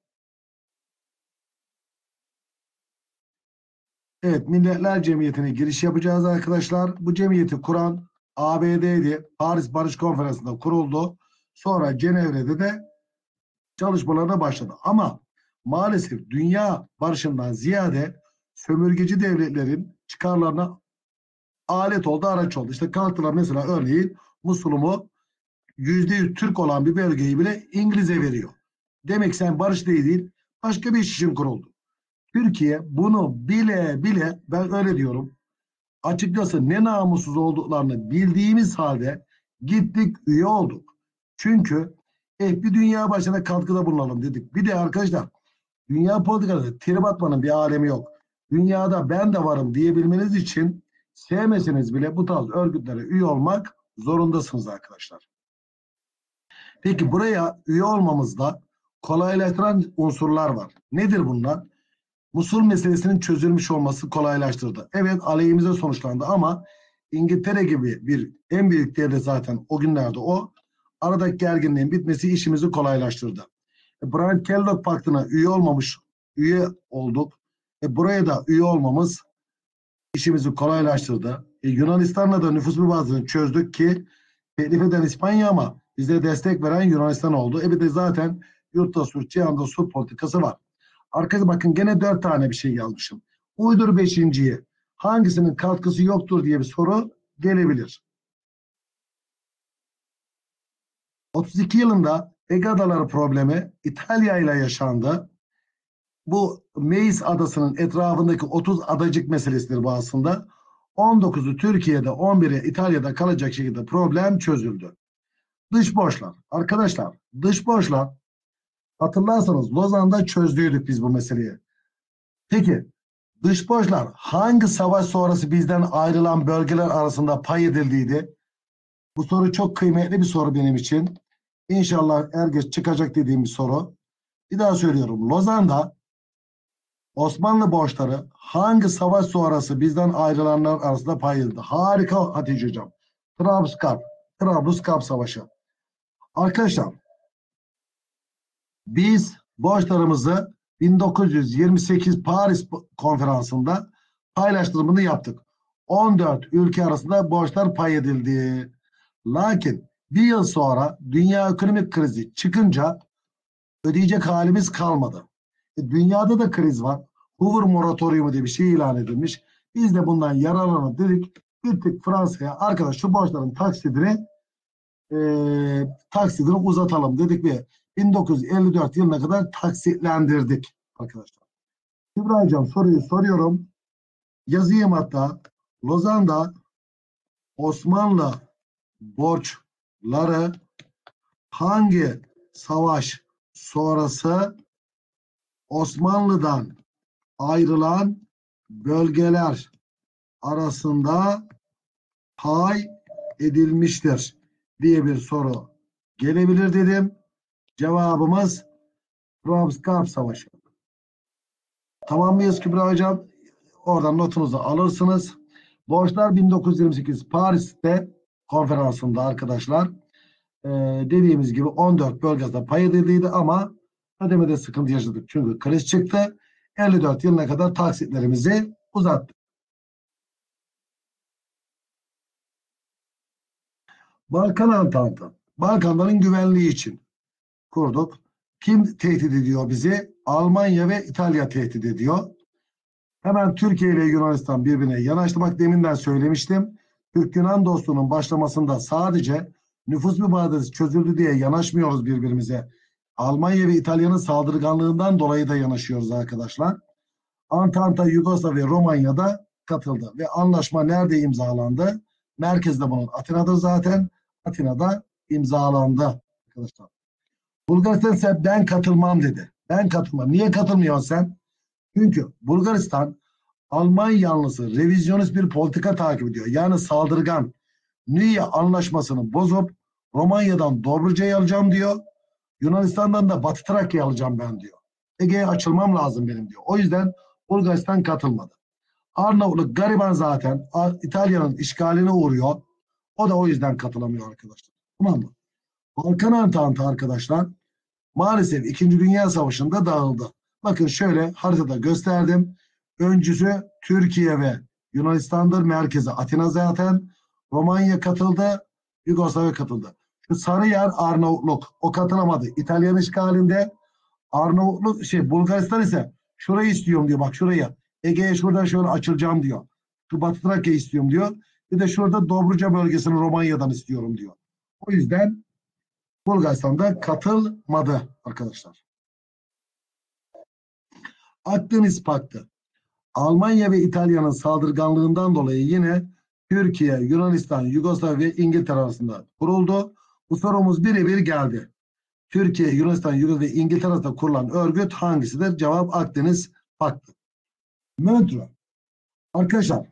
Evet, Milletler Cemiyeti'ne giriş yapacağız arkadaşlar. Bu cemiyeti kuran ABD'ydi. Paris Barış Konferansı'nda kuruldu. Sonra Cenevre'de de çalışmalarına başladı. Ama maalesef dünya barışından ziyade sömürgeci devletlerin çıkarlarına alet oldu, araç oldu. İşte kalktılar mesela örneğin Musul'u %100 Türk olan bir bölgeyi bile İngiliz'e veriyor. Demek sen barış değil, başka bir iş için kuruldu. Türkiye bunu bile bile, ben öyle diyorum, açıkçası ne namussuz olduklarını bildiğimiz halde gittik üye olduk. Çünkü bir dünya başına katkıda bulunalım dedik. Bir de arkadaşlar, dünya politikasında trip atmanın bir alemi yok. Dünyada ben de varım diyebilmeniz için sevmeseniz bile bu tarz örgütlere üye olmak zorundasınız arkadaşlar. Peki buraya üye olmamızda kolaylaştıran unsurlar var. Nedir bunlar? Musul meselesinin çözülmüş olması kolaylaştırdı. Evet, aleyhimize sonuçlandı ama İngiltere gibi bir en büyük devlet zaten o günlerde o. Aradaki gerginliğin bitmesi işimizi kolaylaştırdı. Brian Kellogg Paktı'na üye olduk. Buraya da üye olmamız işimizi kolaylaştırdı. Yunanistan'la da nüfus mübadelesini çözdük ki teklif eden İspanya ama bize destek veren Yunanistan oldu. Bir de zaten yurtta sulh, cihanda sulh politikası var. Arkadaşlar bakın gene 4 tane bir şey yazmışım. Uydur 5.'yi. Hangisinin katkısı yoktur diye bir soru gelebilir. 32 yılında Ege Adaları problemi İtalya ile yaşandı. Bu Meis Adası'nın etrafındaki 30 adacık meselesidir bu aslında. 19'u Türkiye'de, 11'i İtalya'da kalacak şekilde problem çözüldü. Dış borçlar. Arkadaşlar, dış borçlar hatırlarsanız Lozan'da çözdüydük biz bu meseleyi. Peki dış borçlar hangi savaş sonrası bizden ayrılan bölgeler arasında pay edildiydi? Bu soru çok kıymetli bir soru benim için. İnşallah er geç çıkacak dediğim bir soru. Bir daha söylüyorum. Lozan'da Osmanlı borçları hangi savaş sonrası bizden ayrılanlar arasında pay edildi? Harika Hatice Hocam. Trablusgarp Savaşı. Arkadaşlar biz borçlarımızı 1928 Paris Konferansı'nda paylaştırımını yaptık. 14 ülke arasında borçlar pay edildi. Lakin bir yıl sonra dünya ekonomik krizi çıkınca ödeyecek halimiz kalmadı. Dünyada da kriz var. Hoover moratoriumu diye bir şey ilan edilmiş. Biz de bundan yararlanalım dedik. Gittik Fransa'ya, arkadaş şu borçların taksidini uzatalım dedik ve 1954 yılına kadar taksitlendirdik arkadaşlar. Kübra Hocam soruyu soruyorum. Yazayım hatta. Lozan'da Osmanlı borçları hangi savaş sonrası Osmanlı'dan ayrılan bölgeler arasında pay edilmiştir diye bir soru gelebilir dedim. Cevabımız Trablusgarp Savaşı. Tamam mıyız Kübra Hocam? Oradan notunuzu alırsınız. Borçlar 1928 Paris'te konferansında arkadaşlar dediğimiz gibi 14 bölgesinde pay edildiydi ama ödemede sıkıntı yaşadık. Çünkü kriz çıktı. 54 yılına kadar taksitlerimizi uzattık. Balkan Antantı. Balkanların güvenliği için kurduk. Kim tehdit ediyor bizi? Almanya ve İtalya tehdit ediyor. Hemen Türkiye ile Yunanistan birbirine yanaştı. Bak deminden söylemiştim. Türk-Yunan dostluğunun başlamasında sadece nüfus mübadelesi çözüldü diye yanaşmıyoruz birbirimize. Almanya ve İtalya'nın saldırganlığından dolayı da yanaşıyoruz arkadaşlar. Antanta, Yugoslavya, Romanya'da katıldı. Ve anlaşma nerede imzalandı? Merkezde bunun Atina'dır zaten. Atina'da imzalandı arkadaşlar. Bulgaristan ise ben katılmam dedi. Ben katılmam. Niye katılmıyorsun sen? Çünkü Bulgaristan Alman yanlısı revizyonist bir politika takip ediyor. Yani saldırgan. Nüye anlaşmasını bozup Romanya'dan Dobruca'yı alacağım diyor. Yunanistan'dan da Batı Trakya'yı alacağım ben diyor. Ege'ye açılmam lazım benim diyor. O yüzden Bulgaristan katılmadı. Arnavutluk gariban zaten İtalya'nın işgaline uğruyor. O da o yüzden katılamıyor arkadaşlar. Tamam mı? Balkan Antantı arkadaşlar maalesef 2. Dünya Savaşı'nda dağıldı. Bakın şöyle haritada gösterdim. Öncüsü Türkiye ve Yunanistan'dır. Merkezi Atina zaten. Romanya katıldı. Yugoslavya katıldı. Şu sarı yer Arnavutluk. O katılamadı. İtalyan işgalinde. Arnavutluk Bulgaristan ise şurayı istiyorum diyor. Bak şurayı. Ege'ye şuradan şöyle açılacağım diyor. Şu Batı Trakya istiyorum diyor. Bir de şurada Dobruca bölgesini Romanya'dan istiyorum diyor. O yüzden Bulgaristan'da katılmadı arkadaşlar. Akdeniz Paktı. Almanya ve İtalya'nın saldırganlığından dolayı yine Türkiye, Yunanistan, Yugoslavya ve İngiltere arasında kuruldu. Bu sorumuz birebir geldi. Türkiye, Yunanistan, Yugoslavya ve İngiltere arasında kurulan örgüt hangisidir? Cevap Akdeniz Paktı. Montreux. Arkadaşlar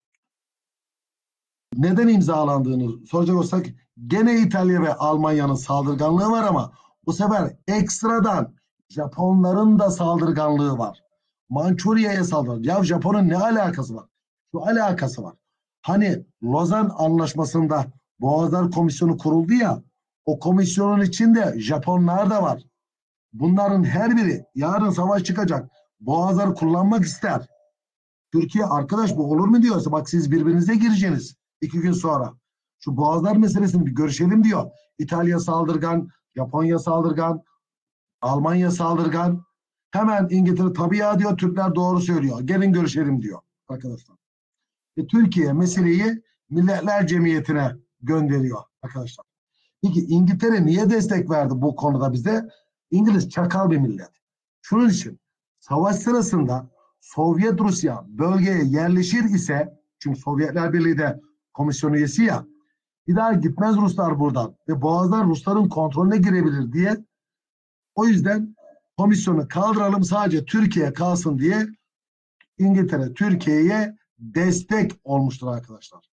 neden imzalandığını soracak olsak gene İtalya ve Almanya'nın saldırganlığı var ama bu sefer ekstradan Japonların da saldırganlığı var. Mançurya'ya saldırdı. Ya Japon'un ne alakası var? Şu alakası var. Hani Lozan Anlaşması'nda Boğazlar Komisyonu kuruldu ya, o komisyonun içinde Japonlar da var. Bunların her biri yarın savaş çıkacak. Boğazları kullanmak ister. Türkiye arkadaş bu olur mu diyorsa bak siz birbirinize gireceksiniz 2 gün sonra. Şu boğazlar meselesini bir görüşelim diyor. İtalya saldırgan, Japonya saldırgan, Almanya saldırgan. Hemen İngiltere tabii ya diyor, Türkler doğru söylüyor. Gelin görüşelim diyor arkadaşlar. Türkiye meseleyi Milletler Cemiyeti'ne gönderiyor arkadaşlar. Peki İngiltere niye destek verdi bu konuda bize? İngiliz çakal bir millet. Şunun için savaş sırasında Sovyet Rusya bölgeye yerleşir ise, çünkü Sovyetler Birliği de komisyon üyesi ya, bir daha gitmez Ruslar buradan ve boğazlar Rusların kontrolüne girebilir diye, o yüzden komisyonu kaldıralım sadece Türkiye kalsın diye İngiltere Türkiye'ye destek olmuştur arkadaşlar.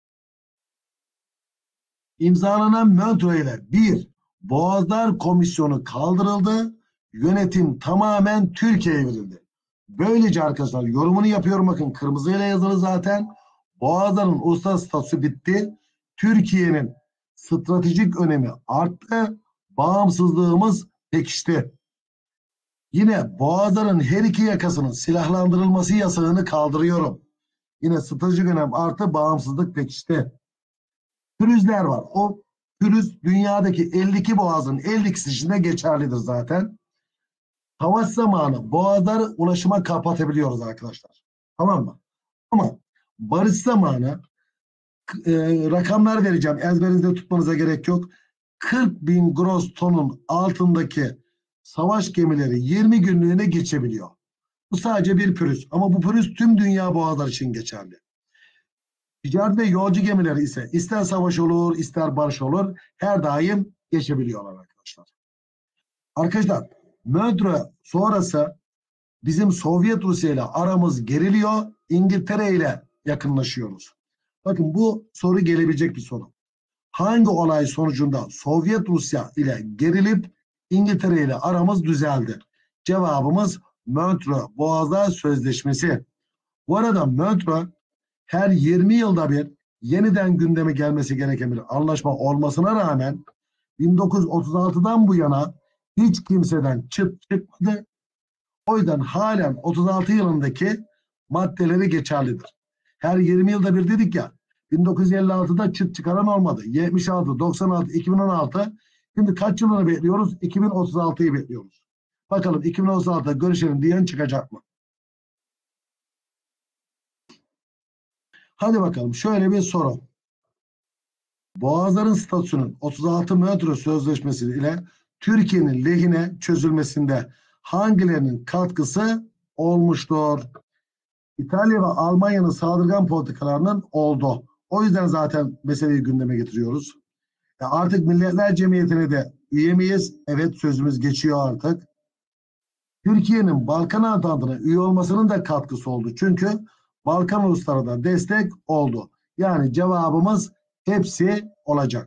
İmzalanan Montreux ile 1. Boğazlar Komisyonu kaldırıldı. Yönetim tamamen Türkiye'ye verildi. Böylece arkadaşlar yorumunu yapıyorum, bakın kırmızıyla yazılı zaten. Boğazların uluslararası statüsü bitti. Türkiye'nin stratejik önemi arttı. Bağımsızlığımız pekişti. Yine boğazların her iki yakasının silahlandırılması yasağını kaldırıyorum. Yine stratejik önem arttı, bağımsızlık pekişti. Pürüzler var. O pürüz dünyadaki 52 boğazın 52'si içinde geçerlidir zaten. Savaş zamanı boğazları ulaşıma kapatabiliyoruz arkadaşlar. Tamam mı? Ama barış zamanı rakamlar vereceğim. Ezberinizde tutmanıza gerek yok. 40.000 gross tonun altındaki savaş gemileri 20 günlüğüne geçebiliyor. Bu sadece bir pürüz. Ama bu pürüz tüm dünya boğazları için geçerli. Ticaret ve yolcu gemileri ise ister savaş olur ister barış olur her daim geçebiliyorlar arkadaşlar. Arkadaşlar Montreux sonrası bizim Sovyet Rusya ile aramız geriliyor. İngiltere ile yakınlaşıyoruz. Bakın bu soru gelebilecek bir soru. Hangi olay sonucunda Sovyet Rusya ile gerilip İngiltere ile aramız düzeldi? Cevabımız Montreux Boğazlar Sözleşmesi. Bu arada Montreux her 20 yılda bir yeniden gündeme gelmesi gereken bir anlaşma olmasına rağmen 1936'dan bu yana hiç kimseden çıt çıkmadı. O yüzden halen 36 yılındaki maddeleri geçerlidir. Her 20 yılda bir dedik ya, 1956'da çıt çıkaran olmadı. 76, 96, 2016. Şimdi kaç yılını bekliyoruz? 2036'yı bekliyoruz. Bakalım 2036'da görüşelim diyen çıkacak mı? Hadi bakalım, şöyle bir soru. Boğazların statüsünün 36 Montreux Sözleşmesi ile Türkiye'nin lehine çözülmesinde hangilerinin katkısı olmuştur? İtalya ve Almanya'nın saldırgan politikalarının oldu. O yüzden zaten meseleyi gündeme getiriyoruz. Artık Milletler Cemiyeti'ne de üye miyiz? Evet, sözümüz geçiyor artık. Türkiye'nin Balkan Antantı'na üye olmasının da katkısı oldu. Çünkü Balkan uluslara da destek oldu. Yani cevabımız hepsi olacak.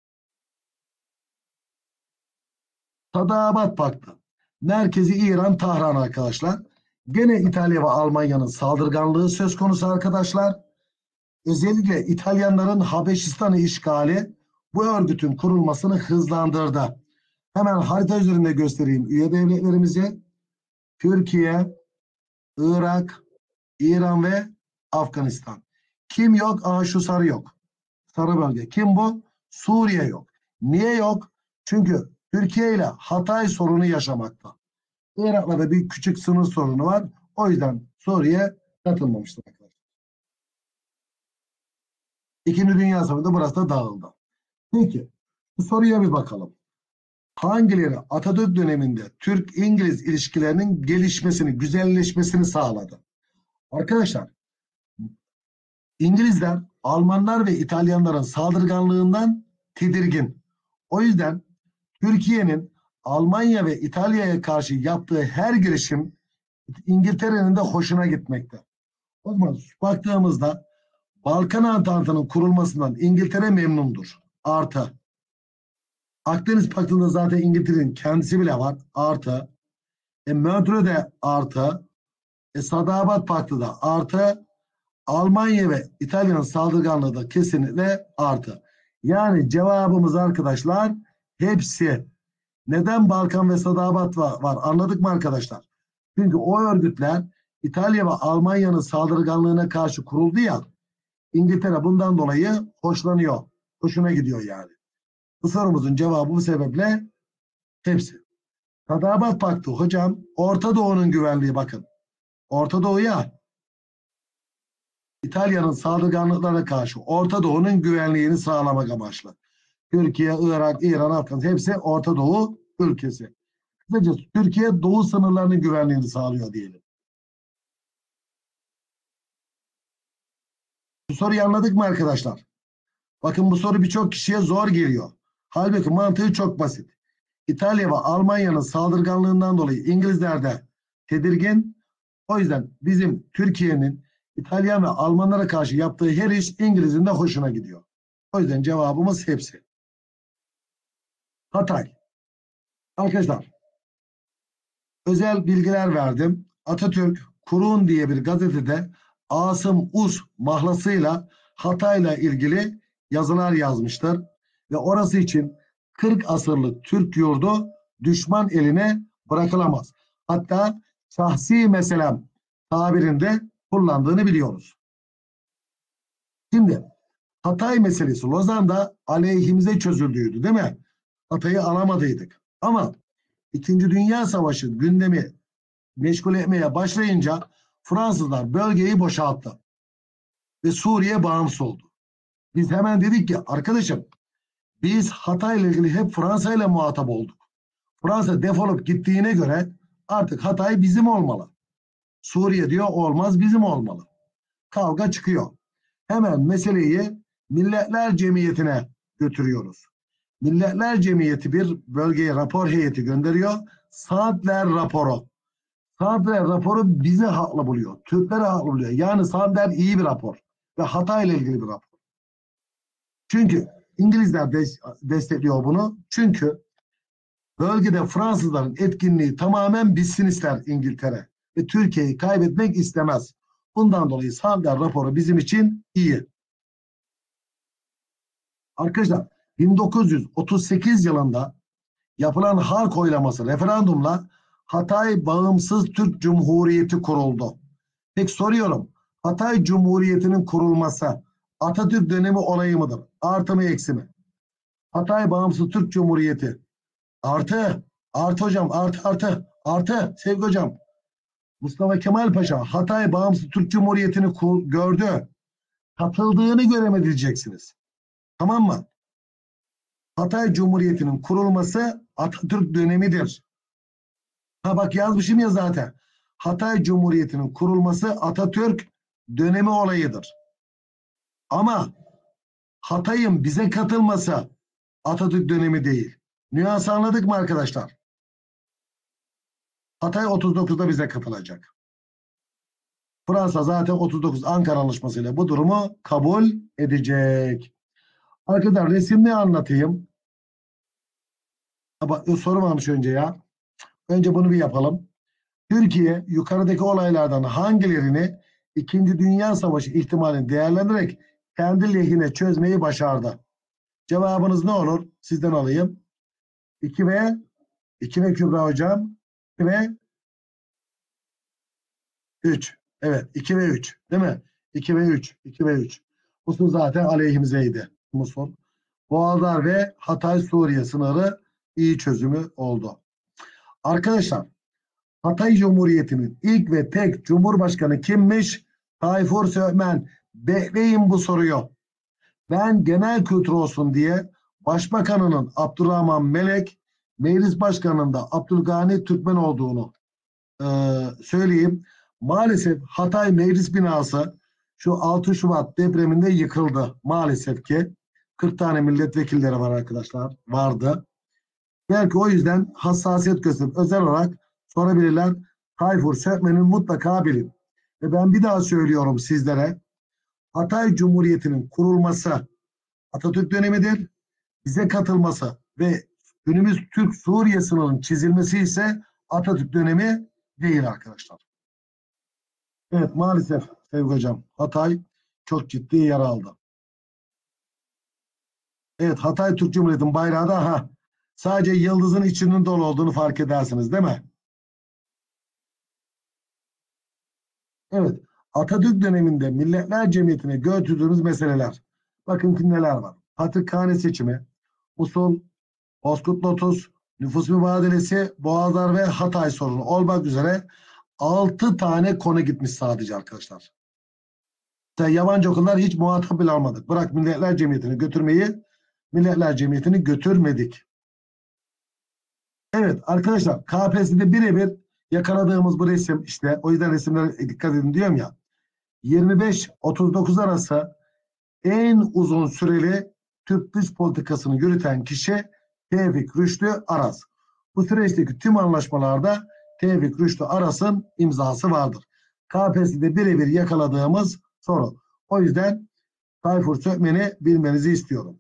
Sadabat Paktı. Merkezi İran, Tahran arkadaşlar. Gene İtalya ve Almanya'nın saldırganlığı söz konusu arkadaşlar. Özellikle İtalyanların Habeşistan'ı işgali bu örgütün kurulmasını hızlandırdı. Hemen harita üzerinde göstereyim üye devletlerimizi. Türkiye, Irak, İran ve Afganistan. Kim yok? Aha, şu sarı yok. Sarı bölge. Kim bu? Suriye yok. Niye yok? Çünkü Türkiye ile Hatay sorunu yaşamakta. Irak'la da bir küçük sınır sorunu var. O yüzden Suriye katılmamıştır arkadaşlar. İkinci Dünya Savaşı'nda burası da dağıldı. Peki, bu soruya bir bakalım. Hangileri Atatürk döneminde Türk-İngiliz ilişkilerinin gelişmesini, güzelleşmesini sağladı? Arkadaşlar, İngilizler, Almanlar ve İtalyanların saldırganlığından tedirgin. O yüzden Türkiye'nin Almanya ve İtalya'ya karşı yaptığı her girişim İngiltere'nin de hoşuna gitmekte. O zaman baktığımızda Balkan Antantı'nın kurulmasından İngiltere memnundur. Artı. Akdeniz Paktı'nda zaten İngiltere'nin kendisi bile var. Artı. Montreux'de artı. Sadabat Paktı da artı. Almanya ve İtalya'nın saldırganlığı da kesinlikle artı. Yani cevabımız arkadaşlar hepsi. Neden Balkan ve Sadabat var? Anladık mı arkadaşlar? Çünkü o örgütler İtalya ve Almanya'nın saldırganlığına karşı kuruldu ya, İngiltere bundan dolayı hoşlanıyor. Hoşuna gidiyor yani. Bu sorumuzun cevabı bu sebeple hepsi. Sadabat Paktı hocam, Orta Doğu'nun güvenliği, bakın. Orta Doğu'ya, İtalya'nın saldırganlıklarına karşı Orta Doğu'nun güvenliğini sağlamak amaçlı. Türkiye, Irak, İran, Afganistan hepsi Orta Doğu ülkesi. Kısacası Türkiye Doğu sınırlarının güvenliğini sağlıyor diyelim. Bu soruyu anladık mı arkadaşlar? Bakın, bu soru birçok kişiye zor geliyor. Halbuki mantığı çok basit. İtalya ve Almanya'nın saldırganlığından dolayı İngilizler de tedirgin. O yüzden bizim Türkiye'nin İtalyan ve Almanlara karşı yaptığı her iş İngiliz'in de hoşuna gidiyor. O yüzden cevabımız hepsi. Hatay. Arkadaşlar, özel bilgiler verdim. Atatürk Kurun diye bir gazetede Asım Us mahlasıyla Hatay'la ilgili yazılar yazmıştır. Ve orası için 40 asırlık Türk yurdu düşman eline bırakılamaz. Hatta şahsi meselem tabirinde kullandığını biliyoruz. Şimdi Hatay meselesi Lozan'da aleyhimize çözüldüydü, değil mi? Hatay'ı alamadıydık. Ama İkinci Dünya Savaşı gündemi meşgul etmeye başlayınca Fransızlar bölgeyi boşalttı. Ve Suriye bağımsız oldu. Biz hemen dedik ki arkadaşım, biz Hatay'la ilgili hep Fransa ile muhatap olduk. Fransa defolup gittiğine göre artık Hatay bizim olmalı. Suriye diyor olmaz, bizim olmalı. Kavga çıkıyor. Hemen meseleyi Milletler Cemiyeti'ne götürüyoruz. Milletler Cemiyeti bir bölgeye rapor heyeti gönderiyor. Saatler raporu. Saatler raporu bizi haklı buluyor. Türkleri haklı buluyor. Yani Saatler iyi bir rapor. Ve Hatay ile ilgili bir rapor. Çünkü İngilizler destekliyor bunu. Çünkü bölgede Fransızların etkinliği tamamen bitsin ister İngiltere. Ve Türkiye'yi kaybetmek istemez. Bundan dolayı Sandel raporu bizim için iyi. Arkadaşlar 1938 yılında yapılan halk oylaması referandumla Hatay Bağımsız Türk Cumhuriyeti kuruldu. Peki soruyorum. Hatay Cumhuriyeti'nin kurulması Atatürk dönemi olayı mıdır? Artı mı eksi mi? Hatay Bağımsız Türk Cumhuriyeti. Artı. Artı hocam. Artı. Sevgili hocam. Mustafa Kemal Paşa Hatay Bağımsız Türk Cumhuriyeti'ni gördü. Katıldığını göremedi diyeceksiniz. Tamam mı? Hatay Cumhuriyeti'nin kurulması Atatürk dönemidir. Ha bak yazmışım ya zaten. Hatay Cumhuriyeti'nin kurulması Atatürk dönemi olayıdır. Ama Hatay'ın bize katılması Atatürk dönemi değil. Nüans anladık mı arkadaşlar? Hatay 39'da bize katılacak. Fransa zaten 39 Ankara Anlaşması'yla bu durumu kabul edecek. Arkadaşlar resimli anlatayım. Soru varmış önce ya. Önce bunu bir yapalım. Türkiye yukarıdaki olaylardan hangilerini İkinci Dünya Savaşı ihtimalini değerlendirerek kendi lehine çözmeyi başardı? Cevabınız ne olur? Sizden alayım. 2 ve Kübra hocam. 2 ve 3. Evet 2 ve 3 değil mi? 2 ve 3. Musul zaten aleyhimizeydi. Musul. Boğazlar ve Hatay Suriye sınırı iyi çözümü oldu. Arkadaşlar Hatay Cumhuriyeti'nin ilk ve tek Cumhurbaşkanı kimmiş? Tayfur Söğmen. Bekleyin bu soruyu. Ben genel kültür olsun diye Başbakanının Abdurrahman Melek, Meclis Başkanı'nın da Abdülgani Türkmen olduğunu söyleyeyim. Maalesef Hatay Meclis binası şu 6 Şubat depreminde yıkıldı. Maalesef ki 40 tane milletvekilleri var arkadaşlar. Vardı. Belki o yüzden hassasiyet gösterip özel olarak sorabilirler. Tayfur Söğmen'i mutlaka bilin. Ve ben bir daha söylüyorum sizlere. Hatay Cumhuriyeti'nin kurulması Atatürk dönemidir. Bize katılması ve günümüz Türk-Suriye sınırının çizilmesi ise Atatürk dönemi değil arkadaşlar. Evet maalesef sevgili hocam Hatay çok ciddi yer aldı. Evet Hatay Türk Cumhuriyeti'nin bayrağı da sadece yıldızın içinin dolu olduğunu fark edersiniz değil mi? Evet Atatürk döneminde Milletler Cemiyeti'ne götürdüğümüz meseleler. Bakın ki neler var. Patrikhane seçimi, Musul, Bozkurt Lotus, nüfus mübadelesi, Boğazlar ve Hatay sorunu olmak üzere 6 tane konu gitmiş sadece arkadaşlar. Yabancı okullar hiç muhatap bile almadık. Bırak Milletler Cemiyeti'ni götürmeyi, Milletler Cemiyeti'ni götürmedik. Evet arkadaşlar KPSS'de birebir yakaladığımız bu resim işte o yüzden resimlere dikkat edin diyorum ya. 25-39 arası en uzun süreli Türk dış politikasını yürüten kişi Tevfik Rüştü Aras. Bu süreçteki tüm anlaşmalarda Tevfik Rüştü Aras'ın imzası vardır. KPSS'de birebir yakaladığımız soru. O yüzden Tayfur Söğmen'i bilmenizi istiyorum.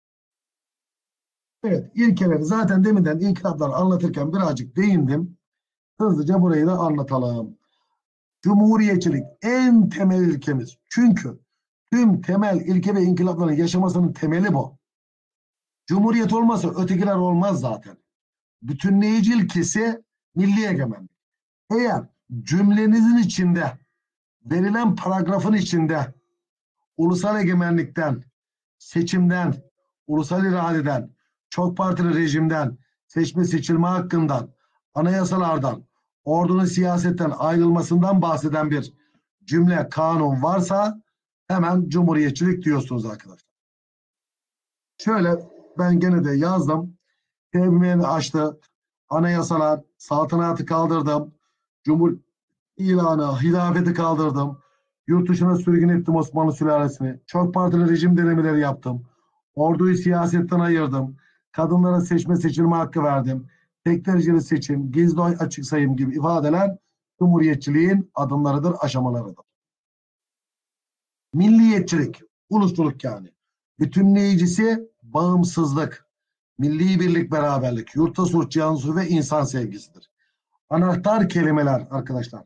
Evet, ilkeleri zaten deminden inkılapları anlatırken birazcık değindim. Hızlıca burayı da anlatalım. Cumhuriyetçilik en temel ilkemiz. Çünkü tüm temel ilke ve inkılapların yaşamasının temeli bu. Cumhuriyet olmazsa ötekiler olmaz zaten. Bütünleyici ilkesi milli egemenlik. Eğer cümlenizin içinde, verilen paragrafın içinde ulusal egemenlikten, seçimden, ulusal iradeden, çok partili rejimden, seçme seçilme hakkından, anayasalardan, ordunun siyasetten ayrılmasından bahseden bir cümle, kanun varsa hemen cumhuriyetçilik diyorsunuz arkadaşlar. Şöyle ben gene de yazdım. Tebliğini açtı. Anayasalar, saltanatı kaldırdım. Cumhur ilanı, hilafeti kaldırdım. Yurt dışına sürgün ettim Osmanlı sülalesini. Çok partili rejim denemeleri yaptım. Orduyu siyasetten ayırdım. Kadınlara seçme seçilme hakkı verdim. Tek dereceli seçim, gizli oy açık sayım gibi ifadeler cumhuriyetçiliğin adımlarıdır, aşamalarıdır. Milliyetçilik, ulusluluk yani. Bütünleyicisi bağımsızlık, milli birlik, beraberlik, yurtta sulh, cihan sulh ve insan sevgisidir. Anahtar kelimeler arkadaşlar.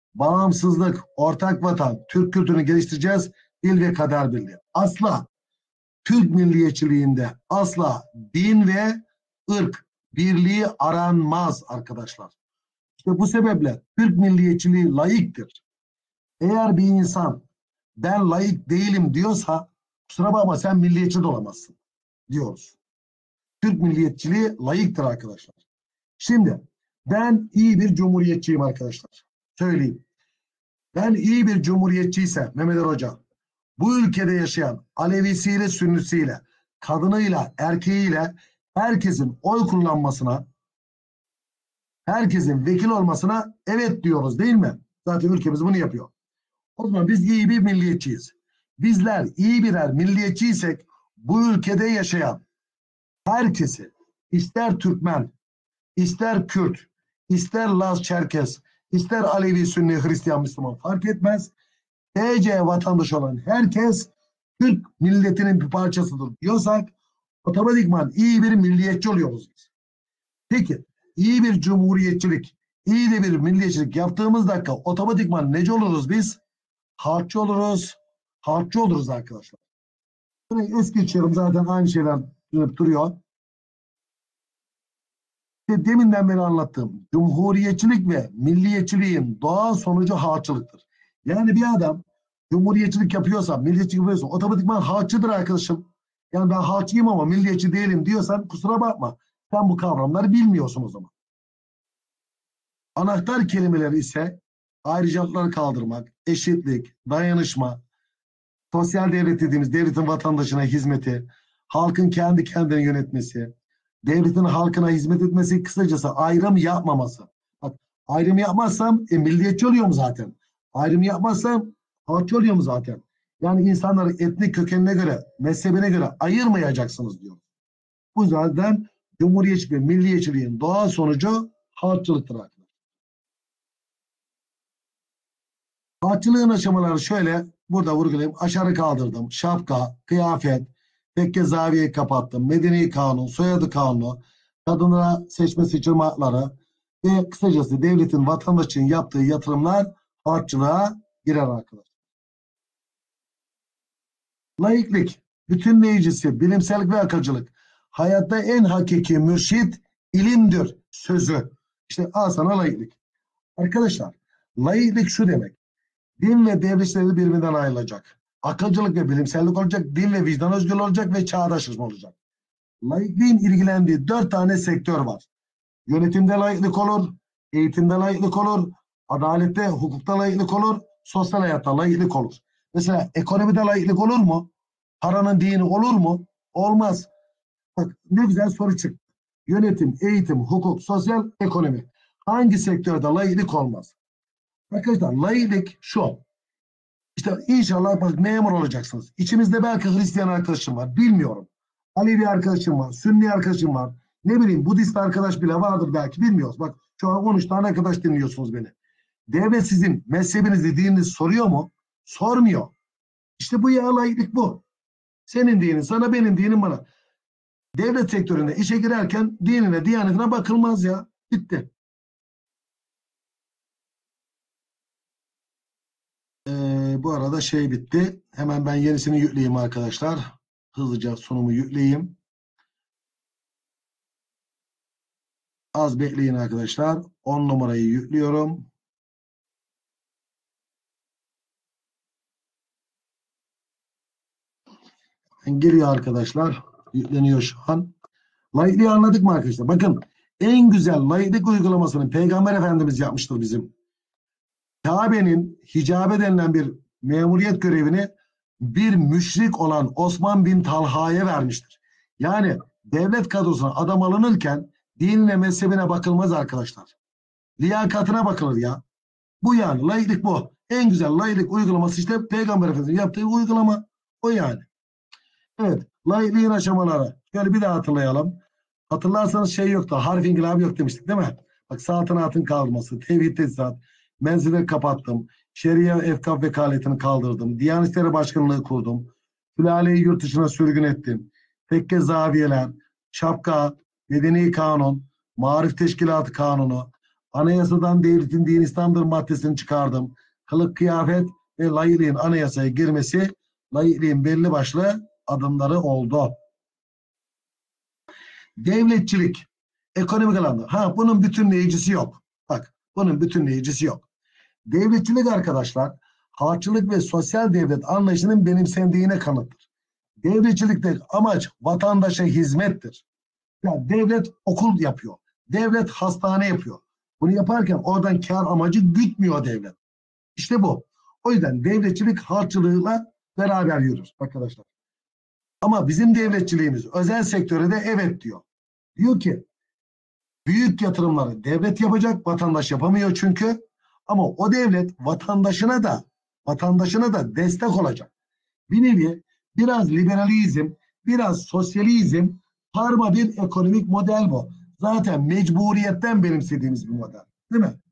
bağımsızlık, ortak vatan, Türk kültürünü geliştireceğiz, dil ve kader birliği. Asla Türk milliyetçiliğinde asla din ve ırk birliği aranmaz arkadaşlar. İşte bu sebeple Türk milliyetçiliği laiktir. Eğer bir insan ben laik değilim diyorsa kusura bakma sen milliyetçi de olamazsın diyoruz. Türk milliyetçiliği laiktir arkadaşlar. Şimdi ben iyi bir cumhuriyetçiyim arkadaşlar. Söyleyeyim. Ben iyi bir cumhuriyetçiyse Mehmet Ali Hoca, bu ülkede yaşayan Alevisiyle, Sünnisiyle, kadınıyla, erkeğiyle herkesin oy kullanmasına, herkesin vekil olmasına evet diyoruz değil mi? Zaten ülkemiz bunu yapıyor. O zaman biz iyi bir milliyetçiyiz. Bizler iyi birer milliyetçiysek bu ülkede yaşayan herkesi, ister Türkmen, ister Kürt, ister Laz, Çerkes, ister Alevi, Sünni, Hristiyan, Müslüman fark etmez. TC vatandaşı olan herkes Türk milletinin bir parçasıdır diyorsak otomatikman iyi bir milliyetçi oluyoruz biz. Peki iyi bir cumhuriyetçilik, iyi de bir milliyetçilik yaptığımız dakika otomatikman nece oluruz biz? Halkçı oluruz. Halkçı oluruz arkadaşlar. Es geçiyorum zaten aynı şeyler duruyor. Deminden beri anlattığım cumhuriyetçilik ve milliyetçiliğin doğal sonucu halkçılıktır. Yani bir adam cumhuriyetçilik yapıyorsa, milliyetçilik yapıyorsa otomatikman halkçıdır arkadaşım. Yani ben halkçıyım ama milliyetçi değilim diyorsan kusura bakma. Sen bu kavramları bilmiyorsun o zaman. Anahtar kelimeleri ise ayrıcalıkları kaldırmak, eşitlik, dayanışma, sosyal devlet dediğimiz devletin vatandaşına hizmeti, halkın kendi kendini yönetmesi, devletin halkına hizmet etmesi, kısacası ayrım yapmaması. Bak, ayrım yapmazsam milliyetçi oluyorum zaten. Ayrım yapmazsam halkçı oluyorum zaten. Yani insanları etnik kökenine göre, mezhebine göre ayırmayacaksınız diyor. Bu zaten cumhuriyetçilik ve milliyetçiliğin doğal sonucu halkçılıktır arkadaşlar. Halkçılığın aşamaları şöyle, burada vurgulayayım. Aşarı kaldırdım, şapka, kıyafet, tekke zaviyeyi kapattım, medeni kanun, soyadı kanunu, kadınlara seçme seçilme hakları ve kısacası devletin vatandaş için yaptığı yatırımlar halkçılığa girer arkadaşlar. Laiklik, bütünleyicisi, bilimsellik ve akılcılık. Hayatta en hakiki mürşit ilimdir sözü. İşte al sana laiklik. Arkadaşlar, laiklik şu demek. Din ve devlet işleri birbirinden ayrılacak. Akılcılık ve bilimsellik olacak, din ve vicdan özgürlüğü olacak ve çağdaşlık olacak. Laikliğin ilgilendiği 4 tane sektör var. Yönetimde laiklik olur, eğitimde laiklik olur, adalette, hukukta laiklik olur, sosyal hayatta laiklik olur. Mesela ekonomide laiklik olur mu? Paranın dini olur mu? Olmaz. Bak ne güzel soru çıktı. Yönetim, eğitim, hukuk, sosyal, ekonomi. Hangi sektörde laiklik olmaz? Arkadaşlar laiklik şu. İşte inşallah bak memur olacaksınız. İçimizde belki Hristiyan arkadaşım var. Bilmiyorum. Alevi arkadaşım var. Sünni arkadaşım var. Ne bileyim Budist arkadaş bile vardır belki. Bilmiyoruz. Bak şu an 13 tane arkadaş dinliyorsunuz beni. Devlet sizin mezhebinizi, dininizi soruyor mu? Sormuyor. İşte bu ya laiklik bu. Senin dinin sana, benim dinim bana. Devlet sektöründe işe girerken dinine, diyanetine bakılmaz ya. Bitti. Bu arada şey bitti. Hemen ben yenisini yükleyeyim arkadaşlar. Hızlıca sunumu yükleyeyim. Az bekleyin arkadaşlar. 10 numarayı yüklüyorum. Geliyor arkadaşlar. Yükleniyor şu an. Laikliği anladık mı arkadaşlar? Bakın en güzel laiklik uygulamasını Peygamber Efendimiz yapmıştır bizim. Kabe'nin hicabe denilen bir memuriyet görevini bir müşrik olan Osman bin Talha'ya vermiştir. Yani devlet kadrosuna adam alınırken dinine, mezhebine bakılmaz arkadaşlar. Liyakatına bakılır ya. Bu yani laiklik bu. En güzel laiklik uygulaması işte Peygamber Efendimiz'in yaptığı uygulama. O yani. Evet. Laikliğin aşamaları. Şöyle bir daha hatırlayalım. Hatırlarsanız şey yoktu. Harf inkılabı yok demiştik değil mi? Bak saltanatın kaldırması, tevhid tesisat, menzilleri kapattım. Şeria efkaf vekaletini kaldırdım. Diyanet İşleri Başkanlığı kurdum. Sülaleyi yurt dışına sürgün ettim. Tekke zaviyeler, şapka, medeni kanun, marif teşkilatı kanunu, Anayasadan devletin dini İslam'dır maddesini çıkardım. Kılık, kıyafet ve laikliğin anayasaya girmesi laikliğin belli başlı adımları oldu. Devletçilik ekonomik alanda. Bunun bütünleyicisi yok. Bak, bunun bütünleyicisi yok. Devletçilik arkadaşlar, halkçılık ve sosyal devlet anlayışının benimsendiğine kanıttır. Devletçilikteki amaç vatandaşa hizmettir. Yani devlet okul yapıyor. Devlet hastane yapıyor. Bunu yaparken oradan kar amacı gütmüyor devlet. İşte bu. O yüzden devletçilik halkçılığıyla beraber yürür arkadaşlar. Ama bizim devletçiliğimiz özel sektöre de evet diyor. Diyor ki büyük yatırımları devlet yapacak, vatandaş yapamıyor çünkü. Ama o devlet vatandaşına da destek olacak. Bir nevi biraz liberalizm, biraz sosyalizm, karma bir ekonomik model bu. Zaten mecburiyetten benimsediğimiz bir model. Değil mi?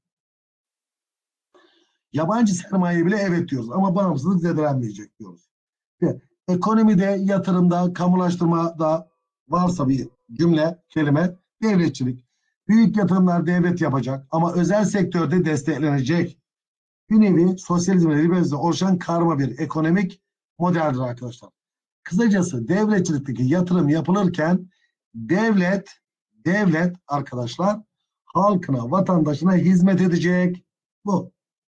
Yabancı sermaye bile evet diyoruz ama bağımsızlık zedelenmeyecek diyoruz. Ve ekonomide, yatırımda, kamulaştırmada varsa bir cümle, kelime, devletçilik. Büyük yatırımlar devlet yapacak ama özel sektörde desteklenecek. Bir nevi sosyalizm ve liberalizmde oluşan karma bir ekonomik modeldir arkadaşlar. Kısacası devletçilikteki yatırım yapılırken devlet arkadaşlar halkına, vatandaşına hizmet edecek. Bu.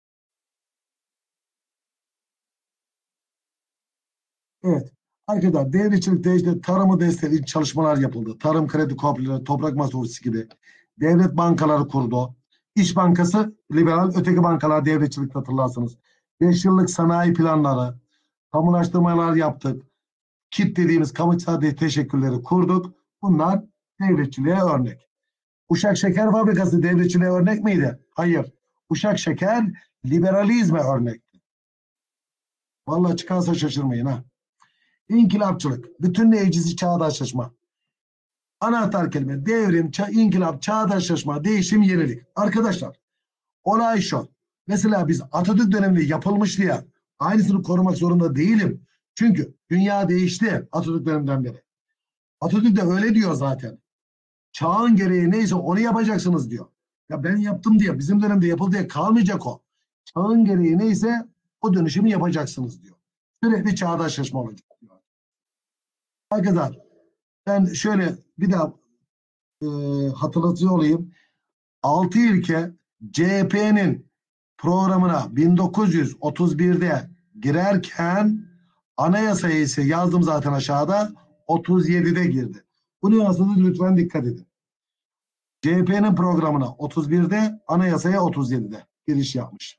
Evet. Arkadaşlar devletçilikte işte tarımı destekleyici çalışmalar yapıldı. Tarım kredi kooperatifleri, toprak masrafı gibi. Devlet bankaları kurdu. İş Bankası liberal, öteki bankalar devletçilik hatırlarsınız. 5 yıllık sanayi planları, kamulaştırmalar yaptık. KİT dediğimiz kamu iktisadi teşekkülleri kurduk. Bunlar devletçiliğe örnek. Uşak Şeker Fabrikası devletçiliğe örnek miydi? Hayır. Uşak Şeker liberalizme örnekti. Vallahi çıkarsa şaşırmayın ha. İnkılapçılık, bütünleyicisi çağdaşlaşma. Anahtar kelime devrim, inkılap, çağdaşlaşma, değişim, yenilik. Arkadaşlar olay şu. Mesela biz Atatürk döneminde yapılmış diye aynısını korumak zorunda değilim. Çünkü dünya değişti Atatürk döneminden beri. Atatürk de öyle diyor zaten. Çağın gereği neyse onu yapacaksınız diyor. Ya ben yaptım diye bizim dönemde yapıldı diye kalmayacak o. Çağın gereği neyse o dönüşümü yapacaksınız diyor. Sürekli çağdaşlaşma olacak diyor. Arkadaşlar ben şöyle bir daha hatırlatıyor olayım. 6 ilke CHP'nin programına 1931'de girerken anayasaya ise yazdım zaten aşağıda 37'de girdi. Bu nüansına lütfen dikkat edin. CHP'nin programına 31'de, anayasaya 37'de giriş yapmış.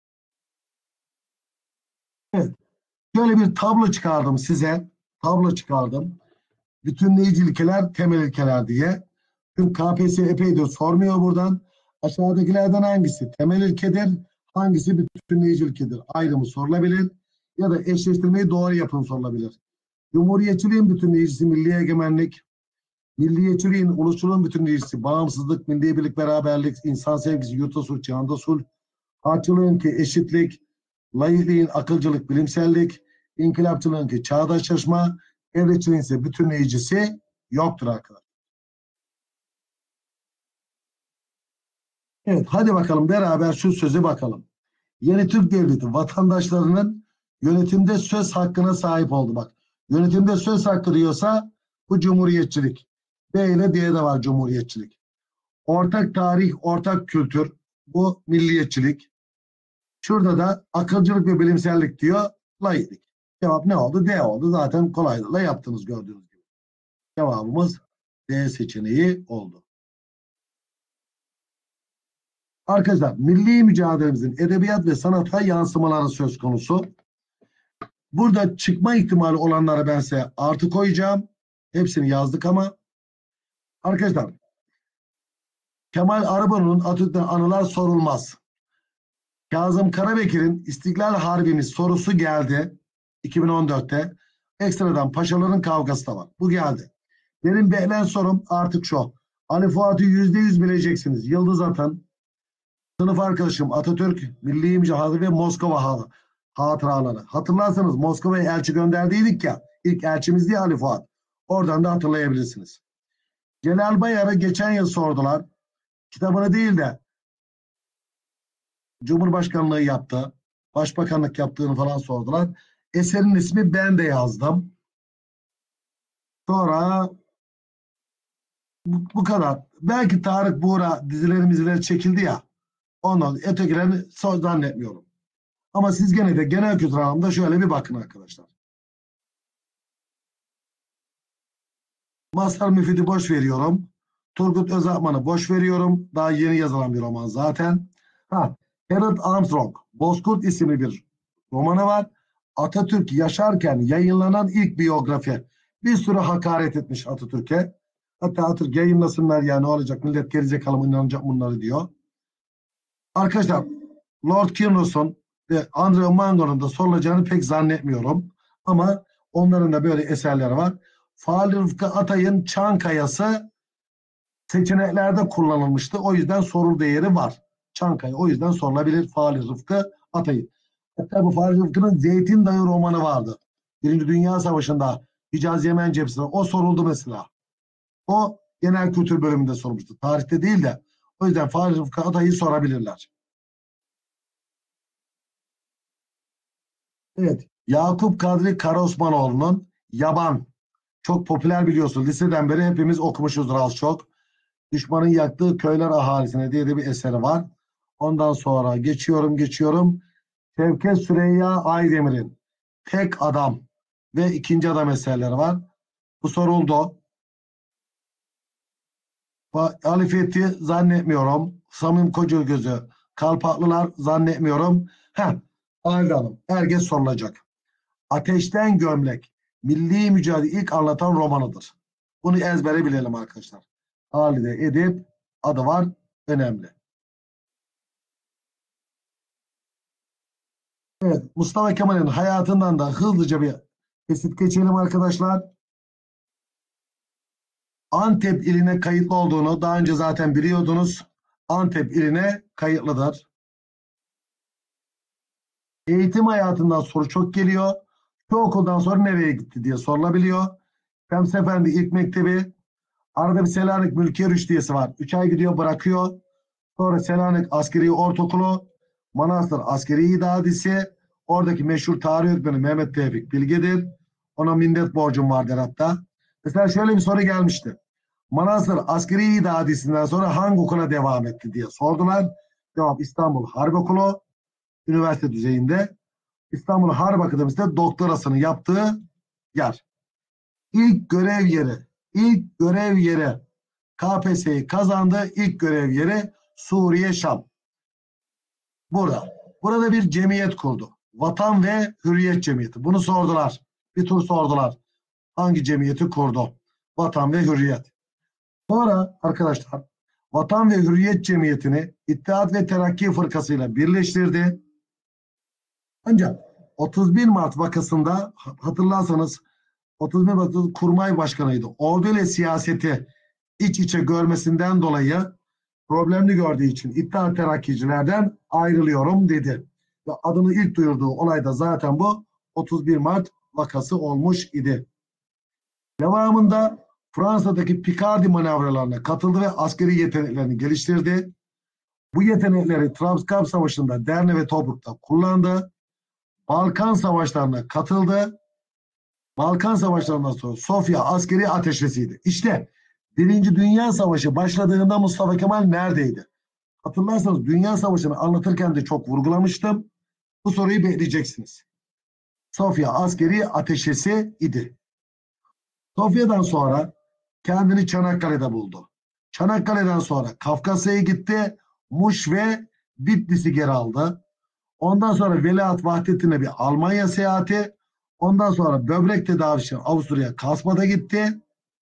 Evet. Şöyle bir tablo çıkardım size. Tablo çıkardım. Bütünleyici ilkeler, temel ilkeler diye. Tüm KPSS epeydir sormuyor buradan. Aşağıdakilerden hangisi temel ilkedir, hangisi bütünleyici ilkedir? Ayrımı sorulabilir ya da eşleştirmeyi doğru yapın sorulabilir. Cumhuriyetçiliğin bütünleyicisi milli egemenlik, milliyetçiliğin, ulusçuluğun bütünleyicisi bağımsızlık, milli birlik, beraberlik, insan sevgisi, yurtta sulh, cihanda sulh, halkçılığın ki eşitlik, laikliğin akılcılık, bilimsellik, inkılapçılığın ki çağdaşlaşma, devletçiliğin ise bütünleyicisi yoktur arkadaşlar. Evet, hadi bakalım beraber şu söze bakalım. Yeni Türk Devleti vatandaşlarının yönetimde söz hakkına sahip oldu. Bak, yönetimde söz hakkı diyorsa bu cumhuriyetçilik. B ile D'de var cumhuriyetçilik. Ortak tarih, ortak kültür, bu milliyetçilik. Şurada da akılcılık ve bilimsellik diyor, laiklik. Cevap ne oldu? D oldu. Zaten kolaylıkla yaptınız gördüğünüz gibi. Cevabımız D seçeneği oldu. Arkadaşlar milli mücadelemizin edebiyat ve sanata yansımaları söz konusu. Burada çıkma ihtimali olanlara ben size artı koyacağım. Hepsini yazdık ama. Arkadaşlar Kemal Arıbonu'nun Atatürk'ten anılar sorulmaz. Kazım Karabekir'in İstiklal Harbimiz sorusu geldi 2014'te. Ekstradan paşaların kavgası da var. Bu geldi. Benim beklenen sorum artık şu. Ali Fuat'ı %100 bileceksiniz. Yıldız atın. Sınıf arkadaşım Atatürk, Milli Mücadele ve Moskova hatıraları. Hatırlarsanız Moskova'ya elçi gönderdiydik ya. İlk elçimiz diye Ali Fuat. Oradan da hatırlayabilirsiniz. Celal Bayar'ı geçen yıl sordular. Kitabını değil de Cumhurbaşkanlığı yaptı. Başbakanlık yaptığını falan sordular. Eserin ismi ben de yazdım. Sonra bu kadar. Belki Tarık Buğra dizileri çekildi ya. Ondan ötekilerini zannetmiyorum. Ama siz gene de genel kültür alanında şöyle bir bakın arkadaşlar. Mazhar Müfit'i boş veriyorum. Turgut Özakman'ı boş veriyorum. Daha yeni yazılan bir roman zaten. Harold Armstrong, Bozkurt isimli bir romanı var. Atatürk yaşarken yayınlanan ilk biyografi. Bir sürü hakaret etmiş Atatürk'e. Hatta Atatürk yayınlasınlar ya ne olacak millet gerizekalı mı inanacak bunları diyor. Arkadaşlar Lord Kirnos'un ve Andrew Mango'nun da sorulacağını pek zannetmiyorum. Ama onların da böyle eserleri var. Fahri Rıfkı Atay'ın Çankaya'sı seçeneklerde kullanılmıştı. O yüzden soru değeri var. Çankaya o yüzden sorulabilir Fahri Rıfkı Atay'ın. Hatta bu Fahri Rıfkı'nın Zeytin Dağı romanı vardı. Birinci Dünya Savaşı'nda Hicaz Yemen cephesinde. O soruldu mesela. O genel kültür bölümünde sormuştu. Tarihte değil de. O yüzden Fahri Rıfkı Atay'ı sorabilirler. Evet. Yakup Kadri Karaosmanoğlu'nun Yaban. Çok popüler biliyorsun. Liseden beri hepimiz okumuşuzdur az çok. Düşmanın yaktığı köyler ahalisine diye de bir eseri var. Ondan sonra geçiyorum. Şevket Süreyya Aydemir'in Tek Adam ve İkinci Adam eserleri var. Bu soruldu. Ali Fethi zannetmiyorum. Samim Kocagöz'ü Kalpaklılar zannetmiyorum. Halide Hanım. Herkes sorulacak. Ateşten Gömlek. Milli mücadele ilk anlatan romanıdır. Bunu ezbere bilelim arkadaşlar. Halide Edip adı var. Önemli. Evet. Mustafa Kemal'in hayatından da hızlıca bir kesit geçelim arkadaşlar. Antep iline kayıtlı olduğunu daha önce zaten biliyordunuz. Antep iline kayıtlıdır. Eğitim hayatından soru çok geliyor. Şu okuldan sonra nereye gitti diye sorulabiliyor. Şems Efendi ilk mektebi. Arada bir Selanik Mülkiye Rüştiyesi var. 3 ay gidiyor bırakıyor. Sonra Selanik Askeri Ortaokulu, Manastır Askeri İdadisi, oradaki meşhur tarih öğretmeni Mehmet Tevfik Bilge'dir. Ona minnet borcum vardır hatta. Mesela şöyle bir soru gelmişti. Manastır Askeri İdadisi'nden sonra hangi okula devam etti diye sordular. Cevap İstanbul Harp Okulu, üniversite düzeyinde. İstanbul Harp Akademisi'nde doktorasını yaptığı yer. İlk görev yeri KPSS'yi kazandı. İlk görev yeri Suriye Şam. Burada bir cemiyet kurdu. Vatan ve Hürriyet Cemiyeti. Bunu sordular. Bir tur sordular. Hangi cemiyeti kurdu? Vatan ve Hürriyet. Sonra arkadaşlar Vatan ve Hürriyet Cemiyeti'ni İttihat ve Terakki Fırkası'yla birleştirdi. Ancak 31 Mart vakasında hatırlarsanız 31 Mart Kurmay Başkanı'ydı. Ordu ile siyaseti iç içe görmesinden dolayı problemli gördüğü için İttihat Terakkicilerden ayrılıyorum dedi. Ve adını ilk duyurduğu olay da zaten bu 31 Mart vakası olmuş idi. Devamında Fransa'daki Picardy manevralarına katıldı ve askeri yeteneklerini geliştirdi. Bu yetenekleri Trabzon Savaşı'nda Derne ve Tobruk'ta kullandı. Balkan Savaşlarına katıldı. Balkan Savaşlarından sonra Sofya askeri ateşkesiydi. İşte Birinci Dünya Savaşı başladığında Mustafa Kemal neredeydi? Hatırlarsanız Dünya Savaşı'nı anlatırken de çok vurgulamıştım. Bu soruyu bekleyeceksiniz. Sofya askeri ateşkesi idi. Sofya'dan sonra kendini Çanakkale'de buldu. Çanakkale'den sonra Kafkasya'ya gitti. Muş ve Bitlis'i geri aldı. Ondan sonra Veliaht Vahdettin'e bir Almanya seyahati. Ondan sonra böbrek tedavisi için Avusturya Kasma'da gitti.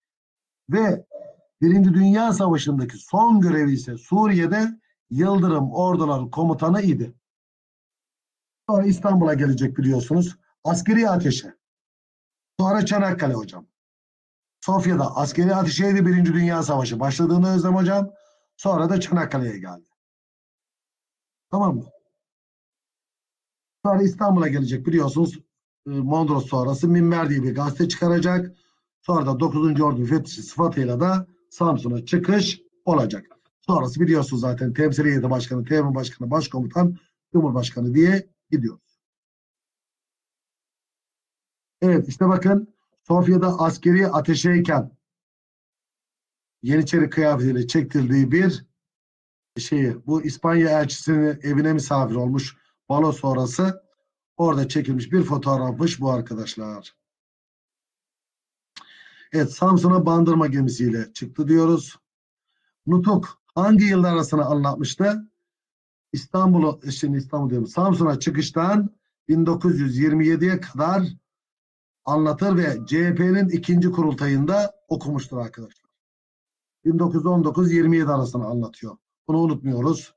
Ve Birinci Dünya Savaşı'ndaki son görevi ise Suriye'de Yıldırım Orduları Komutanı idi. Sonra İstanbul'a gelecek biliyorsunuz. Askeri ateşe. Sonra Çanakkale hocam. Sofya'da askeri ateşeydi Birinci Dünya Savaşı başladığında Özlem hocam. Sonra da Çanakkale'ye geldi. Tamam mı? Sonra İstanbul'a gelecek biliyorsunuz. Mondros sonrası Minber diye bir gazete çıkaracak. Sonra da 9. Ordu müfettişi sıfatıyla da Samsun'a çıkış olacak. Sonrası biliyorsunuz zaten Temsiliye Başkanı, Teğmen Başkanı, Başkomutan Cumhurbaşkanı diye gidiyoruz. Evet işte bakın Sofya'da askeri ateşeyken Yeniçeri kıyafetiyle çektirdiği bir şeyi. Bu İspanya elçisinin evine misafir olmuş balo sonrası orada çekilmiş bir fotoğrafmış bu arkadaşlar. Evet Samsun'a bandırma gemisiyle çıktı diyoruz. Nutuk hangi yıllar arasını anlatmıştı? İstanbul diyorum. Samsun'a çıkıştan 1927'ye kadar anlatır ve CHP'nin ikinci kurultayında okumuştur arkadaşlar. 1919-27 arasını anlatıyor. Bunu unutmuyoruz.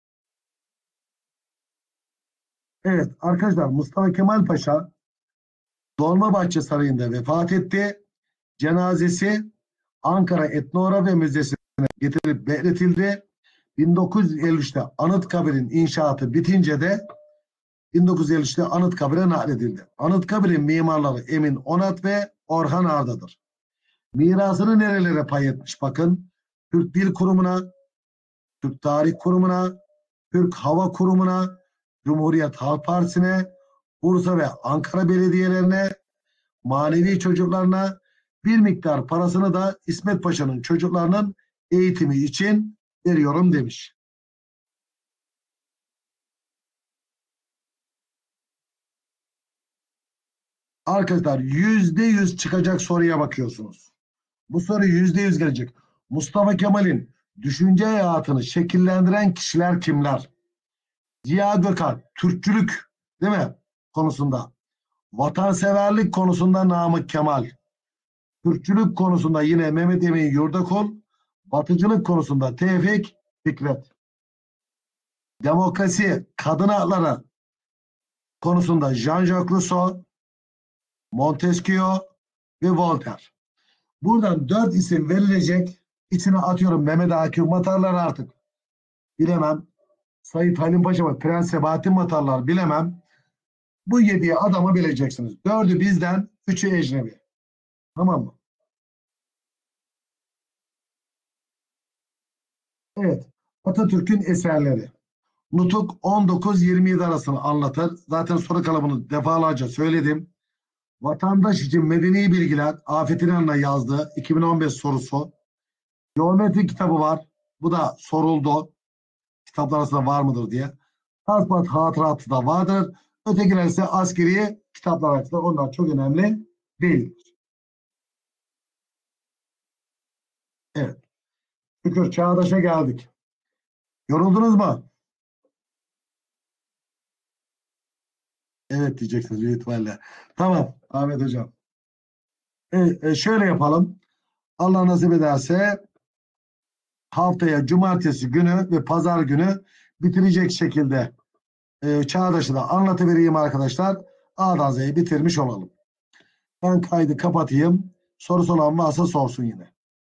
Evet arkadaşlar Mustafa Kemal Paşa Dolmabahçe Sarayı'nda vefat etti. Cenazesi Ankara Etnografi Müzesi'ne getirip bekletildi. 1953'te Anıtkabir'in inşaatı bitince de 1953'te Anıtkabir'e nakledildi. Anıtkabir'in mimarları Emin Onat ve Orhan Arda'dır. Mirasını nerelere pay etmiş bakın. Türk Dil Kurumu'na, Türk Tarih Kurumu'na, Türk Hava Kurumu'na, Cumhuriyet Halk Partisi'ne, Bursa ve Ankara belediyelerine, manevi çocuklarına bir miktar parasını da İsmet Paşa'nın çocuklarının eğitimi için veriyorum demiş. Arkadaşlar %100 çıkacak soruya bakıyorsunuz. Bu soru %100 gelecek. Mustafa Kemal'in düşünce hayatını şekillendiren kişiler kimler? Ziya Gökalp, Türkçülük değil mi? Konusunda. Vatanseverlik konusunda Namık Kemal. Türkçülük konusunda yine Mehmet Emin Yurdakul. Batıcılık konusunda Tevfik Fikret. Demokrasi, kadın hakları konusunda Jean-Jacques Rousseau, Montesquieu ve Voltaire. Buradan 4 isim verilecek. İçine atıyorum Mehmet Akif Matarlar artık. Bilemem. Said Halim Paşa ve Prens Sebahattin Matarlar bilemem. Bu 7'yi adamı bileceksiniz. 4'ü bizden, 3'ü ecnebi. Tamam mı? Evet. Atatürk'ün eserleri. Nutuk 19-27 arasını anlatır. Zaten soru kalıbını defalarca söyledim. Vatandaş için medeni bilgiler Afet İnan'la yazdığı 2015 sorusu. Geometri kitabı var. Bu da soruldu. Kitaplar arasında var mıdır diye. Hasbat hatıratı da vardır. Ötekiler ise askeri kitaplar arasında onlar çok önemli değildir. Evet. Şükür Çağdaş'a geldik. Yoruldunuz mu? Evet diyeceksiniz büyük ihtimalle. Tamam Ahmet Hocam. Şöyle yapalım. Allah nasip ederse haftaya cumartesi günü ve pazar günü bitirecek şekilde Çağdaş'ı da anlatıvereyim arkadaşlar. A'dan Z'yi bitirmiş olalım. Ben kaydı kapatayım. Sorusu olan varsa sorsun yine.